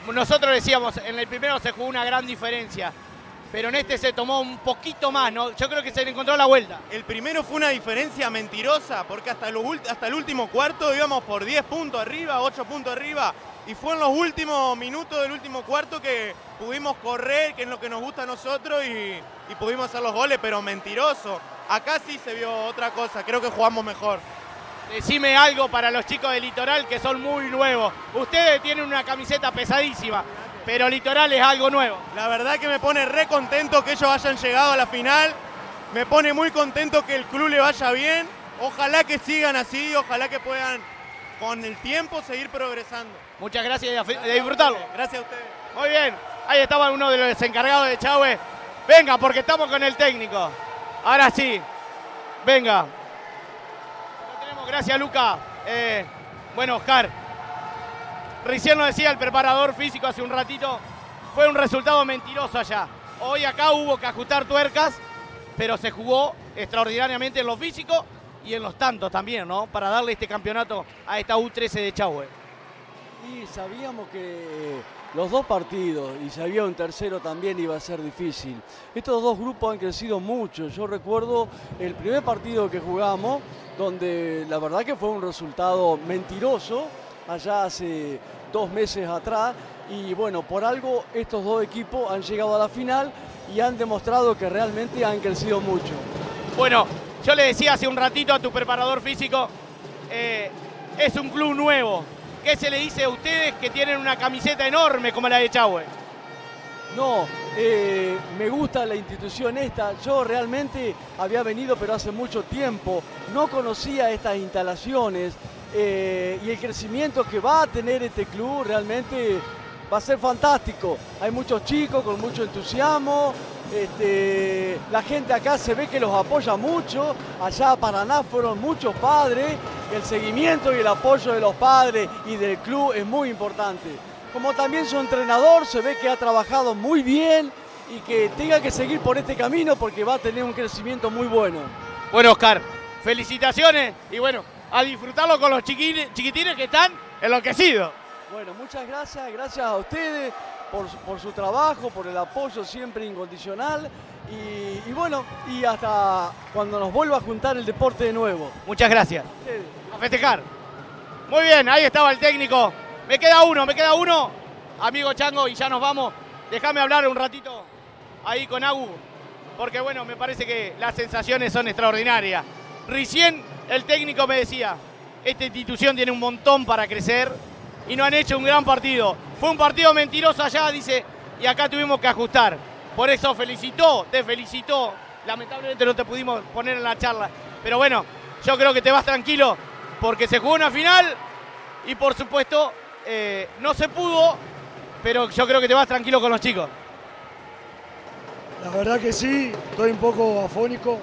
nosotros decíamos, en el primero se jugó una gran diferencia, pero en este se tomó un poquito más, ¿no? Yo creo que se le encontró la vuelta. El primero fue una diferencia mentirosa, porque hasta el último cuarto íbamos por 10 puntos arriba, 8 puntos arriba, y fue en los últimos minutos del último cuarto que pudimos correr, que es lo que nos gusta a nosotros, y pudimos hacer los goles, pero mentiroso. Acá sí se vio otra cosa, creo que jugamos mejor. Decime algo para los chicos de Litoral que son muy nuevos. Ustedes tienen una camiseta pesadísima, pero Litoral es algo nuevo. La verdad que me pone re contento que ellos hayan llegado a la final. Me pone muy contento que el club le vaya bien. Ojalá que sigan así, ojalá que puedan con el tiempo seguir progresando. Muchas gracias y a disfrutarlo. Gracias a ustedes. Muy bien, ahí estaba uno de los encargados de Echagüe. Venga, porque estamos con el técnico. Ahora sí, venga. Gracias, Luca. Bueno, Oscar, recién lo decía el preparador físico hace un ratito, fue un resultado mentiroso allá. Hoy acá hubo que ajustar tuercas, pero se jugó extraordinariamente en lo físico y en los tantos también, ¿no? Para darle este campeonato a esta U13 de Echagüe. Y sabíamos que los dos partidos, y si había un tercero también iba a ser difícil. Estos dos grupos han crecido mucho. Yo recuerdo el primer partido que jugamos, donde la verdad que fue un resultado mentiroso, allá hace 2 meses atrás. Y bueno, por algo estos dos equipos han llegado a la final y han demostrado que realmente han crecido mucho. Bueno, yo le decía hace un ratito a tu preparador físico, es un club nuevo. ¿Qué se le dice a ustedes que tienen una camiseta enorme como la de Echagüe? No, me gusta la institución esta. Yo realmente había venido, pero hace mucho tiempo. No conocía estas instalaciones y el crecimiento que va a tener este club realmente va a ser fantástico. Hay muchos chicos con mucho entusiasmo. La gente acá se ve que los apoya mucho. Allá a Paraná fueron muchos padres. El seguimiento y el apoyo de los padres y del club es muy importante. Como también su entrenador se ve que ha trabajado muy bien y que tenga que seguir por este camino porque va a tener un crecimiento muy bueno. Bueno, Oscar, felicitaciones y bueno, a disfrutarlo con los chiquitines que están enloquecidos. Bueno, muchas gracias, gracias a ustedes por su trabajo, por el apoyo siempre incondicional y bueno, y hasta cuando nos vuelva a juntar el deporte de nuevo. Muchas gracias. A festejar. Muy bien, ahí estaba el técnico. Me queda uno, amigo Chango, y ya nos vamos. Déjame hablar un ratito ahí con Agu, porque bueno, me parece que las sensaciones son extraordinarias. Recién el técnico me decía, esta institución tiene un montón para crecer y no han hecho un gran partido. Fue un partido mentiroso allá, dice, y acá tuvimos que ajustar. Por eso te felicitó. Lamentablemente no te pudimos poner en la charla, pero bueno, yo creo que te vas tranquilo, porque se jugó una final y por supuesto no se pudo, pero yo creo que te vas tranquilo con los chicos. La verdad que sí, estoy un poco afónico.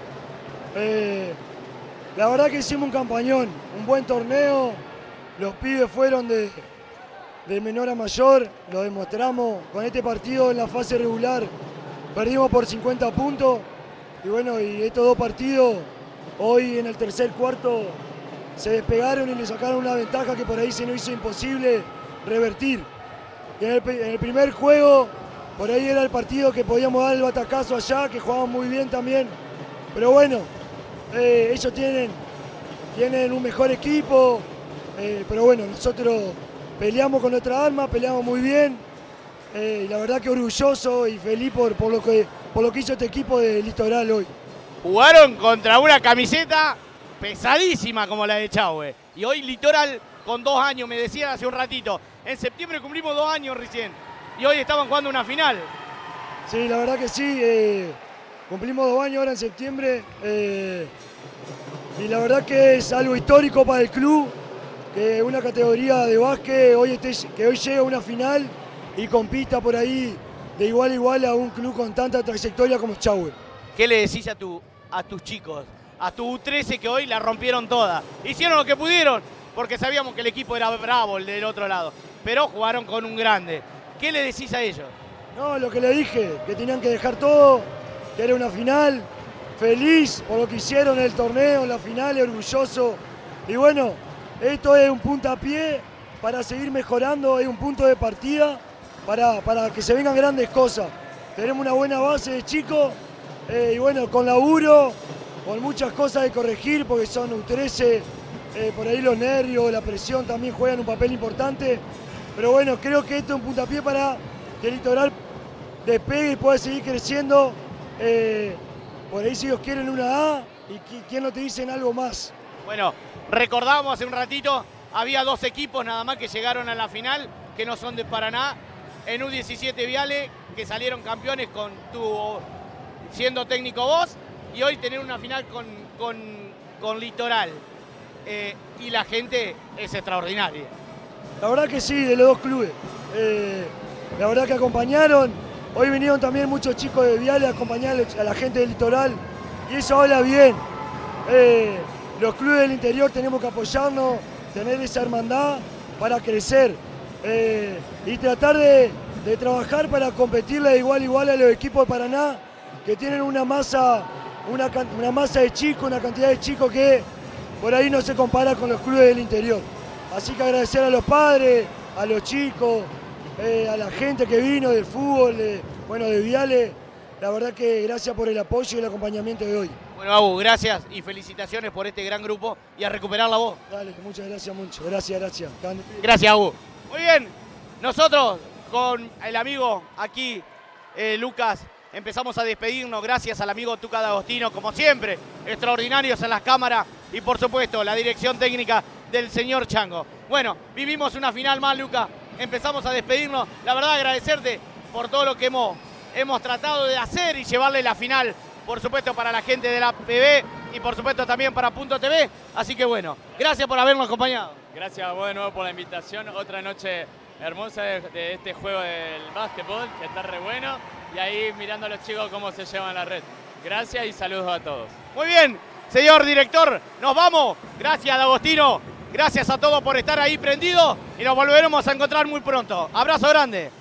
La verdad que hicimos un campañón, un buen torneo. Los pibes fueron de menor a mayor, lo demostramos con este partido en la fase regular. Perdimos por 50 puntos y bueno, y estos dos partidos, hoy en el tercer cuarto, se despegaron y le sacaron una ventaja que por ahí se nos hizo imposible revertir. Y en el primer juego, por ahí era el partido que podíamos dar el batacazo allá, que jugaban muy bien también. Pero bueno, ellos tienen un mejor equipo, pero bueno, nosotros peleamos con nuestra arma, peleamos muy bien. Y la verdad que orgulloso y feliz por lo que hizo este equipo de Litoral hoy. Jugaron contra una camiseta pesadísima como la de Echagüe. Y hoy Litoral con 2 años, me decían hace un ratito. En septiembre cumplimos 2 años recién. Y hoy estaban jugando una final. Sí, la verdad que sí. Cumplimos 2 años ahora en septiembre. Y la verdad que es algo histórico para el club. Que una categoría de básquet que hoy llega a una final y compita por ahí de igual a igual a un club con tanta trayectoria como Echagüe. ¿Qué le decís a tus chicos? A tu U13 que hoy la rompieron toda. Hicieron lo que pudieron, porque sabíamos que el equipo era bravo, el del otro lado. Pero jugaron con un grande. ¿Qué le decís a ellos? No, lo que le dije, que tenían que dejar todo, que era una final. Feliz por lo que hicieron en el torneo, en la final, orgulloso. Y bueno, esto es un puntapié para seguir mejorando, es un punto de partida. para que se vengan grandes cosas. Tenemos una buena base de chicos y bueno, con laburo, con muchas cosas de corregir porque son U13, por ahí los nervios, la presión también juegan un papel importante. Pero bueno, creo que esto es un puntapié para que el Litoral despegue y pueda seguir creciendo. Por ahí si ellos quieren una A y quién no te dicen algo más. Bueno, recordábamos hace un ratito, había 2 equipos nada más que llegaron a la final, que no son de Paraná. En U17 Viale, que salieron campeones con siendo técnico vos, y hoy tener una final con Litoral. Y la gente es extraordinaria. La verdad que sí, de los 2 clubes. La verdad que acompañaron. Hoy vinieron también muchos chicos de Viale a acompañar a la gente del Litoral. Y eso habla bien. Los clubes del interior tenemos que apoyarnos, tener esa hermandad para crecer. Y tratar de trabajar para competirle de igual a igual a los equipos de Paraná, que tienen una masa de chicos, una cantidad de chicos que por ahí no se compara con los clubes del interior. Así que agradecer a los padres, a los chicos, a la gente que vino del fútbol, de Viale. La verdad que gracias por el apoyo y el acompañamiento de hoy. Bueno, Abu, gracias y felicitaciones por este gran grupo y a recuperar la voz. Dale, muchas gracias, mucho. Gracias. Gracias, Abu. Muy bien, nosotros con el amigo aquí, Lucas, empezamos a despedirnos. Gracias al amigo Tuca D'Agostino, como siempre, extraordinarios en las cámaras y por supuesto la dirección técnica del señor Chango. Bueno, vivimos una final más, Lucas. Empezamos a despedirnos. La verdad, agradecerte por todo lo que hemos tratado de hacer y llevarle la final, por supuesto, para la gente de la PB y por supuesto también para Punto TV. Así que bueno, gracias por habernos acompañado. Gracias a vos de nuevo por la invitación. Otra noche hermosa de este juego del básquetbol, que está re bueno. Y ahí mirando a los chicos cómo se llevan la red. Gracias y saludos a todos. Muy bien, señor director, nos vamos. Gracias, D'Agostino. Gracias a todos por estar ahí prendidos y nos volveremos a encontrar muy pronto. Abrazo grande.